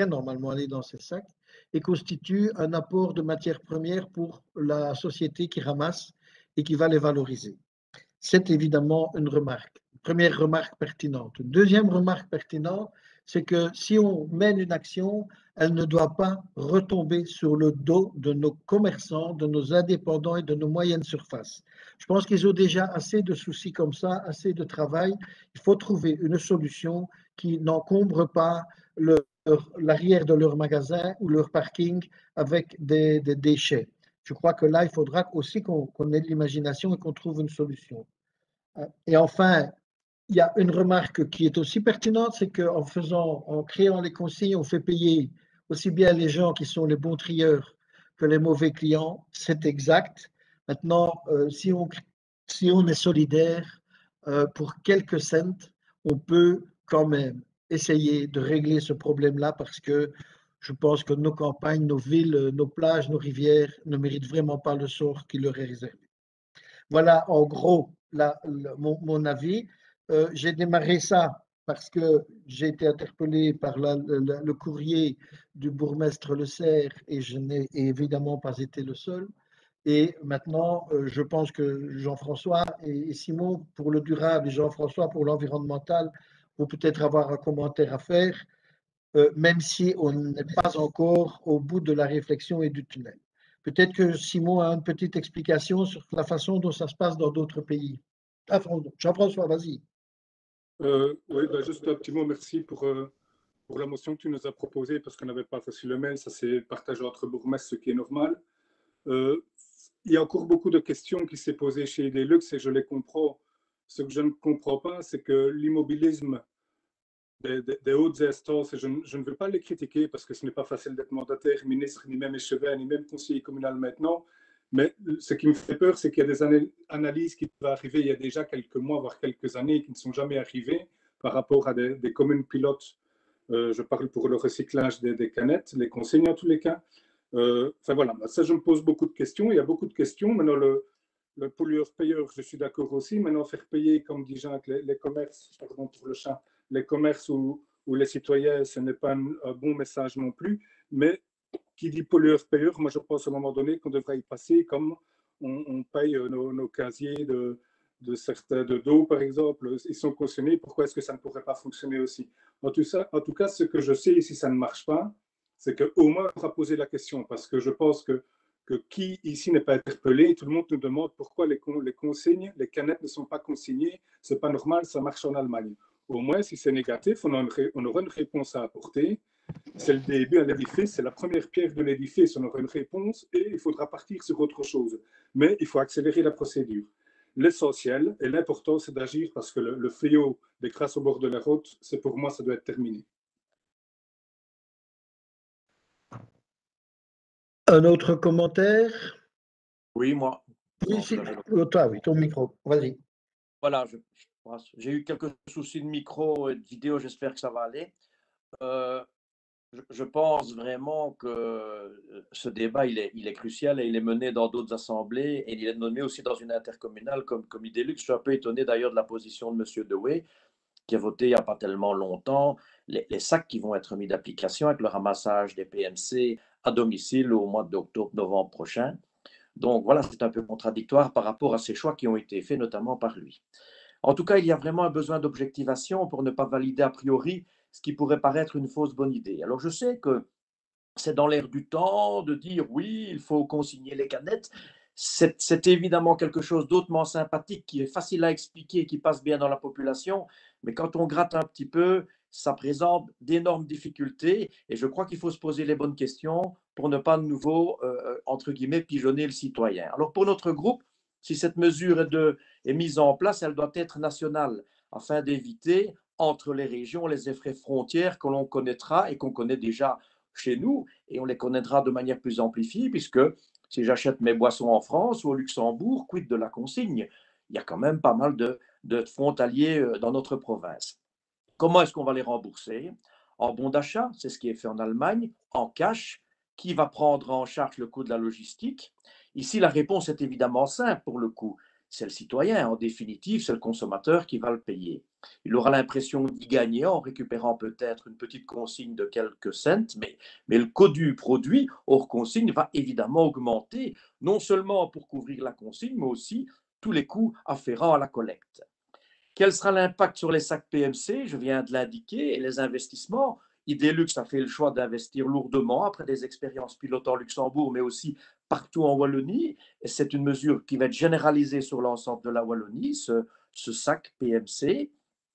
Speaker 1: ces sacs et constituent un apport de matières premières pour la société qui ramasse et qui va les valoriser. C'est évidemment une remarque. Première remarque pertinente. Une deuxième remarque pertinente, c'est que si on mène une action, elle ne doit pas retomber sur le dos de nos commerçants, de nos indépendants et de nos moyennes surfaces. Je pense qu'ils ont déjà assez de soucis comme ça, assez de travail. Il faut trouver une solution qui n'encombre pas l'arrière de leur magasin ou leur parking avec des déchets. Je crois que là, il faudra aussi qu'on ait de l'imagination et qu'on trouve une solution. Et enfin, il y a une remarque qui est aussi pertinente, c'est en créant les consignes, on fait payer aussi bien les gens qui sont les bons trieurs que les mauvais clients. C'est exact. Maintenant, si on est solidaire, pour quelques cents, on peut quand même essayer de régler ce problème-là parce que je pense que nos campagnes, nos villes, nos plages, nos rivières ne méritent vraiment pas le sort qui leur est réservé. Voilà en gros mon avis. J'ai démarré ça parce que j'ai été interpellé par le courrier du bourgmestre Le Cerf et je n'ai évidemment pas été le seul. Et maintenant, je pense que Jean-François et Simon pour le durable et Jean-François pour l'environnemental vont peut-être avoir un commentaire à faire, même si on n'est pas encore au bout de la réflexion et du tunnel. Peut-être que Simon a une petite explication sur la façon dont ça se passe dans d'autres pays. Jean-François, vas-y.
Speaker 11: Oui, juste un petit mot, merci pour la motion que tu nous as proposée, parce qu'on n'avait pas reçu le mail, ça s'est partagé entre bourgmestres, ce qui est normal. Il y a encore beaucoup de questions qui s'est posées chez Idelux et je les comprends. Ce que je ne comprends pas, c'est que l'immobilisme des hautes instances, et je ne veux pas les critiquer parce que ce n'est pas facile d'être mandataire, ministre, ni même échevin, ni même conseiller communal maintenant, mais ce qui me fait peur, c'est qu'il y a des analyses qui doivent arriver il y a déjà quelques mois, voire quelques années, qui ne sont jamais arrivées par rapport à des communes pilotes. Je parle pour le recyclage des canettes, les consignes en tous les cas. Enfin voilà, ça je me pose beaucoup de questions. Il y a beaucoup de questions. Maintenant, le pollueur-payeur, je suis d'accord aussi. Maintenant, faire payer, comme dit Jacques, les commerces, pardon pour le chat, les commerces ou les citoyens, ce n'est pas un bon message non plus. Mais qui dit pollueur-payeur, moi je pense à un moment donné qu'on devrait y passer comme on paye nos casiers de certains d'eau, par exemple. Ils sont cautionnés. Pourquoi est-ce que ça ne pourrait pas fonctionner aussi? En tout cas, ce que je sais, et si ça ne marche pas, c'est qu'au moins on va poser la question, parce que je pense que qui ici n'est pas interpellé, tout le monde nous demande pourquoi les consignes, les canettes ne sont pas consignées, c'est pas normal, ça marche en Allemagne. Au moins, si c'est négatif, on aura une réponse à apporter. C'est le début à l'édifice, c'est la première pierre de l'édifice, on aura une réponse et il faudra partir sur autre chose. Mais il faut accélérer la procédure. L'essentiel et l'important, c'est d'agir parce que le fléau des crasses au bord de la route, c'est pour moi, ça doit être terminé.
Speaker 1: Un autre commentaire?
Speaker 13: Oui, moi.
Speaker 1: Oui, toi, oui, ton micro. Vas-y.
Speaker 13: Voilà, j'ai eu quelques soucis de micro et de vidéo, j'espère que ça va aller. Je pense vraiment que ce débat, il est crucial et il est mené dans d'autres assemblées et il est mené aussi dans une intercommunale comme Idélux. Je suis un peu étonné d'ailleurs de la position de M. Dewey, qui a voté il n'y a pas tellement longtemps les sacs qui vont être mis d'application avec le ramassage des PMC à domicile au mois d'octobre-novembre prochain. Donc voilà, c'est un peu contradictoire par rapport à ces choix qui ont été faits notamment par lui. En tout cas, il y a vraiment un besoin d'objectivation pour ne pas valider a priori ce qui pourrait paraître une fausse bonne idée. Alors je sais que c'est dans l'air du temps de dire oui, il faut consigner les canettes. C'est évidemment quelque chose d'autrement sympathique qui est facile à expliquer et qui passe bien dans la population, mais quand on gratte un petit peu, ça présente d'énormes difficultés et je crois qu'il faut se poser les bonnes questions pour ne pas de nouveau, entre guillemets, pigeonner le citoyen. Alors pour notre groupe, si cette mesure est mise en place, elle doit être nationale afin d'éviter entre les régions les effets frontières que l'on connaîtra et qu'on connaît déjà chez nous et on les connaîtra de manière plus amplifiée puisque si j'achète mes boissons en France ou au Luxembourg, quid de la consigne? Il y a quand même pas mal de frontaliers dans notre province. Comment est-ce qu'on va les rembourser? En bon d'achat, c'est ce qui est fait en Allemagne, en cash. Qui va prendre en charge le coût de la logistique? Ici, la réponse est évidemment simple pour le coup. C'est le citoyen, en définitive, c'est le consommateur qui va le payer. Il aura l'impression d'y gagner en récupérant peut-être une petite consigne de quelques cents, mais le coût du produit hors consigne va évidemment augmenter, non seulement pour couvrir la consigne, mais aussi tous les coûts afférents à la collecte. Quel sera l'impact sur les sacs PMC? Je viens de l'indiquer, et les investissements. Idélux a fait le choix d'investir lourdement après des expériences pilotes en Luxembourg, mais aussi partout en Wallonie. Et c'est une mesure qui va être généralisée sur l'ensemble de la Wallonie, ce sac PMC.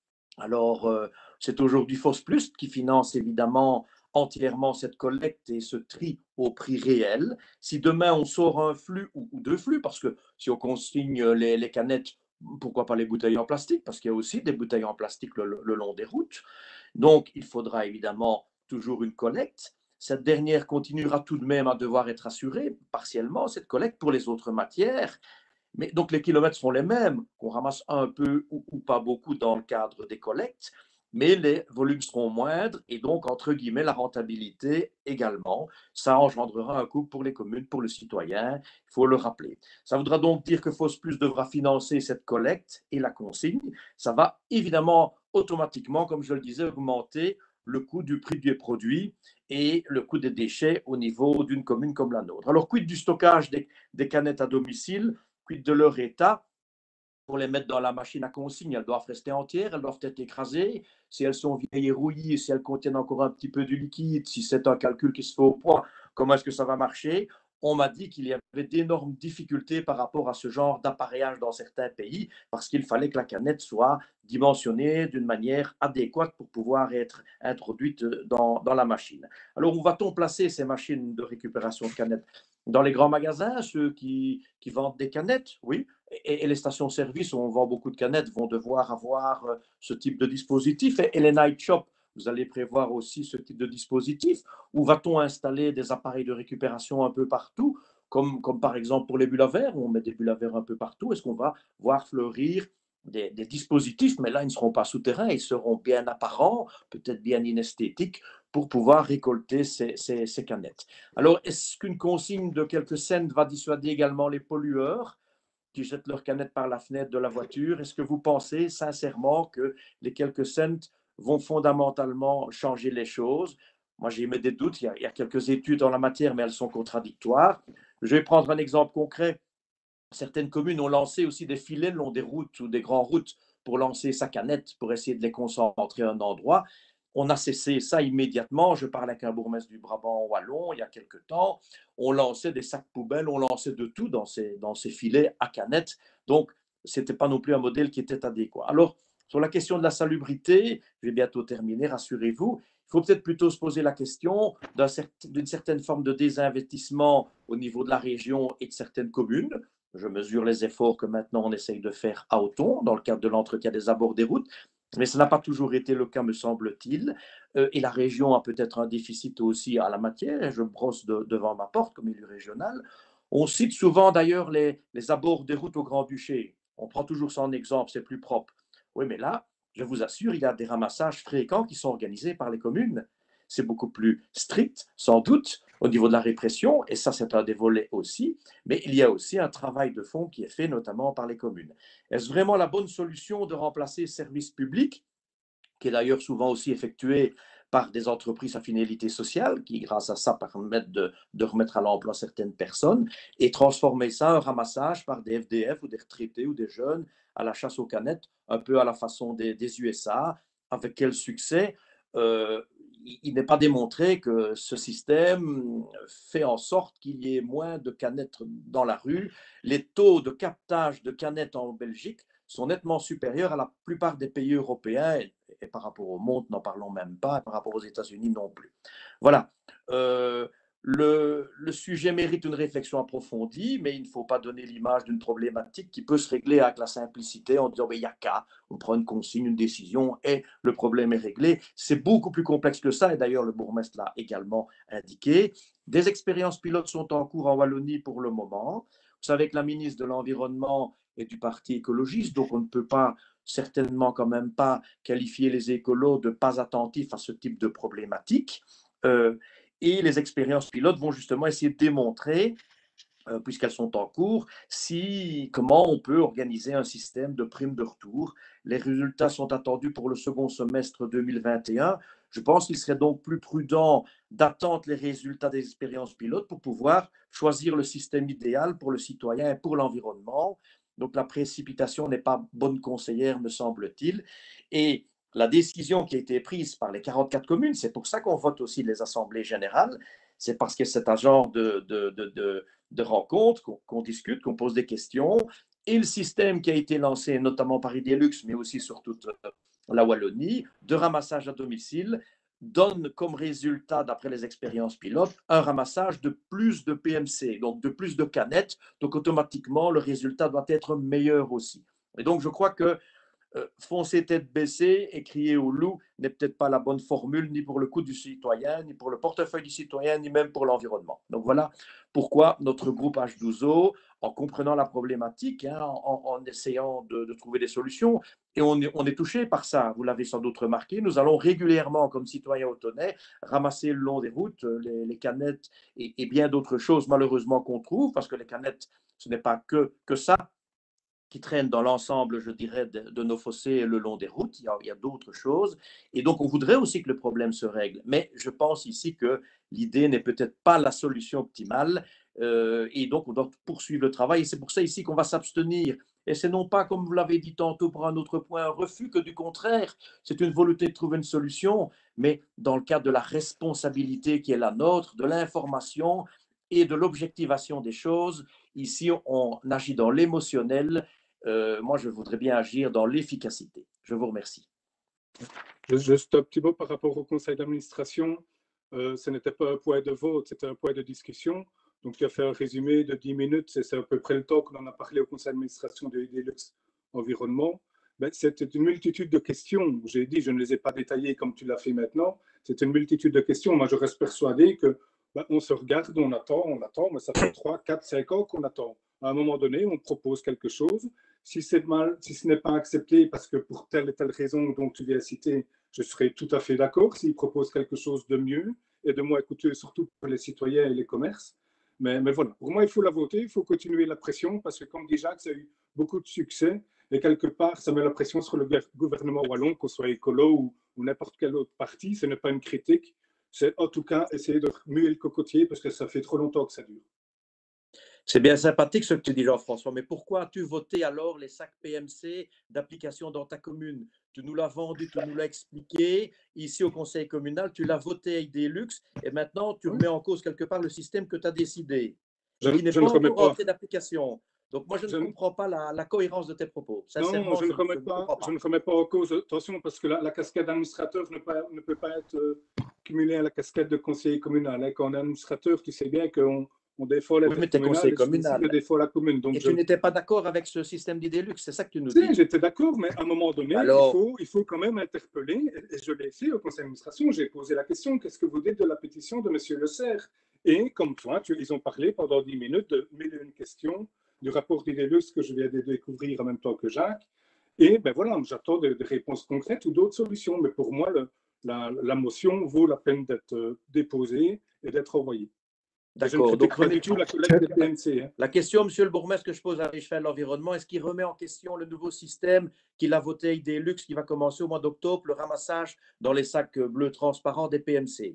Speaker 13: Alors, c'est aujourd'hui Force Plus qui finance évidemment entièrement cette collecte et ce tri au prix réel. Si demain on sort un flux ou deux flux, parce que si on consigne les canettes, pourquoi pas les bouteilles en plastique? Parce qu'il y a aussi des bouteilles en plastique le long des routes. Donc, il faudra évidemment toujours une collecte. Cette dernière continuera tout de même à devoir être assurée partiellement, cette collecte, pour les autres matières. Mais donc, les kilomètres sont les mêmes, qu'on ramasse un peu ou pas beaucoup dans le cadre des collectes, mais les volumes seront moindres et donc, entre guillemets, la rentabilité également. Ça engendrera un coût pour les communes, pour le citoyen, il faut le rappeler. Ça voudra donc dire que Force Plus devra financer cette collecte et la consigne. Ça va évidemment automatiquement, comme je le disais, augmenter le coût du prix des produits et le coût des déchets au niveau d'une commune comme la nôtre. Alors, quid du stockage des canettes à domicile? Quid de leur état? Pour les mettre dans la machine à consigne, elles doivent rester entières, elles doivent être écrasées. Si elles sont vieilles et rouillées, si elles contiennent encore un petit peu de liquide, si c'est un calcul qui se fait au poids, comment est-ce que ça va marcher? On m'a dit qu'il y avait d'énormes difficultés par rapport à ce genre d'appareillage dans certains pays parce qu'il fallait que la canette soit dimensionnée d'une manière adéquate pour pouvoir être introduite dans la machine. Alors, où va-t-on placer ces machines de récupération de canettes? Dans les grands magasins, ceux qui vendent des canettes, oui, et les stations-service où on vend beaucoup de canettes vont devoir avoir ce type de dispositif. Et les night shops, vous allez prévoir aussi ce type de dispositif. Ou va-t-on installer des appareils de récupération un peu partout, comme par exemple pour les bulles à verre, où on met des bulles à verre un peu partout? Est-ce qu'on va voir fleurir des dispositifs, mais là, ils ne seront pas souterrains, ils seront bien apparents, peut-être bien inesthétiques, pour pouvoir récolter ces canettes. Alors, est-ce qu'une consigne de quelques cents va dissuader également les pollueurs qui jettent leurs canettes par la fenêtre de la voiture? Est-ce que vous pensez sincèrement que les quelques cents vont fondamentalement changer les choses? Moi, j'ai mis des doutes. Il y a quelques études en la matière, mais elles sont contradictoires. Je vais prendre un exemple concret. Certaines communes ont lancé aussi des filets le long des routes ou des grandes routes pour lancer sa canette, pour essayer de les concentrer à un endroit. On a cessé ça immédiatement. Je parlais avec un bourgmestre du Brabant wallon il y a quelque temps. On lançait des sacs poubelles, on lançait de tout dans ces filets à canettes. Donc, ce n'était pas non plus un modèle qui était adéquat. Alors, sur la question de la salubrité, je vais bientôt terminer, rassurez-vous. Il faut peut-être plutôt se poser la question d'une certaine forme de désinvestissement au niveau de la région et de certaines communes. Je mesure les efforts que maintenant on essaye de faire à Othon dans le cadre de l'entretien des abords des routes, mais ça n'a pas toujours été le cas, me semble-t-il. Et la région a peut-être un déficit aussi à la matière. Je brosse devant ma porte comme élu régional. On cite souvent d'ailleurs les abords des routes au Grand-Duché. On prend toujours ça en exemple, c'est plus propre. Oui, mais là, je vous assure, il y a des ramassages fréquents qui sont organisés par les communes. C'est beaucoup plus strict, sans doute, au niveau de la répression, et ça, c'est un des volets aussi, mais il y a aussi un travail de fond qui est fait notamment par les communes. Est-ce vraiment la bonne solution de remplacer ce service public, qui est d'ailleurs souvent aussi effectué par des entreprises à finalité sociale, qui, grâce à ça, permettent de remettre à l'emploi certaines personnes, et transformer ça en ramassage par des FDF ou des retraités ou des jeunes à la chasse aux canettes, un peu à la façon des USA. Avec quel succès? Il n'est pas démontré que ce système fait en sorte qu'il y ait moins de canettes dans la rue. Les taux de captage de canettes en Belgique sont nettement supérieurs à la plupart des pays européens et par rapport au monde, n'en parlons même pas, et par rapport aux États-Unis non plus. Voilà. Le sujet mérite une réflexion approfondie, mais il ne faut pas donner l'image d'une problématique qui peut se régler avec la simplicité en disant il n'y a qu'à, on prend une consigne, une décision et le problème est réglé. C'est beaucoup plus complexe que ça, et d'ailleurs le bourgmestre l'a également indiqué. Des expériences pilotes sont en cours en Wallonie pour le moment. Vous savez que la ministre de l'Environnement est du Parti écologiste, donc on ne peut pas certainement quand même pas qualifier les écolos de pas attentifs à ce type de problématique. Et les expériences pilotes vont justement essayer de démontrer, puisqu'elles sont en cours, comment on peut organiser un système de primes de retour. Les résultats sont attendus pour le second semestre 2021. Je pense qu'il serait donc plus prudent d'attendre les résultats des expériences pilotes pour pouvoir choisir le système idéal pour le citoyen et pour l'environnement. Donc la précipitation n'est pas bonne conseillère, me semble-t-il. Et la décision qui a été prise par les 44 communes, c'est pour ça qu'on vote aussi les assemblées générales, c'est parce que c'est un genre de rencontre, qu'on discute, qu'on pose des questions. Et le système qui a été lancé, notamment par Idelux, mais aussi sur toute la Wallonie, de ramassage à domicile, donne comme résultat, d'après les expériences pilotes, un ramassage de plus de PMC, donc de plus de canettes. Donc automatiquement, le résultat doit être meilleur aussi. Et donc je crois que foncer tête baissée et crier au loup n'est peut-être pas la bonne formule, ni pour le coût du citoyen, ni pour le portefeuille du citoyen, ni même pour l'environnement. Donc voilà pourquoi notre groupe H12O, en comprenant la problématique, en essayant de trouver des solutions, et on est touché par ça, vous l'avez sans doute remarqué, nous allons régulièrement, comme citoyens autonais, ramasser le long des routes les canettes et bien d'autres choses, malheureusement, qu'on trouve, parce que les canettes, ce n'est pas que ça qui traînent dans l'ensemble, je dirais, de nos fossés le long des routes. Il y a d'autres choses. Et donc, on voudrait aussi que le problème se règle. Mais je pense ici que l'idée n'est peut-être pas la solution optimale. Et donc, on doit poursuivre le travail. Et c'est pour ça ici qu'on va s'abstenir. Et c'est non pas, comme vous l'avez dit tantôt pour un autre point, un refus, que du contraire. C'est une volonté de trouver une solution, mais dans le cadre de la responsabilité qui est la nôtre, de l'information et de l'objectivation des choses. Ici, on agit dans l'émotionnel. Moi, je voudrais bien agir dans l'efficacité. Je vous remercie.
Speaker 11: Juste un petit mot par rapport au conseil d'administration. Ce n'était pas un point de vote, c'était un point de discussion. Donc, tu as fait un résumé de 10 minutes. C'est à peu près le temps qu'on en a parlé au conseil d'administration de Idelux Environnement. C'était une multitude de questions. J'ai dit, je ne les ai pas détaillées comme tu l'as fait maintenant. C'est une multitude de questions. Moi, je reste persuadé que on se regarde, on attend, mais ça fait 3, 4, 5 ans qu'on attend. À un moment donné, on propose quelque chose. Si ce n'est pas accepté parce que pour telle et telle raison dont tu viens citer, je serai tout à fait d'accord s'ils proposent quelque chose de mieux et de moins coûteux, surtout pour les citoyens et les commerces. Mais voilà, pour moi, il faut la voter, il faut continuer la pression parce que, comme dit Jacques, ça a eu beaucoup de succès et quelque part, ça met la pression sur le gouvernement wallon, qu'on soit écolo ou n'importe quel autre parti. Ce n'est pas une critique, c'est en tout cas essayer de muer le cocotier parce que ça fait trop longtemps que ça dure.
Speaker 13: C'est bien sympathique ce que tu dis, Jean-François, mais pourquoi as-tu voté alors les sacs PMC d'application dans ta commune? Tu nous l'as vendu, tu nous l'as expliqué. Ici, au conseil communal, tu l'as voté avec des luxes et maintenant, tu remets en cause quelque part le système que tu as décidé.
Speaker 11: Je
Speaker 13: n'est
Speaker 11: ne
Speaker 13: pas
Speaker 11: remets
Speaker 13: encore
Speaker 11: pas.
Speaker 13: entré d'application. Donc, moi, je ne comprends pas la cohérence de tes propos. Sincèrement,
Speaker 11: Non, je ne remets pas en cause. Attention, parce que la casquette d'administrateur ne peut pas être cumulée à la casquette de conseiller communal. Quand on est administrateur, tu sais bien qu'on défend
Speaker 13: Oui, mais tu es conseiller communal.
Speaker 11: défaut la commune. Donc
Speaker 13: et tu n'étais pas d'accord avec ce système d'idée luxe, c'est ça que tu nous
Speaker 11: si,
Speaker 13: dis?
Speaker 11: j'étais d'accord, mais à un moment donné, il faut quand même interpeller, et je l'ai fait au conseil d'administration, j'ai posé la question, qu'est-ce que vous dites de la pétition de M. Le Serre? Et comme toi, ils ont parlé pendant 10 minutes de 1001 questions du rapport d'idée luxe que je viens de découvrir en même temps que Jacques. Et ben voilà, j'attends des réponses concrètes ou d'autres solutions. Mais pour moi, la motion vaut la peine d'être déposée et d'être envoyée.
Speaker 13: D'accord.
Speaker 11: Donc, pas du tout la collecte des PMC.
Speaker 13: La question, monsieur le bourgmestre, que je pose à Richel l'environnement, est-ce qu'il remet en question le nouveau système qu'il a voté avec des luxes qui va commencer au mois d'octobre, le ramassage dans les sacs bleus transparents des PMC?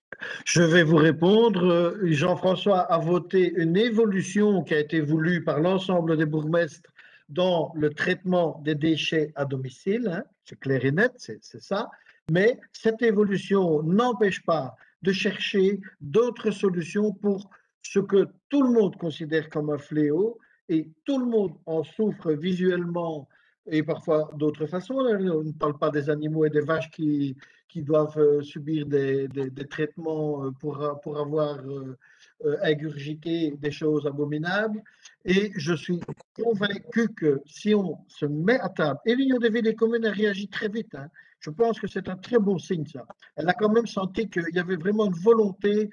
Speaker 1: Je vais vous répondre. Jean-François a voté une évolution qui a été voulue par l'ensemble des bourgmestres dans le traitement des déchets à domicile. Hein, c'est clair et net, c'est ça. Mais cette évolution n'empêche pas de chercher d'autres solutions pour ce que tout le monde considère comme un fléau et tout le monde en souffre visuellement et parfois d'autres façons. On ne parle pas des animaux et des vaches qui doivent subir des traitements pour avoir ingurgité des choses abominables. Et je suis convaincu que si on se met à table, et l'Union des villes et communes a réagi très vite, hein, je pense que c'est un très bon signe ça. Elle a quand même senti qu'il y avait vraiment une volonté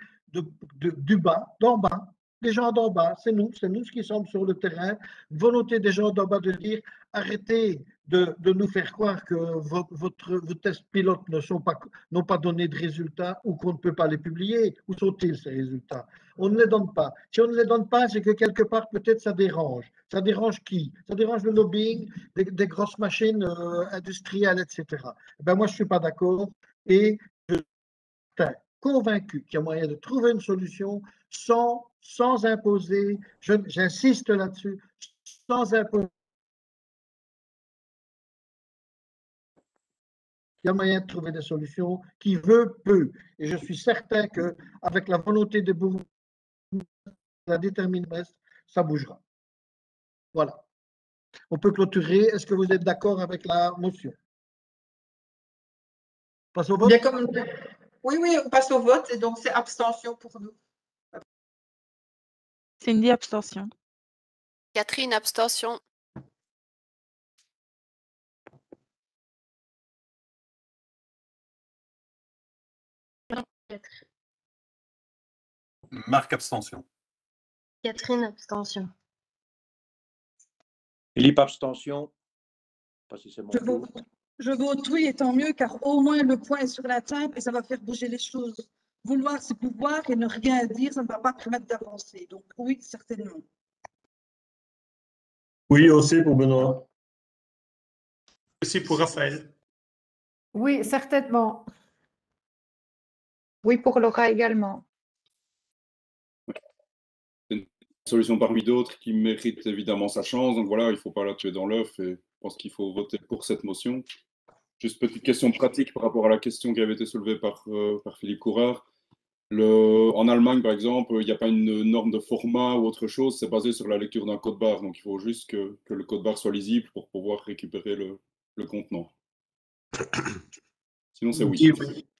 Speaker 1: du bas, d'en bas, des gens d'en bas, c'est nous qui sommes sur le terrain, volonté des gens d'en bas de dire arrêtez de nous faire croire que vos tests pilotes n'ont pas donné de résultats ou qu'on ne peut pas les publier. Où sont-ils ces résultats? On ne les donne pas. Si on ne les donne pas, c'est que quelque part peut-être ça dérange. Ça dérange qui? Ça dérange le lobbying des grosses machines industrielles, etc. Ben moi, je ne suis pas d'accord et je suis convaincu qu'il y a moyen de trouver une solution sans imposer, j'insiste là-dessus, sans imposer. Il y a moyen de trouver des solutions. Qui veut, peut. Et je suis certain qu'avec la volonté des bourgmestres, la détermination, ça bougera. Voilà. On peut clôturer. Est-ce que vous êtes d'accord avec la motion? Passe au vote?
Speaker 3: Bien comme... Oui, on passe au vote et donc c'est abstention pour nous.
Speaker 4: Cindy, abstention.
Speaker 5: Catherine, abstention.
Speaker 12: Marc, abstention.
Speaker 5: Catherine, abstention.
Speaker 13: Philippe, abstention. Pas si c'est mon tour.
Speaker 15: Je vote oui, et tant mieux, car au moins le point est sur la table et ça va faire bouger les choses. Vouloir, c'est pouvoir, et ne rien dire, ça ne va pas permettre d'avancer. Donc oui, certainement.
Speaker 6: Oui, aussi pour Benoît.
Speaker 14: Aussi pour Raphaël.
Speaker 8: Oui, certainement.
Speaker 10: Oui, pour Laura également.
Speaker 7: Une solution parmi d'autres qui mérite évidemment sa chance. Donc voilà, il ne faut pas la tuer dans l'œuf et je pense qu'il faut voter pour cette motion. Juste petite question pratique par rapport à la question qui avait été soulevée par Philippe Courard. En Allemagne, par exemple, il n'y a pas une norme de format ou autre chose, c'est basé sur la lecture d'un code barre. Donc il faut juste que le code barre soit lisible pour pouvoir récupérer le contenant. Sinon, c'est oui.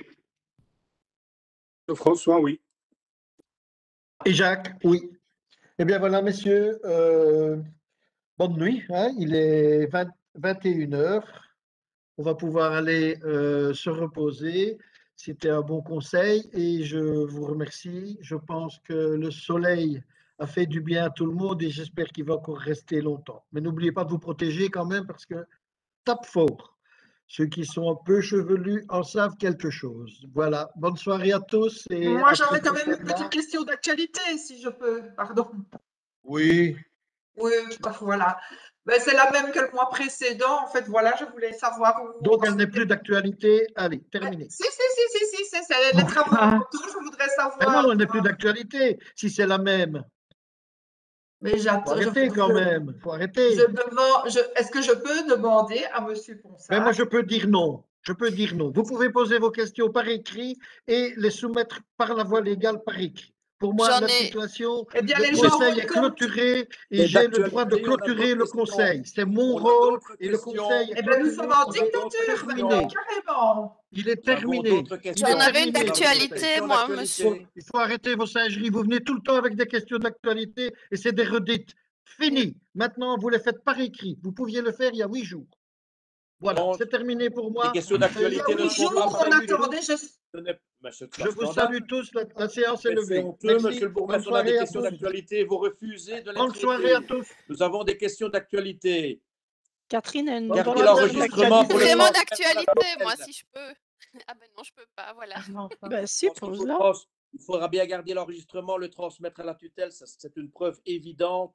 Speaker 11: François, oui.
Speaker 1: Et Jacques, oui. Eh bien voilà, messieurs, bonne nuit. Hein, il est 21 h. On va pouvoir aller se reposer. C'était un bon conseil et je vous remercie. Je pense que le soleil a fait du bien à tout le monde et j'espère qu'il va encore rester longtemps. Mais n'oubliez pas de vous protéger quand même parce que tape fort. Ceux qui sont un peu chevelus en savent quelque chose. Voilà, bonne soirée à tous. Et
Speaker 3: Moi,
Speaker 1: à
Speaker 3: j'aurais
Speaker 1: très
Speaker 3: quand même une
Speaker 1: prochainement.
Speaker 3: petite question d'actualité, si je peux. Pardon.
Speaker 1: Oui.
Speaker 3: Oui, voilà. Ben, c'est la même que le mois précédent. En fait, voilà, je voulais savoir où.
Speaker 1: Donc, elle n'est plus d'actualité. Allez, terminé.
Speaker 3: Si, c'est les travaux en retour. Je voudrais
Speaker 1: Ah
Speaker 3: savoir.
Speaker 1: non, elle n'est plus d'actualité, si c'est la même.
Speaker 3: Mais
Speaker 1: Faut arrêter quand même, faut arrêter.
Speaker 3: Est-ce que je peux demander à M. Ponsard?
Speaker 1: Ben moi, je peux dire non. Je peux dire non. Vous pouvez poser vos questions par écrit et les soumettre par la voie légale par écrit. Pour moi,
Speaker 5: J'en
Speaker 1: la
Speaker 5: ai-
Speaker 1: situation,
Speaker 3: Eh bien,
Speaker 1: le
Speaker 3: les gens
Speaker 1: conseil
Speaker 3: vont
Speaker 1: est
Speaker 3: être
Speaker 1: clôturé et
Speaker 13: Et
Speaker 1: j'ai le droit de
Speaker 13: d'actualité, on a
Speaker 1: clôturer
Speaker 13: d'autres
Speaker 1: le
Speaker 13: questions.
Speaker 1: conseil. C'est mon
Speaker 13: On a
Speaker 1: rôle
Speaker 13: d'autres
Speaker 1: et le
Speaker 13: questions.
Speaker 1: conseil est
Speaker 3: Eh bien, nous
Speaker 1: clôturé.
Speaker 3: sommes en
Speaker 1: Il est
Speaker 3: dictature,
Speaker 1: terminé.
Speaker 3: maintenant, carrément.
Speaker 1: Il est
Speaker 13: Nous avons
Speaker 1: terminé.
Speaker 13: d'autres
Speaker 1: Il
Speaker 13: questions.
Speaker 1: est
Speaker 5: J'en avais une
Speaker 1: terminé.
Speaker 5: d'actualité, moi, monsieur.
Speaker 1: Il faut arrêter vos singeries. Vous venez tout le temps avec des questions d'actualité et c'est des redites. Fini. Maintenant, vous les faites par écrit. Vous pouviez le faire il y a 8 jours. Voilà,
Speaker 13: Non,
Speaker 1: c'est terminé pour moi.
Speaker 13: les questions d'actualité ne sont pas
Speaker 3: on
Speaker 13: prévues.
Speaker 3: attendait.
Speaker 13: C'est
Speaker 1: Je
Speaker 13: un
Speaker 1: vous
Speaker 13: scandale.
Speaker 1: salue tous. La séance est
Speaker 13: Mais c'est
Speaker 1: levée.
Speaker 13: honteux,
Speaker 1: Merci.
Speaker 13: monsieur le
Speaker 1: Bonne
Speaker 13: bourgmestre, on a des
Speaker 1: soirée à
Speaker 13: questions
Speaker 1: tous.
Speaker 13: d'actualité et vous refusez de les
Speaker 1: Bonne soirée à
Speaker 13: traiter.
Speaker 1: tous.
Speaker 13: Nous avons des questions d'actualité.
Speaker 4: Catherine a une
Speaker 1: Bonne
Speaker 13: Gardez
Speaker 1: soirée à tous.
Speaker 13: l'enregistrement pour le
Speaker 5: Vraiment
Speaker 13: transmettre à la
Speaker 5: d'actualité, moi,
Speaker 13: tutelle.
Speaker 5: si je peux. Ah ben non, je peux pas, voilà.
Speaker 4: Ben si, pose-la.
Speaker 13: Il faudra bien garder l'enregistrement, le transmettre à la tutelle. C'est une preuve évidente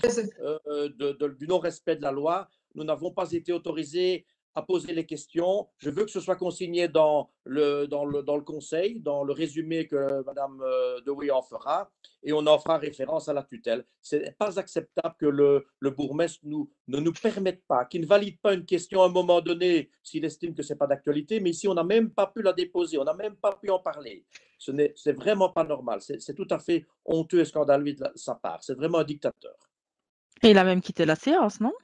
Speaker 13: du non-respect de la loi. Nous n'avons pas été autorisés à poser les questions. Je veux que ce soit consigné dans le conseil, dans le résumé que Mme Dewey en fera, et on en fera référence à la tutelle. Ce n'est pas acceptable que le bourgmestre ne nous permette pas, qu'il ne valide pas une question à un moment donné s'il estime que ce n'est pas d'actualité, mais ici, on n'a même pas pu la déposer, on n'a même pas pu en parler. C'est vraiment pas normal. C'est tout à fait honteux et scandaleux de sa part. C'est vraiment un dictateur.
Speaker 16: Et il a même quitté la séance, non?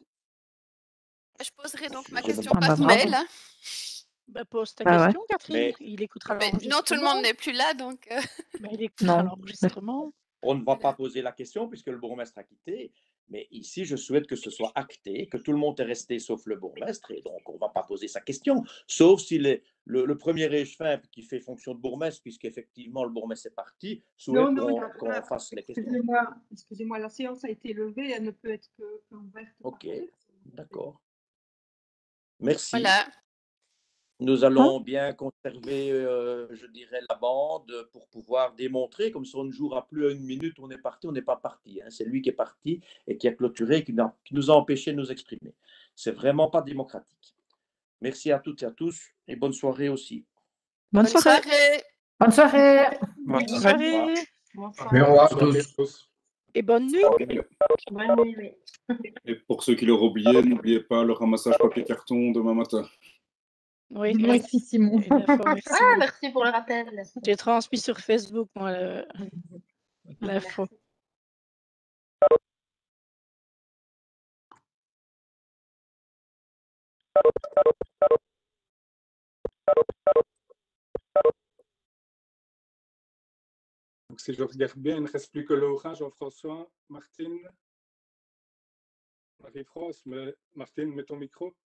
Speaker 5: Je poserai donc ma
Speaker 13: J'ai
Speaker 5: question
Speaker 16: même-
Speaker 5: par
Speaker 16: Ah bah, bravo.
Speaker 5: mail. Hein.
Speaker 4: Ben, pose ta
Speaker 16: Ah ouais.
Speaker 4: question, Catherine.
Speaker 13: Mais-
Speaker 4: Il écoutera
Speaker 5: Mais
Speaker 4: l'enregistrement.
Speaker 5: non, tout le monde n'est plus là, donc.
Speaker 4: Ben, il écoutera
Speaker 16: Non.
Speaker 4: l'enregistrement.
Speaker 13: On ne va pas poser la question puisque le bourgmestre a quitté. Mais ici, je souhaite que ce soit acté, que tout le monde est resté sauf le bourgmestre. Et donc, on ne va pas poser sa question. Sauf si le premier échevin qui fait fonction de bourgmestre, puisqu'effectivement le bourgmestre est parti, souhaite qu'on fasse les questions.
Speaker 2: Excusez-moi, la séance a été levée, elle ne peut être que ouverte.
Speaker 13: OK, d'accord. Merci.
Speaker 5: Voilà.
Speaker 13: Nous allons bien conserver, je dirais, la bande pour pouvoir démontrer, comme si on ne jouera plus à une minute, on est parti, on n'est pas parti. Hein. C'est lui qui est parti et qui a clôturé, qui nous a empêchés de nous exprimer. C'est vraiment pas démocratique. Merci à toutes et à tous et bonne soirée aussi.
Speaker 16: Bonne soirée.
Speaker 8: Bonne soirée.
Speaker 4: Bonne soirée.
Speaker 7: Au revoir à tous.
Speaker 4: Et bonne nuit.
Speaker 2: Bonne nuit, oui.
Speaker 7: Et pour ceux qui l'auraient oublié, n'oubliez pas le ramassage papier-carton demain matin.
Speaker 4: Oui,
Speaker 10: Merci, Simon.
Speaker 4: Merci.
Speaker 5: Ah, merci pour le rappel.
Speaker 4: J'ai transmis sur Facebook, moi, l'info.
Speaker 11: Donc, si je regarde bien, il ne reste plus que Laura, Jean-François, Martine, Marie-France. Mais Martine, mets ton micro.